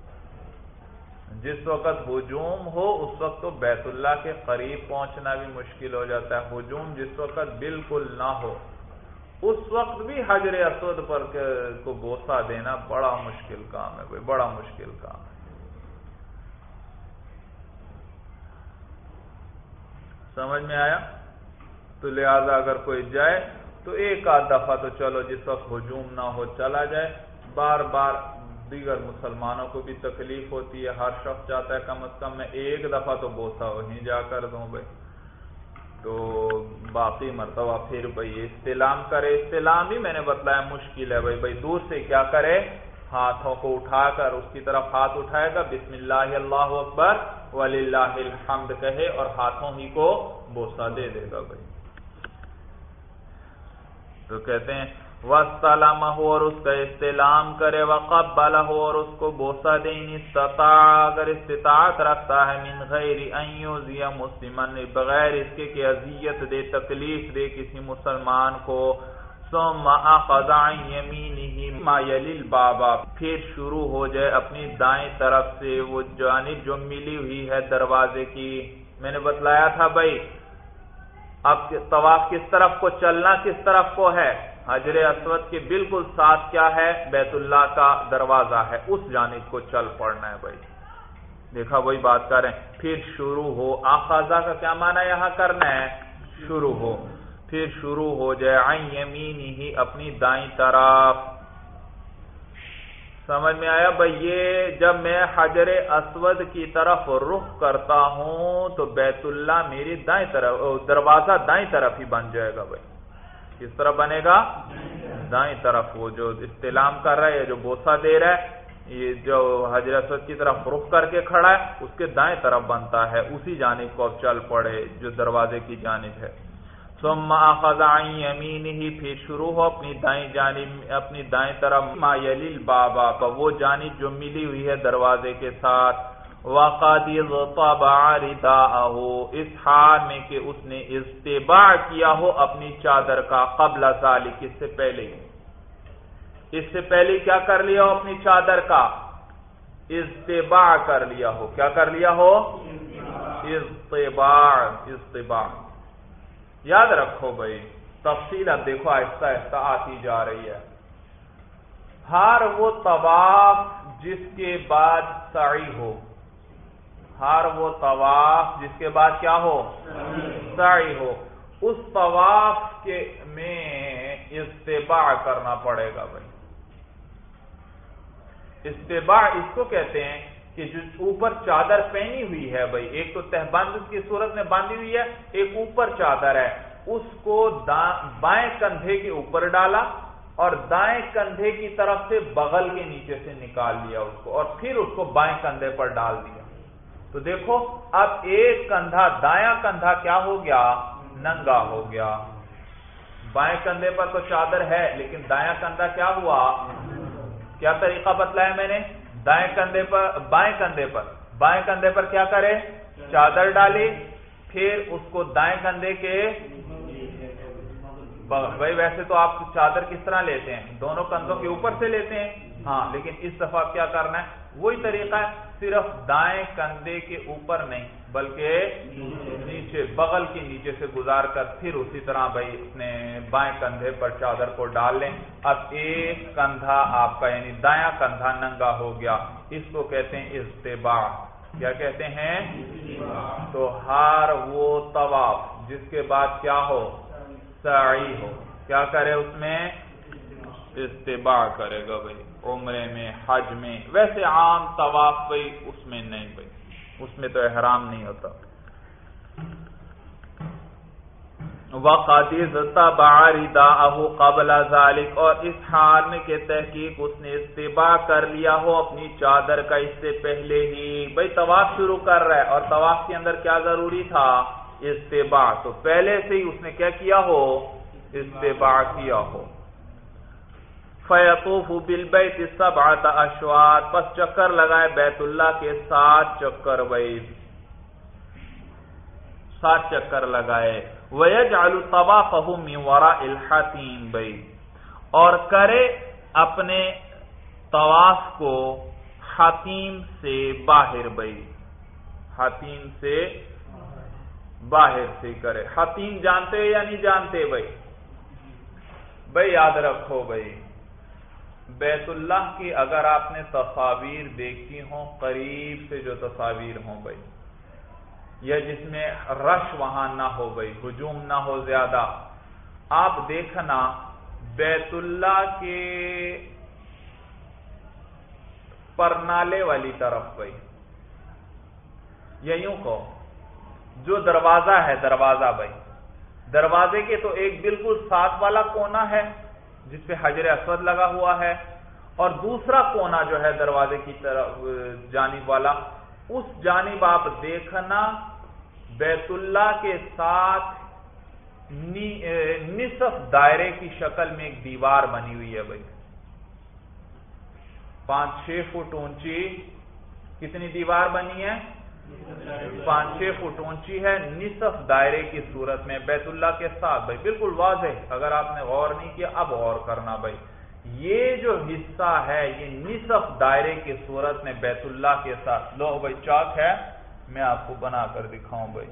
جس وقت ہجوم ہو اس وقت تو بیت اللہ کے قریب پہنچنا بھی مشکل ہو جاتا ہے. ہجوم جس وقت بالکل نہ ہو اس وقت بھی حجر اسود پر کو بوسہ دینا بڑا مشکل کام ہے بھائی، بڑا مشکل کام ہے. سمجھ میں آیا. تو لہذا اگر کوئی جائے تو ایک آدھ دفعہ تو چلو جس وقت ہجوم نہ ہو چلا جائے. بار بار دیگر مسلمانوں کو بھی تکلیف ہوتی ہے، ہر شخص چاہتا ہے کم از کم میں ایک دفعہ تو بوسہ وہیں جا کر دوں بھائی. تو باقی مرتبہ پھر بھائی استلام کرے. استلام بھی میں نے بتلایا مشکل ہے بھائی دور سے کیا کرے، ہاتھوں کو اٹھا کر اس کی طرف ہاتھ اٹھائے گا، بسم اللہ اللہ اکبر وللہ الحمد کہے اور ہاتھوں ہی کو بوسہ دے دے گا بھائی. تو کہتے ہیں وَاسْتَلَمَهُ، اور اس کا استلام کرے، وَقَبَّلَهُ، اور اس کو بوسہ دے، ان استطاع اگر استطاعت رکھتا ہے، من غیر ان یؤذی مسلما، بغیر اس کے کہ اذیت دے، تکلیف دے کسی مسلمان کو. ثم اخذ عن يمينه ما يلي الباب، پھر شروع ہو جائے اپنی دائیں طرف سے وہ جانب جو ملی ہوئی ہے دروازے کی. میں نے بتلایا تھا بھائی اب طواف کس طرف کو چلنا، کس طرف کو ہے؟ حجر اسود کے بالکل ساتھ کیا ہے؟ بیت اللہ کا دروازہ ہے، اس جانب کو چل پڑنا ہے بھائی. دیکھا وہی بات کر رہے ہیں. پھر شروع ہو، آخذہ کا کیا معنی یہاں کرنا ہے؟ شروع ہو. پھر شروع ہو جائے عن یمینہ، اپنی دائیں طرف. سمجھ میں آیا بھائی؟ یہ جب میں حجر اسود کی طرف رخ کرتا ہوں تو بیت اللہ میری دائیں طرف، دروازہ دائیں طرف ہی بن جائے گا بھائی. کس طرف بنے گا؟ دائیں طرف. وہ جو استلام کر رہا ہے، جو بوسہ دے رہا ہے، یہ جو حجر اسود کی طرف رخ کر کے کھڑا ہے، اس کے دائیں طرف بنتا ہے. اسی جانب کو اب چل پڑے جو دروازے کی جانب ہے. ثم اخذ عن یمینہ، پھر شروع ہو اپنی دائیں جانب، اپنی دائیں طرف ما یلی الباب، وہ جانب جو ملی ہوئی ہے دروازے کے ساتھ. وقد اضطبع رداءہ، اس حال میں کہ اس نے اضطباع کیا ہو اپنی چادر کا. قبل ذلک، اس سے پہلے، اس سے پہلے کیا کر لیا ہو؟ اپنی چادر کا اضطباع کر لیا ہو. کیا کر لیا ہو؟ اضطباع. اضطباع یاد رکھو بھائی، تفصیل اب دیکھو آہستہ آہستہ آتی جا رہی ہے. ہر وہ طواف جس کے بعد سعی ہو، ہر وہ طواف جس کے بعد کیا ہو؟ سعی ہو، اس طواف کے میں استباع کرنا پڑے گا بھائی. استباع اس کو کہتے ہیں کہ جو اوپر چادر پہنی ہوئی ہے بھائی، ایک تو تہبند کی صورت میں باندھی ہوئی ہے، ایک اوپر چادر ہے، اس کو بائیں کندھے کے اوپر ڈالا اور دائیں کندھے کی طرف سے بغل کے نیچے سے نکال لیا اس کو، اور پھر اس کو بائیں کندھے پر ڈال دیا. تو دیکھو اب ایک کندھا، دایاں کندھا کیا ہو گیا؟ ننگا ہو گیا. بائیں کندھے پر تو چادر ہے لیکن دایاں کندھا کیا ہوا؟ کیا طریقہ بتلایا میں نے؟ دائیں کندھے پر، بائیں کندھے پر کیا کرے؟ چادر ڈالی، پھر اس کو دائیں کندھے کے، بھائی ویسے تو آپ چادر کس طرح لیتے ہیں؟ دونوں کندھوں کے اوپر سے لیتے ہیں، ہاں، لیکن اس دفعہ کیا کرنا ہے؟ وہی طریقہ ہے، صرف دائیں کندھے کے اوپر نہیں بلکہ نیچے، بغل کے نیچے سے گزار کر پھر اسی طرح بھائی اپنے بائیں کندھے پر چادر کو ڈال لیں. اب ایک کندھا آپ کا یعنی دایاں کندھا ننگا ہو گیا. اس کو کہتے ہیں استباع. کیا کہتے ہیں؟ تو ہر وہ طواف جس کے بعد کیا ہو؟ سعی ہو، کیا کرے اس میں؟ استباع کرے گا بھائی. عمرے میں، حج میں، ویسے عام طواف بھائی اس میں نہیں بھائی، اس میں تو احرام نہیں ہوتا. وَقَدِ اضْطَبَعَ رِدَاءَهُ قَبْلَ ذَلِكَ، اور اس حال میں کہ تحقیق اس نے استباع کر لیا ہو اپنی چادر کا اس سے پہلے ہی. بھائی طواف شروع کر رہا ہے اور طواف کے اندر کیا ضروری تھا؟ استباع. تو پہلے سے ہی اس نے کیا کیا ہو؟ استباع کیا ہو. فَيَطُوفُ بِالْبَيْتِ سَبْعَةَ أَشْوَاطٍ، پس چکر لگائے بیت اللہ کے 7 چکر بھائی، 7 چکر لگائے. وَيَجْعَلُ طَوَافَهُ مِنْ وَرَاءِ الْحَتِيمِ بھائی، اور کرے اپنے طواف کو حتیم سے باہر بھائی، حتیم سے باہر سے کرے. حتیم جانتے یا نہیں جانتے بھائی؟ بھائی یاد رکھو بھائی، بیت اللہ کی اگر آپ نے تصاویر دیکھی ہوں، قریب سے جو تصاویر ہوں بھائی، یا جس میں رش وہاں نہ ہو بھائی، ہجوم نہ ہو زیادہ، آپ دیکھنا بیت اللہ کے پرنالے والی طرف بھائی، یا یوں کہو جو دروازہ ہے، دروازہ بھائی، دروازے کے تو ایک بالکل ساتھ والا کونا ہے جس پہ حجر اسود لگا ہوا ہے، اور دوسرا کونا جو ہے دروازے کی طرف جانب والا، اس جانب آپ دیکھنا بیت اللہ کے ساتھ نصف دائرے کی شکل میں ایک دیوار بنی ہوئی ہے بھائی، 5-6 فٹ اونچی. کتنی دیوار بنی ہے؟ 5-6 فٹ اونچی ہے، نصف دائرے کی صورت میں بیت اللہ کے ساتھ. بھائی بالکل واضح، اگر آپ نے غور نہیں کیا اب غور کرنا. بھائی یہ جو حصہ ہے یہ نصف دائرے کی صورت میں بیت اللہ کے ساتھ. لو بھائی چاک ہے، میں آپ کو بنا کر دکھاؤں. بھائی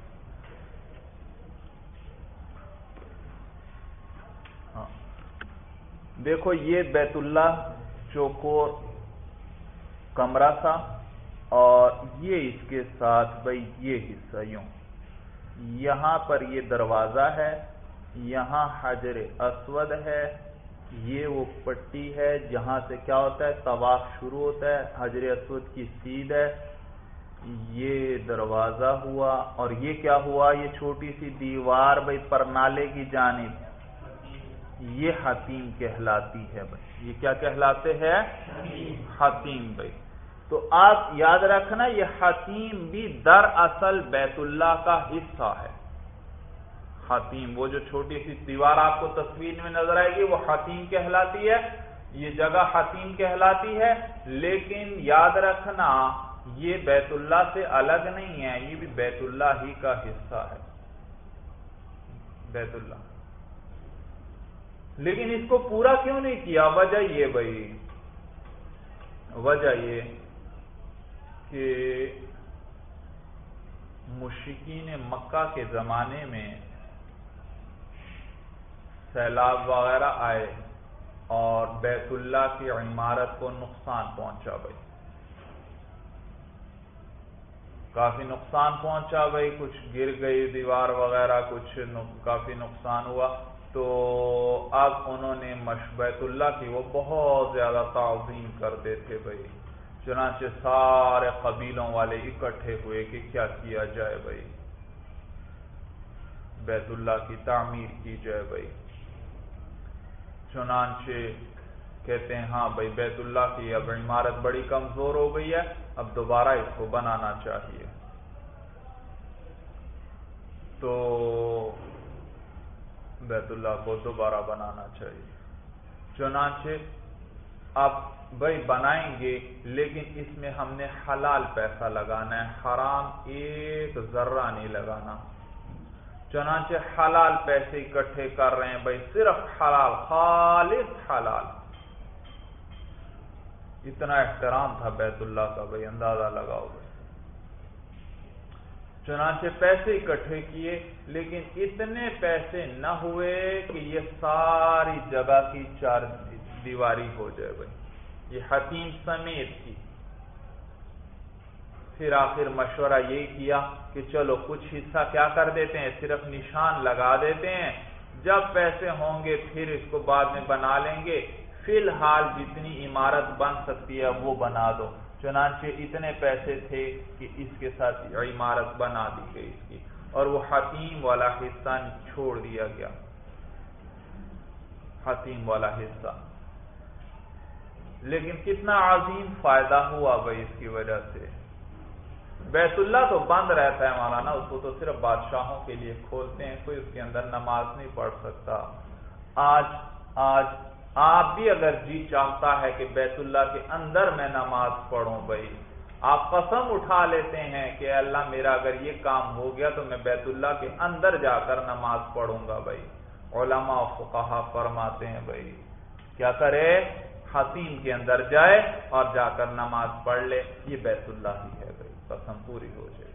ہاں دیکھو، یہ بیت اللہ چوکور کمرہ تھا، اور یہ اس کے ساتھ بھائی یہ حصہ یوں، یہاں پر یہ دروازہ ہے، یہاں حجر اسود ہے، یہ وہ پٹی ہے جہاں سے کیا ہوتا ہے طواف شروع ہوتا ہے، حجر اسود کی سیدھ ہے، یہ دروازہ ہوا، اور یہ کیا ہوا، یہ چھوٹی سی دیوار بھائی پرنالے کی جانب، یہ حتیم کہلاتی ہے. بھائی یہ کیا کہلاتے ہیں؟ حتیم. بھائی تو آپ یاد رکھنا یہ حتیم بھی دراصل بیت اللہ کا حصہ ہے. حتیم وہ جو چھوٹی سی دیوار آپ کو تصویر میں نظر آئے گی وہ حتیم کہلاتی ہے، یہ جگہ حتیم کہلاتی ہے. لیکن یاد رکھنا یہ بیت اللہ سے الگ نہیں ہے، یہ بھی بیت اللہ ہی کا حصہ ہے، بیت اللہ. لیکن اس کو پورا کیوں نہیں کیا؟ وجہ یہ بھائی، وجہ یہ کہ مشرکین مکہ کے زمانے میں سیلاب وغیرہ آئے اور بیت اللہ کی عمارت کو نقصان پہنچا. بھائی کافی نقصان پہنچا. بھائی کچھ گر گئی دیوار وغیرہ، کچھ کافی نقصان ہوا. تو اب انہوں نے بیت اللہ کی وہ بہت زیادہ تعظیم کرتے تھے. بھائی چنانچہ سارے قبیلوں والے اکٹھے ہوئے کہ کیا کیا جائے، بھائی بیت اللہ کی تعمیر کی جائے. بھائی چنانچہ کہتے ہیں ہاں بھائی بیت اللہ کی اب عمارت بڑی کمزور ہو گئی ہے، اب دوبارہ اس کو بنانا چاہیے. تو بیت اللہ کو دوبارہ بنانا چاہیے. چنانچہ اب بھائی بنائیں گے، لیکن اس میں ہم نے حلال پیسہ لگانا ہے، حرام ایک ذرہ نہیں لگانا. چنانچہ حلال پیسے اکٹھے کر رہے ہیں. بھائی صرف حلال، خالص حلال. اتنا احترام تھا بیت اللہ کا، بھائی اندازہ لگاؤ. بھائی چنانچہ پیسے اکٹھے کیے، لیکن اتنے پیسے نہ ہوئے کہ یہ ساری جگہ کی 4 دیواری ہو جائے. بھائی یہ حتیم سمیت کی. پھر آخر مشورہ یہی کیا کہ چلو کچھ حصہ کیا کر دیتے ہیں، صرف نشان لگا دیتے ہیں، جب پیسے ہوں گے پھر اس کو بعد میں بنا لیں گے، فی الحال جتنی عمارت بن سکتی ہے وہ بنا دو. چنانچہ اتنے پیسے تھے کہ اس کے ساتھ عمارت بنا دی گئی اس کی، اور وہ حتیم والا حصہ چھوڑ دیا گیا. حتیم والا حصہ. لیکن کتنا عظیم فائدہ ہوا بھائی اس کی وجہ سے. بیت اللہ تو بند رہتا ہے مولانا، اس کو تو صرف بادشاہوں کے لیے کھولتے ہیں، کوئی اس کے اندر نماز نہیں پڑھ سکتا. آج آپ بھی اگر جی چاہتا ہے کہ بیت اللہ کے اندر میں نماز پڑھوں، بھائی آپ قسم اٹھا لیتے ہیں کہ اللہ میرا اگر یہ کام ہو گیا تو میں بیت اللہ کے اندر جا کر نماز پڑھوں گا. بھائی علماء و فقہا فرماتے ہیں بھائی کیا کرے، حتیم کے اندر جائے اور جا کر نماز پڑھ لے، یہ بیت اللہ ہی ہے. بھائی قسم پوری ہو جائے.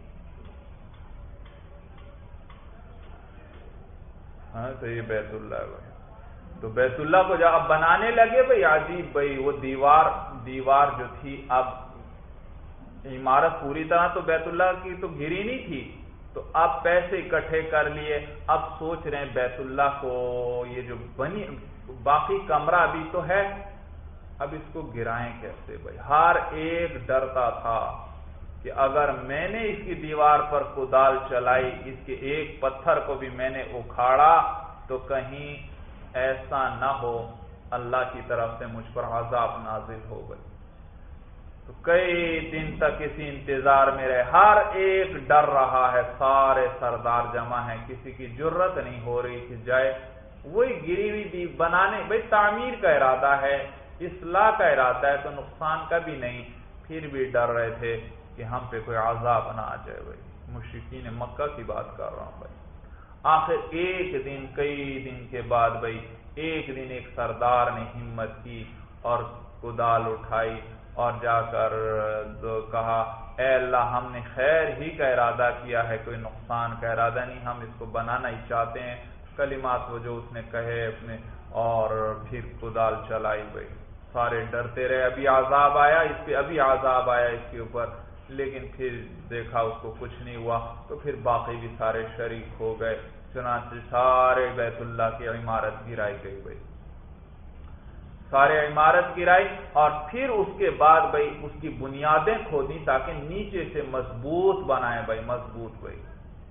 ہاں تو یہ بیت اللہ ہے. بھائی تو بیت اللہ کو جب اب بنانے لگے بھائی عجیب، بھائی وہ دیوار جو تھی، اب عمارت پوری طرح تو بیت اللہ کی تو گری نہیں تھی، تو اب پیسے اکٹھے کر لیے. اب سوچ رہے ہیں بیت اللہ کو یہ جو بنی باقی کمرہ بھی تو ہے، اب اس کو گرائیں کیسے. بھائی ہر ایک ڈرتا تھا کہ اگر میں نے اس کی دیوار پر کدال چلائی، اس کے ایک پتھر کو بھی میں نے اکھاڑا تو کہیں ایسا نہ ہو اللہ کی طرف سے مجھ پر عذاب نازل ہو گئے. تو کئی دن تک اسی انتظار میں رہے، ہر ایک ڈر رہا ہے، سارے سردار جمع ہیں، کسی کی جرت نہیں ہو رہی کہ جائے وہی گری ہوئی بنانے. بھائی تعمیر کا ارادہ ہے، اصلاح کا ارادہ ہے تو نقصان کا بھی نہیں، پھر بھی ڈر رہے تھے کہ ہم پہ کوئی عذاب نہ آ جائے بھائی. مشرکین مکہ کی بات کر رہا ہوں بھائی. آخر ایک دن، کئی دن کے بعد بھائی، ایک دن ایک سردار نے ہمت کی اور کدال اٹھائی اور جا کر کہا اے اللہ ہم نے خیر ہی کا ارادہ کیا ہے، کوئی نقصان کا ارادہ نہیں، ہم اس کو بنانا ہی چاہتے ہیں. کلمات وہ جو اس نے کہے اپنے، اور پھر کدال چلائی بھائی. سارے ڈرتے رہے، ابھی عذاب آیا اس پہ، ابھی عذاب آیا اس کے اوپر، لیکن پھر دیکھا اس کو کچھ نہیں ہوا. تو پھر باقی بھی سارے شریک ہو گئے. چنانچہ سارے بیت اللہ کی عمارت گرائی گئی بھائی، سارے عمارت گرائی. اور پھر اس کے بعد بھائی اس کی بنیادیں کھودی تاکہ نیچے سے مضبوط بنائے بھائی، مضبوط بھائی،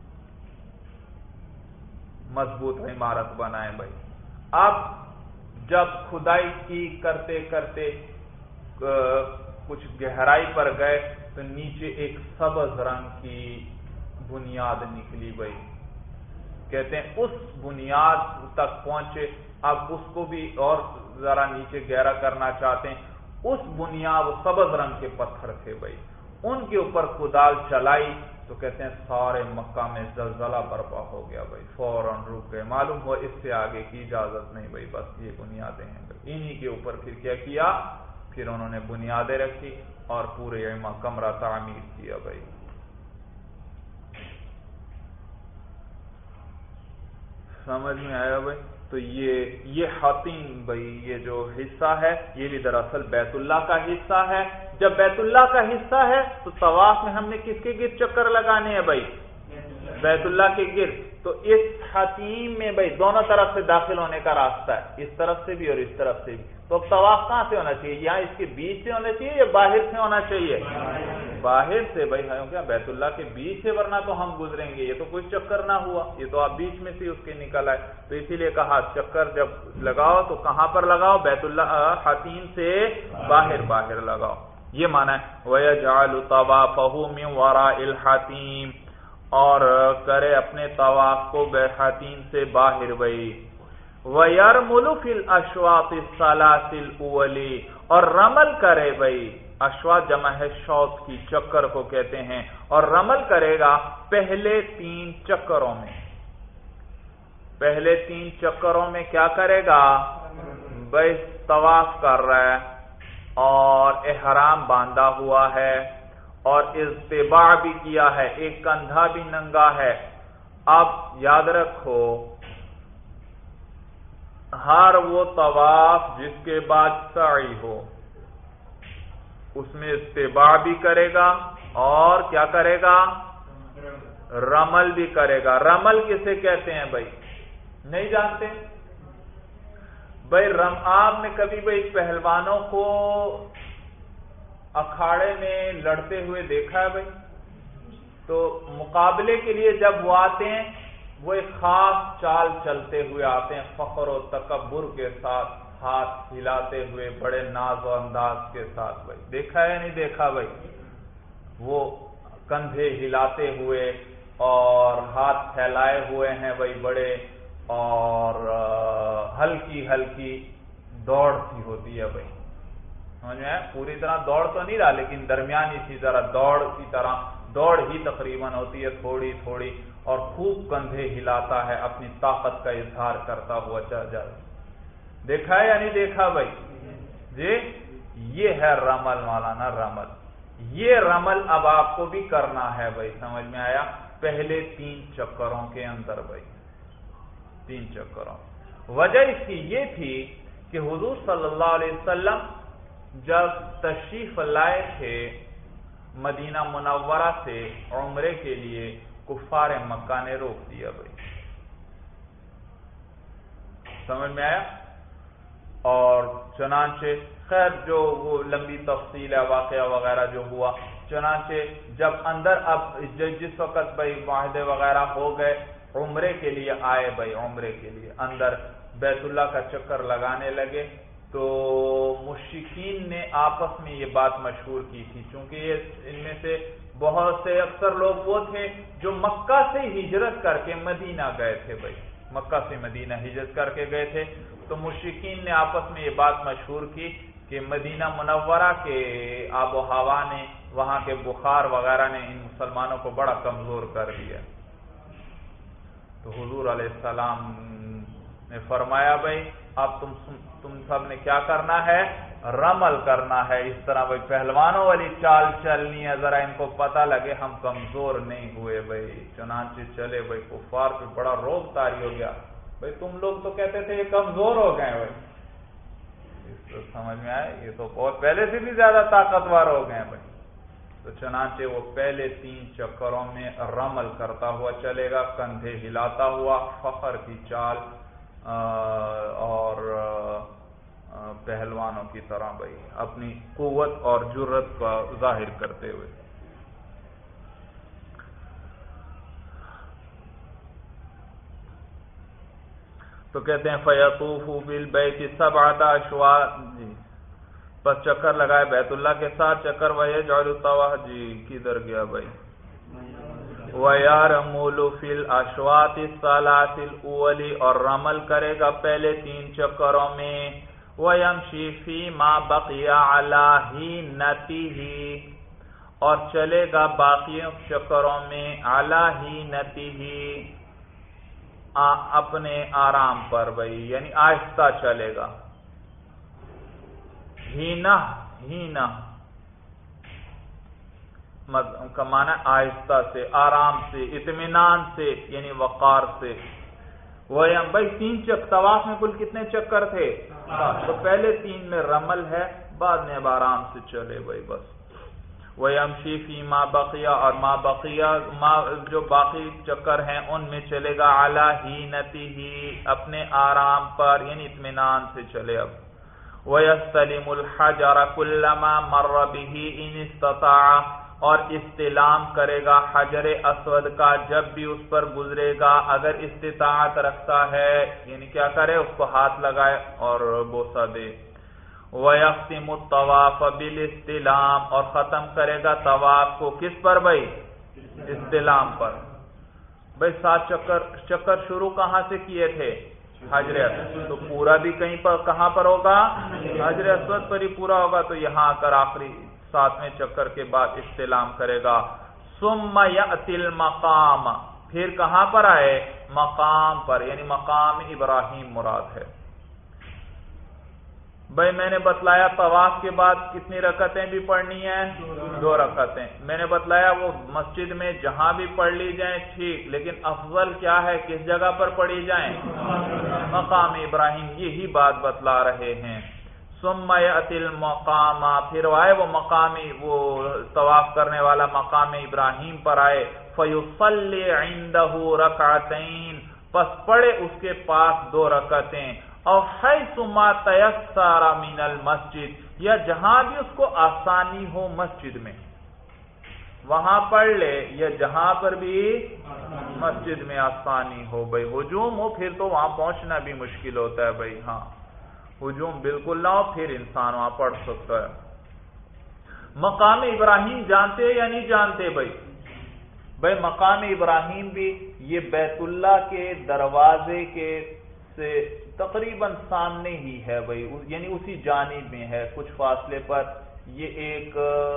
مضبوط عمارت بنائے بھائی. اب جب کھدائی کی کرتے کرتے کچھ گہرائی پر گئے تو نیچے ایک سبز رنگ کی بنیاد نکلی بھائی. کہتے ہیں اس بنیاد تک پہنچے. اب اس کو بھی اور ذرا نیچے گہرا کرنا چاہتے ہیں. اس بنیاد سبز رنگ کے پتھر تھے بھائی، ان کے اوپر کدال چلائی تو کہتے ہیں سارے مکہ میں زلزلہ برپا ہو گیا بھائی، فوراً رک گئے. معلوم ہوا اس سے آگے کی اجازت نہیں بھائی، بس یہ بنیادیں ہیں بھائی. انہی کے اوپر پھر کیا کیا، پھر انہوں نے بنیادیں رکھی اور پورے کمرہ تعمیر کیا بھائی. سمجھ میں آیا بھائی؟ تو یہ حتیم بھائی، یہ جو حصہ ہے یہ بھی دراصل بیت اللہ کا حصہ ہے. جب بیت اللہ کا حصہ ہے تو طواف میں ہم نے کس کے گرد چکر لگانے ہیں بھائی؟ بیت اللہ کے گرد. تو اس حتیم میں بھائی دونوں طرف سے داخل ہونے کا راستہ ہے، اس طرف سے بھی اور اس طرف سے بھی. تو اب طواف کہاں سے ہونا چاہیے؟ یہاں اس کے بیچ سے ہونا چاہیے یا باہر سے ہونا چاہیے؟ باہر سے بھائی. کیا بیت اللہ کے بیچ سے؟ ورنہ تو ہم گزریں گے، یہ تو کوئی چکر نہ ہوا، یہ تو آپ بیچ میں سے اس کے نکل آئے. تو اسی لیے کہا چکر جب لگاؤ تو کہاں پر لگاؤ؟ بیت اللہ حتیم سے باہر باہر لگاؤ. یہ معنی ہے وَيَجْعَلُ طَوَافَهُ مِنْ وَرَاءِ الْحَتِيمِ، اور کرے اپنے طواف کو حتیم سے باہر بھائی. وَيَرْمُلُ فِي الْأَشْوَاطِ الثَّلَاثِ الْأُوَلِ، اور رمل کرے بھائی. اشواط جمع ہے شوط کی، چکر کو کہتے ہیں. اور رمل کرے گا پہلے 3 چکروں میں. پہلے 3 چکروں میں کیا کرے گا بھائی؟ طواف کر رہا ہے اور احرام باندھا ہوا ہے اور اضطباع بھی کیا ہے، ایک کندھا بھی ننگا ہے. اب یاد رکھو ہر وہ طواف جس کے بعد سعی ہو اس میں اضطباع بھی کرے گا اور کیا کرے گا؟ رمل بھی کرے گا. رمل کسے کہتے ہیں بھائی؟ نہیں جانتے بھائی؟ آپ نے کبھی بھائی پہلوانوں کو اکھاڑے میں لڑتے ہوئے دیکھا ہے بھائی؟ تو مقابلے کے لیے جب وہ آتے ہیں وہ ایک خاص چال چلتے ہوئے آتے ہیں، فخر و تکبر کے ساتھ، ہاتھ ہلاتے ہوئے، بڑے ناز و انداز کے ساتھ بھائی. دیکھا ہے نہیں دیکھا بھائی؟ وہ کندھے ہلاتے ہوئے اور ہاتھ پھیلائے ہوئے ہیں بھائی بڑے، اور ہلکی ہلکی دوڑ سی ہوتی ہے بھائی. سمجھ میں پوری طرح دوڑ تو نہیں رہا لیکن درمیانی سی ذرا دوڑ کی طرح دوڑ ہی تقریباً ہوتی ہے، تھوڑی تھوڑی، اور خوب کندھے ہلاتا ہے، اپنی طاقت کا اظہار کرتا ہوا چل جائے. دیکھا ہے یا نہیں دیکھا بھائی؟ جی یہ ہے رمل مولانا، رمل. یہ رمل اب آپ کو بھی کرنا ہے بھائی. سمجھ میں آیا؟ پہلے 3 چکروں کے اندر بھائی، 3 چکروں. وجہ اس کی یہ تھی کہ حضور صلی اللہ علیہ وسلم جب تشریف لائے تھے مدینہ منورہ سے عمرے کے لیے، کفار مکہ نے روک دیا بھائی. سمجھ میں آیا؟ اور چنانچہ خیر جو وہ لمبی تفصیل ہے، واقعہ وغیرہ جو ہوا، چنانچہ جب اندر اب جس وقت بھائی معاہدے وغیرہ ہو گئے، عمرے کے لیے آئے بھائی، عمرے کے لیے اندر بیت اللہ کا چکر لگانے لگے. تو مشرکین نے آپس میں یہ بات مشہور کی تھی، چونکہ یہ ان میں سے بہت سے اکثر لوگ وہ تھے جو مکہ سے ہجرت کر کے مدینہ گئے تھے بھائی، مکہ سے مدینہ ہجرت کر کے گئے تھے. تو مشرکین نے آپس میں یہ بات مشہور کی کہ مدینہ منورہ کے آب و ہوا نے، وہاں کے بخار وغیرہ نے ان مسلمانوں کو بڑا کمزور کر دیا۔ تو حضور علیہ السلام نے فرمایا بھائی اب تم سب نے کیا کرنا ہے؟ رمل کرنا ہے، اس طرح بھائی پہلوانوں والی چال چلنی ہے، ذرا ان کو پتہ لگے ہم کمزور نہیں ہوئے بھائی۔ چنانچہ چلے بھائی، کفار پہ بڑا روب طاری ہو گیا، بھائی تم لوگ تو کہتے تھے یہ کمزور ہو گئے بھائی، اس تو سمجھ میں آئے یہ تو بہت پہلے سے بھی زیادہ طاقتور ہو گئے بھائی۔ تو چنانچہ وہ پہلے 3 چکروں میں رمل کرتا ہوا چلے گا، کندھے ہلاتا ہوا، فخر کی چال اور پہلوانوں کی طرح بھائی اپنی قوت اور جرت کا ظاہر کرتے ہوئے۔ تو کہتے ہیں فَيَطُوفُ بِالْبَيْتِ 7 أَشْوَاطٍ، جی پس چکر لگائے بیت اللہ کے ساتھ چکر، وَيَجْعَلُ الطَّوَافَ، جی کدھر گیا بھائی، وَيَرْمُلُ فِي الْأَشْوَاطِ الثَّلَاثِ الْأُوَلِ، اور رمل کرے گا پہلے 3 چکروں میں، وَيَمْشِي فِي مَا بَقِيَ عَلَى هِينَتِهِ، اور چلے گا باقی چکروں میں عَلَى هِينَتِهِ، اپنے آرام پر بھائی، یعنی آہستہ چلے گا۔ ہینہ کا معنی آہستہ سے، آرام سے، اطمینان سے، یعنی وقار سے۔ بھائی 3 طواف میں کل کتنے چکر تھے؟ تو پہلے 3 میں رمل ہے، بعد میں اب آرام سے چلے بھائی بس۔ وَيَمْشِي فِي مَا بَقِيَ، اور جو باقی چکر ہیں ان میں چلے گا عَلَى هِينَتِهِ، اپنے آرام پر، یعنی اطمینان سے چلے اب۔ وَيَسْتَلِمُ الْحَجَرَ كُلَّمَا مَرَّ بِهِ إِنِ اسْتَطَاعَ، اور استلام کرے گا حجر اسود کا جب بھی اس پر گزرے گا اگر استطاعت رکھتا ہے، یعنی کیا کرے، اس کو ہاتھ لگائے اور بوسہ دے۔ وَيَخْتِمُ الطَّوَافَ بِالِاسْتِلَامِ، اور ختم کرے گا طواف کو کس پر بھائی؟ استلام پر۔ بھائی 7 چکر شروع کہاں سے کیے تھے؟ حجر اسود، تو پورا بھی کہیں پر کہاں پر ہوگا؟ حجر اسود پر ہی پورا ہوگا، تو یہاں آ کر آخری 7ویں چکر کے بعد استلام کرے گا۔ ثُمَّ يَأْتِي الْمَقَامَ، پھر کہاں پر آئے؟ مقام پر، یعنی مقام ابراہیم مراد ہے۔ بھائی میں نے بتلایا طواف کے بعد کتنی رکعتیں بھی پڑھنی ہیں؟ 2 رکعتیں۔ میں نے بتلایا وہ مسجد میں جہاں بھی پڑھ لی جائیں ٹھیک، لیکن افضل کیا ہے، کس جگہ پر پڑھی جائیں؟ مقام ابراہیم، یہی بات بتلا رہے ہیں۔ ثم یأتی المقام، پھر آئے وہ مقامی، وہ طواف کرنے والا مقام ابراہیم پر آئے، فیصلی عنده رکعتین، پس پڑھے اس کے پاس 2 رکعتیں، اور حیث ما تیسر من المسجد، یا جہاں بھی اس کو آسانی ہو مسجد میں وہاں پڑھ لے، یا جہاں پر بھی مسجد میں آسانی ہو۔ بھائی ہجوم ہو پھر تو وہاں پہنچنا بھی مشکل ہوتا ہے بھائی، ہاں ہجوم بالکل نہ ہو پھر انسان وہاں پڑھ سکتا ہے۔ مقام ابراہیم جانتے یا نہیں جانتے بھائی؟ بھائی مقام ابراہیم بھی یہ بیت اللہ کے دروازے کے سے تقریباً سامنے ہی ہے بھائی، یعنی اسی جانب میں ہے، کچھ فاصلے پر۔ یہ ایک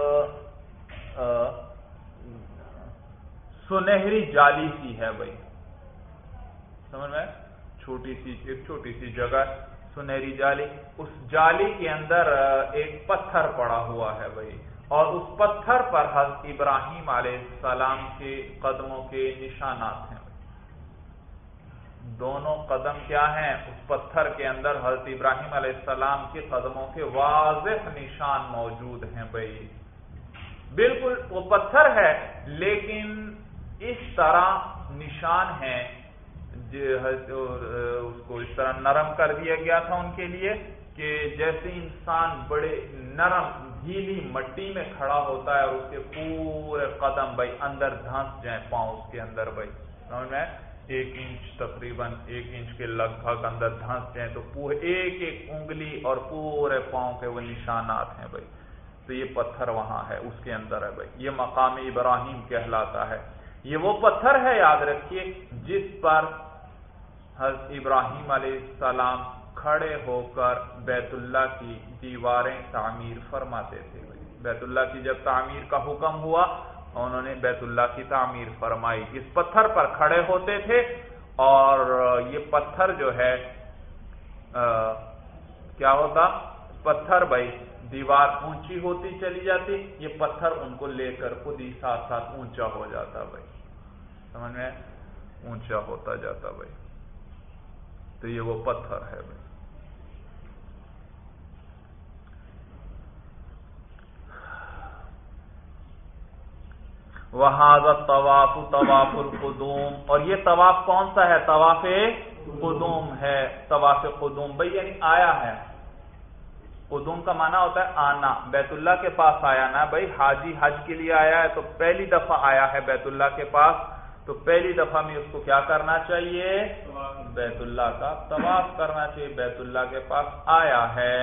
سنہری جالی سی ہے بھائی، سمجھ میں، ایک چھوٹی سی جگہ سنہری جالی، اس جالی کے اندر ایک پتھر پڑا ہوا ہے بھائی، اور اس پتھر پر حضرت ابراہیم علیہ السلام کے قدموں کے نشانات ہیں۔ دونوں قدم کیا ہیں؟ اس پتھر کے اندر حضرت ابراہیم علیہ السلام کے قدموں کے واضح نشان موجود ہیں بھائی، بالکل وہ پتھر ہے لیکن اس طرح نشان ہیں، اس کو اس طرح نرم کر دیا گیا تھا ان کے لیے کہ جیسے انسان بڑے نرم گیلی مٹی میں کھڑا ہوتا ہے اور اس کے پورے قدم بھائی اندر دھنس جائیں، پاؤں اس کے اندر بھائی، سمجھ میں، 1 انچ تقریباً 1 انچ کے لگ بھگ اندر دھنس جائیں تو پورے ایک انگلی اور پورے پاؤں کے وہ نشانات ہیں بھائی۔ تو یہ پتھر وہاں ہے، اس کے اندر ہے بھائی، یہ مقام ابراہیم کہلاتا ہے۔ یہ وہ پتھر ہے، یاد رکھیے، جس پر حضرت ابراہیم علیہ السلام کھڑے ہو کر بیت اللہ کی دیواریں تعمیر فرماتے تھے۔ بیت اللہ کی جب تعمیر کا حکم ہوا انہوں نے بیت اللہ کی تعمیر فرمائی، اس پتھر پر کھڑے ہوتے تھے، اور یہ پتھر جو ہے کیا ہوتا، پتھر بھائی دیوار اونچی ہوتی چلی جاتی، یہ پتھر ان کو لے کر خود ہی ساتھ ساتھ اونچا ہو جاتا بھائی، سمجھ میں، اونچا ہوتا جاتا بھائی، تو یہ وہ پتھر ہے بھائی۔ وَهَذَا الطَّوَافُ طَوَافُ الْقُدُومِ، اور یہ طواف کون سا ہے؟ طواف قدوم ہے۔ طواف قدوم بھئی یعنی آیا ہے، قدوم کا معنی ہوتا ہے آنا، بیت اللہ کے پاس آیا نا بھئی، حاجی حج کے لیے آیا ہے تو پہلی دفعہ آیا ہے بیت اللہ کے پاس، تو پہلی دفعہ میں اس کو کیا کرنا چاہیے؟ بیت اللہ کا طواف کرنا چاہیے، بیت اللہ کے پاس آیا ہے۔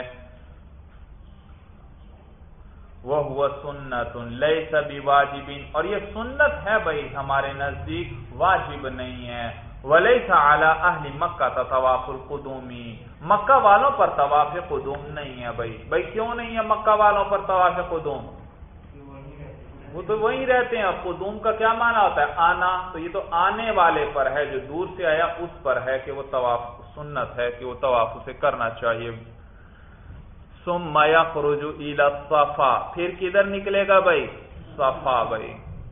وَهُوَ سُنَّةٌ لَيْسَ بِوَاجِبٍ، اور یہ سنت ہے بھئی ہمارے نزدیک، واجب نہیں ہے۔ وَلَيْسَ عَلَىٰ أَهْلِ مَكَّةَ طَوَافُ الْقُدُومِ، مکہ والوں پر طواف قدوم نہیں ہے بھئی کیوں نہیں ہے مکہ والوں پر طواف قدوم؟ وہ تو وہیں رہتے ہیں، قدوم کا کیا معنی ہوتا ہے؟ آنا، تو یہ تو آنے والے پر ہے، جو دور سے آیا اس پر ہے کہ وہ طواف سنت ہے کہ وہ طواف اسے کرنا چاہیے۔ ثم يخرج الى الصفا، پھر کدھر نکلے گا بھائی؟ صفا بھائی،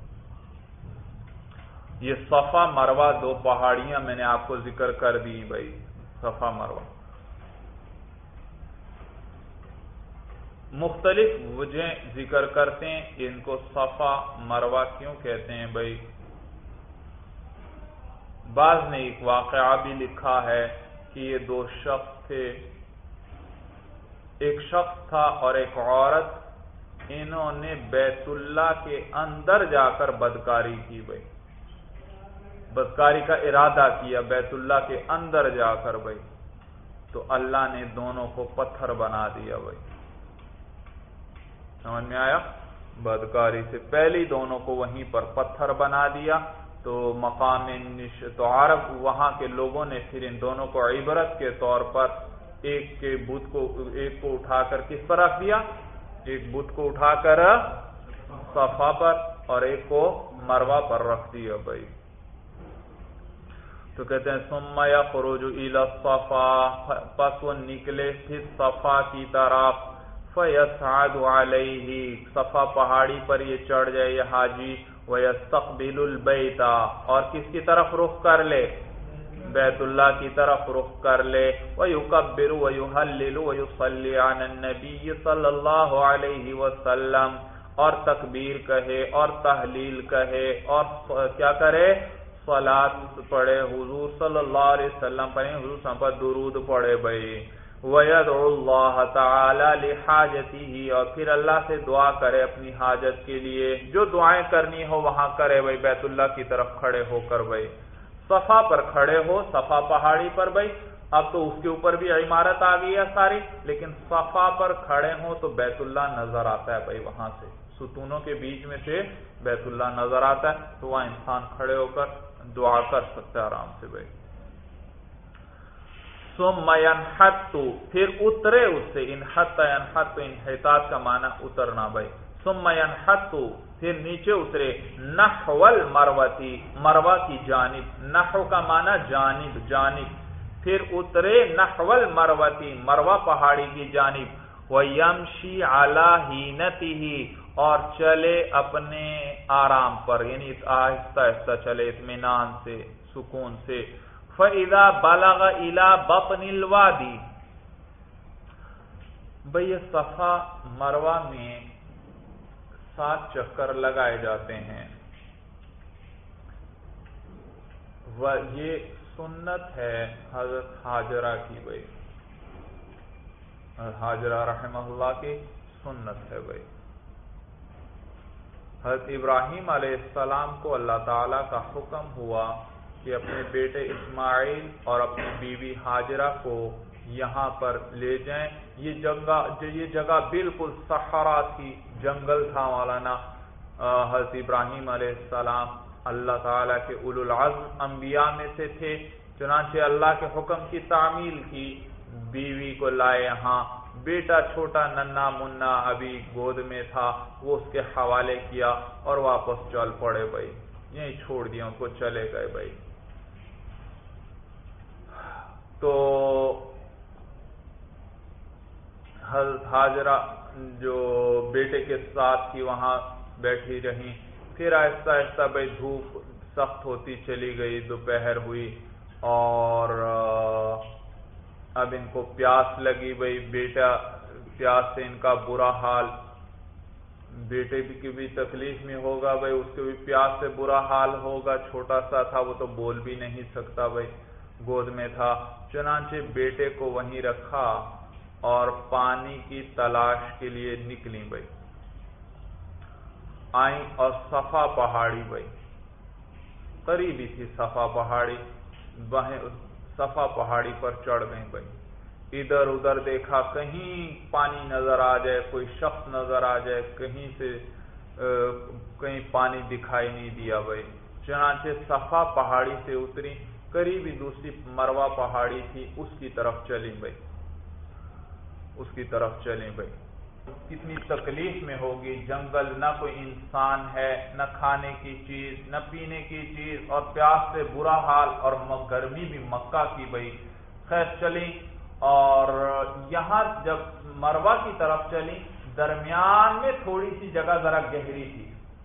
یہ صفا مروہ دو پہاڑیاں میں نے آپ کو ذکر کر دی بھائی، صفا مروہ مختلف وجہ ذکر کرتے ہیں ان کو صفا مروہ کیوں کہتے ہیں بھائی۔ بعض نے ایک واقعہ بھی لکھا ہے کہ یہ دو شخص تھے، ایک شخص تھا اور ایک عورت، انہوں نے بیت اللہ کے اندر جا کر بدکاری کی بھائی، بدکاری کا ارادہ کیا بیت اللہ کے اندر جا کر بھائی، تو اللہ نے دونوں کو پتھر بنا دیا بھائی، سمجھ میں آیا؟ بدکاری سے پہلی دونوں کو وہیں پر پتھر بنا دیا، تو مقام تو عرب وہاں کے لوگوں نے پھر ان دونوں کو عبرت کے طور پر ایک کو اٹھا کر کس پر رکھ دیا؟ ایک بت کو اٹھا کر صفا پر اور ایک کو مروہ پر رکھ دیا بھائی۔ تو کہتے ہیں ثم یخرج الی الصفا، پس وہ نکلے پھر صفا کی طرف، فیصعد علیہ، صفا پہاڑی پر یہ چڑھ جائے یہ حاجی، ویستقبل البیت، اور کس کی طرف رخ کر لے؟ بیت اللہ کی طرف رخ کر لے، وَيُكَبِّرُ وَيُحَلِّلُ وَيُصَلِّ عَلَى النَّبِيِّ صلی اللہ علیہ وسلم، اور تکبیر کہے اور تحلیل کہے اور کیا کرے؟ صلاۃ پڑھے، حضور صلی اللہ علیہ وسلم پڑھے، حضور صلی اللہ علیہ وسلم پر درود پڑھے بھائی، وَيَدْعُ اللَّهَ تَعَالَى لِحَاجَتِهِ، اور پھر اللہ سے دعا کرے اپنی حاجت کے لیے، جو دعائیں کرنی ہو وہاں کرے بھائی، بیت اللہ کی طرف کھڑے ہو کر بھائی، صفا پر کھڑے ہو، صفا پہاڑی پر بھائی، اب تو اس کے اوپر بھی عمارت آ گئی ہے ساری، لیکن صفا پر کھڑے ہو تو بیت اللہ نظر آتا ہے بھائی، وہاں سے ستونوں کے بیچ میں سے بیت اللہ نظر آتا ہے، تو وہاں انسان کھڑے ہو کر دعا کر سکتا ہے آرام سے بھائی۔ ثم ينحت، پھر اترے اس سے، انحت ينحت، انحطاط کا معنی اترنا بھائی، ثم ينحت، پھر نیچے اترے، نحو المروتی، مروہ کی جانب، نحو کا معنی جانب، جانب، پھر اترے نحو المروتی، مروہ پہاڑی کی جانب، وَيَمْشِي عَلَى هِينَتِهِ، اور چلے اپنے آرام پر، یعنی آہستہ آہستہ چلے، اطمینان سے، سکون سے۔ فَإِذَا بَلَغَ إِلَى بَطْنِ الْوَادِ، بھئی یہ صفا مروہ میں 7 چکر لگائے جاتے ہیں، یہ سنت ہے حضرت حاجرہ کی بھئی، حاجرہ رحمہ اللہ کی سنت ہے بھئی۔ حضرت ابراہیم علیہ السلام کو اللہ تعالیٰ کا حکم ہوا کہ اپنے بیٹے اسماعیل اور اپنی بیوی حاجرہ کو یہاں پر لے جائیں، یہ جگہ بالکل صحرا تھی، جنگل تھا مولانا۔ حضرت ابراہیم علیہ السلام اللہ تعالیٰ کے اولو العزم انبیاء میں سے تھے، چنانچہ اللہ کے حکم کی تعمیل کی، بیوی کو لائے یہاں، بیٹا چھوٹا ننھا منا ابھی گود میں تھا، وہ اس کے حوالے کیا اور واپس چل پڑے بھائی، یہیں چھوڑ دیا ان کو، چلے گئے بھائی۔ تو حضرت ہاجرہ جو بیٹے کے ساتھ تھی وہاں بیٹھی رہیں، پھر آہستہ آہستہ بھائی دھوپ سخت ہوتی چلی گئی، دوپہر ہوئی اور اب ان کو پیاس لگی بھائی، بیٹا پیاس سے ان کا برا حال، بیٹے کی بھی تکلیف میں ہوگا بھائی، اس کے بھی پیاس سے برا حال ہوگا، چھوٹا سا تھا وہ تو بول بھی نہیں سکتا بھائی، گود میں تھا، چنانچہ بیٹے کو وہیں رکھا اور پانی کی تلاش کے لیے نکلی بھائی، آئیں اور صفا پہاڑی بھائی، قریبی تھی صفا پہاڑی، وہیں صفا پہاڑی پر چڑھ گئیں بھائی، ادھر ادھر دیکھا، کہیں پانی نظر آ جائے، کوئی شخص نظر آ جائے، کہیں سے کہیں پانی دکھائی نہیں دیا بھائی، چنانچہ صفا پہاڑی سے اتری، قریبی دوسری مروہ پہاڑی تھی، اس کی طرف چلی بھائی، اس کی طرف چلیں بھائی۔ کتنی تکلیف میں ہوگی، جنگل، نہ کوئی انسان ہے، نہ کھانے کی چیز، نہ پینے کی چیز، اور پیاس سے برا حال، اور گرمی بھی مکہ کی بھائی، خیر چلی، اور یہاں جب مروہ کی طرف چلی، درمیان میں تھوڑی سی جگہ ذرا گہری تھی،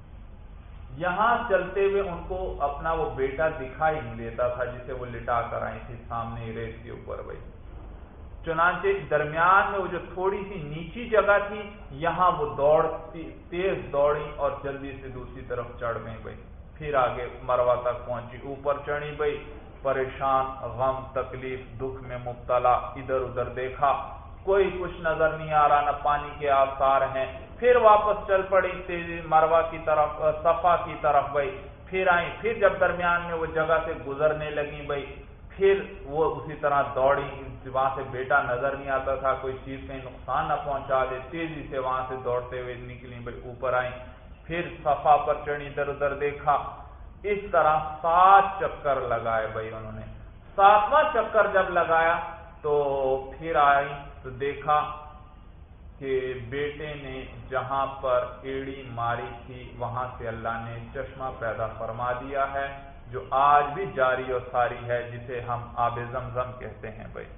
یہاں چلتے ہوئے ان کو اپنا وہ بیٹا دکھائی نہیں دیتا تھا جسے وہ لٹا کر آئی تھی سامنے ریت کے اوپر بھائی، چنانچہ درمیان میں وہ جو تھوڑی سی نیچی جگہ تھی، یہاں وہ تیز دوڑی اور جلدی سے دوسری طرف چڑھ گئی بھائی، پھر آگے مروہ تک پہنچی، اوپر چڑھی بھائی، پریشان، غم، تکلیف، دکھ میں مبتلا، ادھر ادھر دیکھا، کوئی کچھ نظر نہیں آ رہا، نہ پانی کے آثار ہیں، پھر واپس چل پڑی تیزی مروہ کی طرف، صفا کی طرف بھائی، پھر آئیں، پھر جب درمیان میں وہ جگہ سے گزرنے لگی بھائی، پھر وہ اسی طرح دوڑی، وہاں سے بیٹا نظر نہیں آتا تھا، کوئی چیز کہیں نقصان نہ پہنچا دے، تیزی سے وہاں سے دوڑتے ہوئے نکلی بھائی، اوپر آئیں، پھر صفا پر چڑھی، ادھر ادھر دیکھا، اس طرح 7 چکر لگائے بھائی انہوں نے، 7واں چکر جب لگایا تو پھر آئی تو دیکھا کہ بیٹے نے جہاں پر ایڑی ماری تھی وہاں سے اللہ نے چشمہ پیدا فرما دیا ہے، جو آج بھی جاری و ساری ہے، جسے ہم آب زمزم کہتے ہیں بھائی۔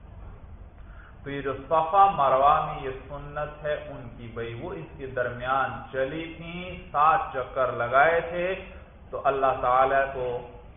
تو یہ جو صفا مروہ میں یہ سنت ہے ان کی بھائی، وہ اس کے درمیان چلی تھیں، 7 چکر لگائے تھے، تو اللہ تعالیٰ کو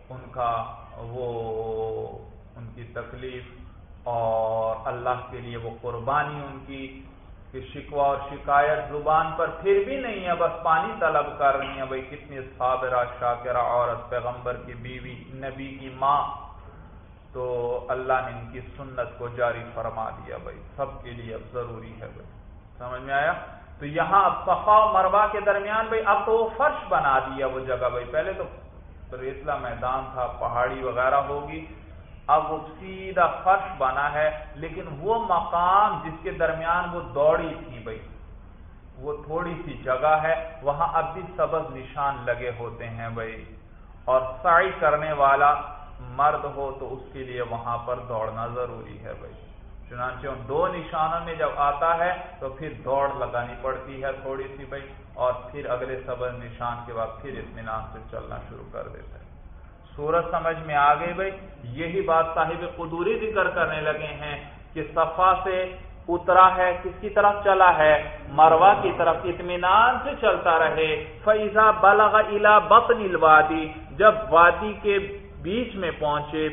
ان کی تکلیف اور اللہ کے لیے وہ قربانی ان کی کہ شکوہ اور شکایت زبان پر پھر بھی نہیں ہے، بس پانی طلب کر رہی ہیں بھائی، کتنی صابرہ شاکرہ عورت، پیغمبر کی بیوی، نبی کی ماں، تو اللہ نے ان کی سنت کو جاری فرما دیا بھائی، سب کے لیے اب ضروری ہے بھائی، سمجھ میں آیا؟ تو یہاں اب صفا و مروہ کے درمیان بھائی اب تو وہ فرش بنا دیا وہ جگہ بھائی، پہلے تو ریتلا میدان تھا، پہاڑی وغیرہ ہوگی، اب وہ سیدھا فرش بنا ہے، لیکن وہ مقام جس کے درمیان وہ دوڑی تھی بھائی، وہ تھوڑی سی جگہ ہے، وہاں اب بھی سبز نشان لگے ہوتے ہیں بھائی، اور سعی کرنے والا مرد ہو تو اس کے لیے وہاں پر دوڑنا ضروری ہے بھائی، چنانچہ ان 2 نشانوں میں جب آتا ہے تو پھر دوڑ لگانی پڑتی ہے تھوڑی سی بھائی، اور پھر اگلے سبز نشان کے بعد پھر اطمینان سے چلنا شروع کر دیتا ہے۔ سورج سمجھ میں آ گئی بھائی، یہی بات صاحب قدوری ذکر کرنے لگے ہیں کہ صفا سے اترا ہے، کس کی طرف چلا ہے؟ مروہ کی طرف، اطمینان سے چلتا رہے، فَإِذَا بَلَغَ إِلَى بَطْنِ الْوَادِ، جب وادی کے بیچ میں پہنچے،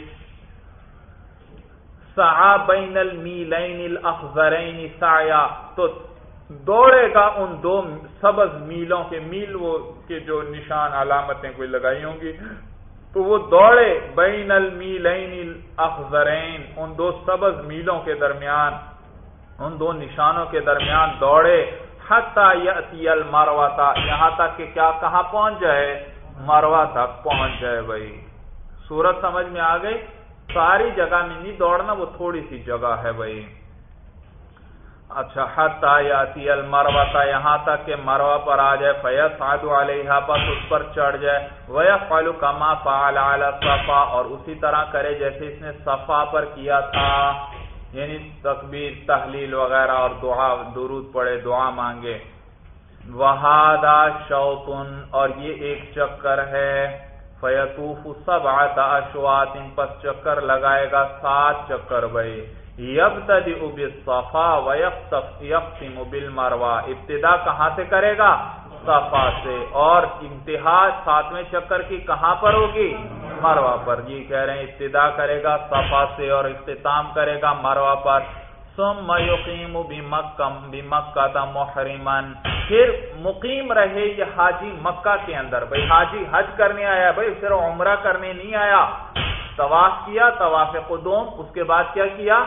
سعى بین المیلین الاخضرین سعیا، تو دوڑے گا ان 2 سبز میلوں کے، میل وہ کے جو نشان علامتیں کوئی لگائی ہوں گی، تو وہ دوڑے بین المیلین الاخضرین، ان 2 سبز میلوں کے درمیان، ان 2 نشانوں کے درمیان دوڑے، حتی یأتی المروہ، یہاں تک کہ کیا کہاں پہنچ جائے؟ مروہ تک پہنچ جائے بھائی۔ صورت سمجھ میں آ گئی؟ ساری جگہ میں نہیں دوڑنا، وہ تھوڑی سی جگہ ہے بھائی۔ اچھا، حتی یاتی المروہ، یہاں تک کہ مروہ پر آ جائے، فیصعد علیہا، پس اس پر چڑھ جائے، ویفعل کما فعل علی صفا، اور اسی طرح کرے جیسے اس نے صفا پر کیا تھا، یعنی تکبیر تحلیل وغیرہ اور دعا درود پڑھے دعا مانگے. وہادہ شوطن اور یہ ایک چکر ہے. فیطوف 7 اشواط پس چکر لگائے گا 7 چکر بھائی. یبتدئ بالصفا ویختم بالمروہ ابتدا کہاں سے کرے گا؟ صفا سے. اور انتہا 7ویں چکر کی کہاں پر ہوگی؟ مروہ پر. یہ کہہ رہے ہیں ابتدا کرے گا صفا سے اور اختتام کرے گا مروہ پر. ثم یقیم بمکہ محرما پھر مقیم رہے یہ حاجی مکہ کے اندر. بھائی حاجی حج کرنے آیا بھائی صرف عمرہ کرنے نہیں آیا. طواف کیا طواف قدوم اس کے بعد کیا کیا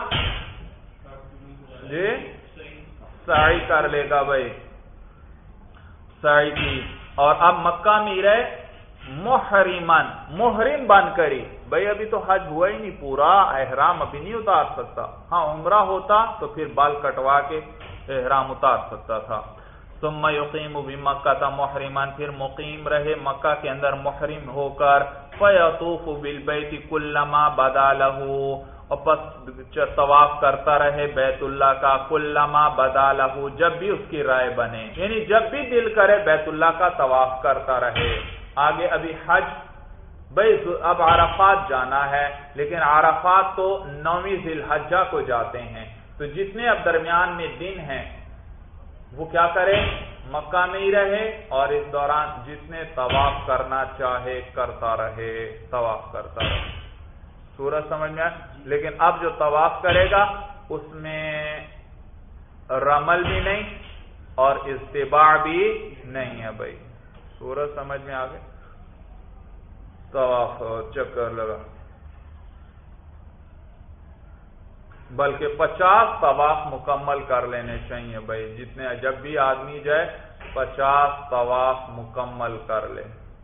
جی سعی کر لے گا بھائی سعی کی. اور اب مکہ میں رہے محرمن محرم بن کری. بھائی ابھی تو حج ہوا ہی نہیں پورا احرام ابھی نہیں اتار سکتا. ہاں عمرہ ہوتا تو پھر بال کٹوا کے احرام اتار سکتا تھا. ثم یقیم بمکہ محرما پھر مقیم رہے مکہ کے اندر محرم ہو کر. فیطوف بالبیت کلما بدا لہ اور پس طواف کرتا رہے بیت اللہ کا کلما بدا لہ جب بھی اس کی رائے بنے یعنی جب بھی دل کرے بیت اللہ کا طواف کرتا رہے. آگے ابھی حج بھائی اب عرفات جانا ہے لیکن عرفات تو 9ویں ذی الحجہ کو جاتے ہیں. تو جتنے اب درمیان میں دن ہیں وہ کیا کرے مکہ میں ہی رہے اور اس دوران جتنے طواف کرنا چاہے کرتا رہے طواف کرتا رہے. سورج سمجھ میں. لیکن اب جو طواف کرے گا اس میں رمل بھی نہیں اور استباع بھی نہیں ہے بھائی. سورج سمجھ میں آ گئے. طواف چکر لگا بلکہ 50 طواف مکمل کر لینے چاہیے بھائی. جتنے جب بھی آدمی جائے 50 طواف مکمل کر لے.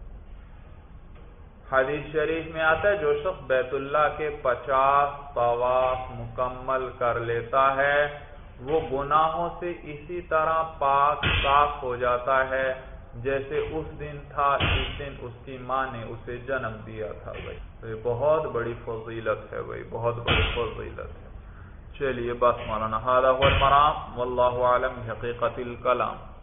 حدیث شریف میں آتا ہے جو شخص بیت اللہ کے 50 طواف مکمل کر لیتا ہے وہ گناہوں سے اسی طرح پاک صاف ہو جاتا ہے جیسے اس دن تھا جس دن اس کی ماں نے اسے جنم دیا تھا بھائی. تو یہ بہت بڑی فضیلت ہے بھائی بہت بڑی فضیلت ہے. چلیے بس مولانا هذا هو المرام والله اعلم حقیقت الکلام.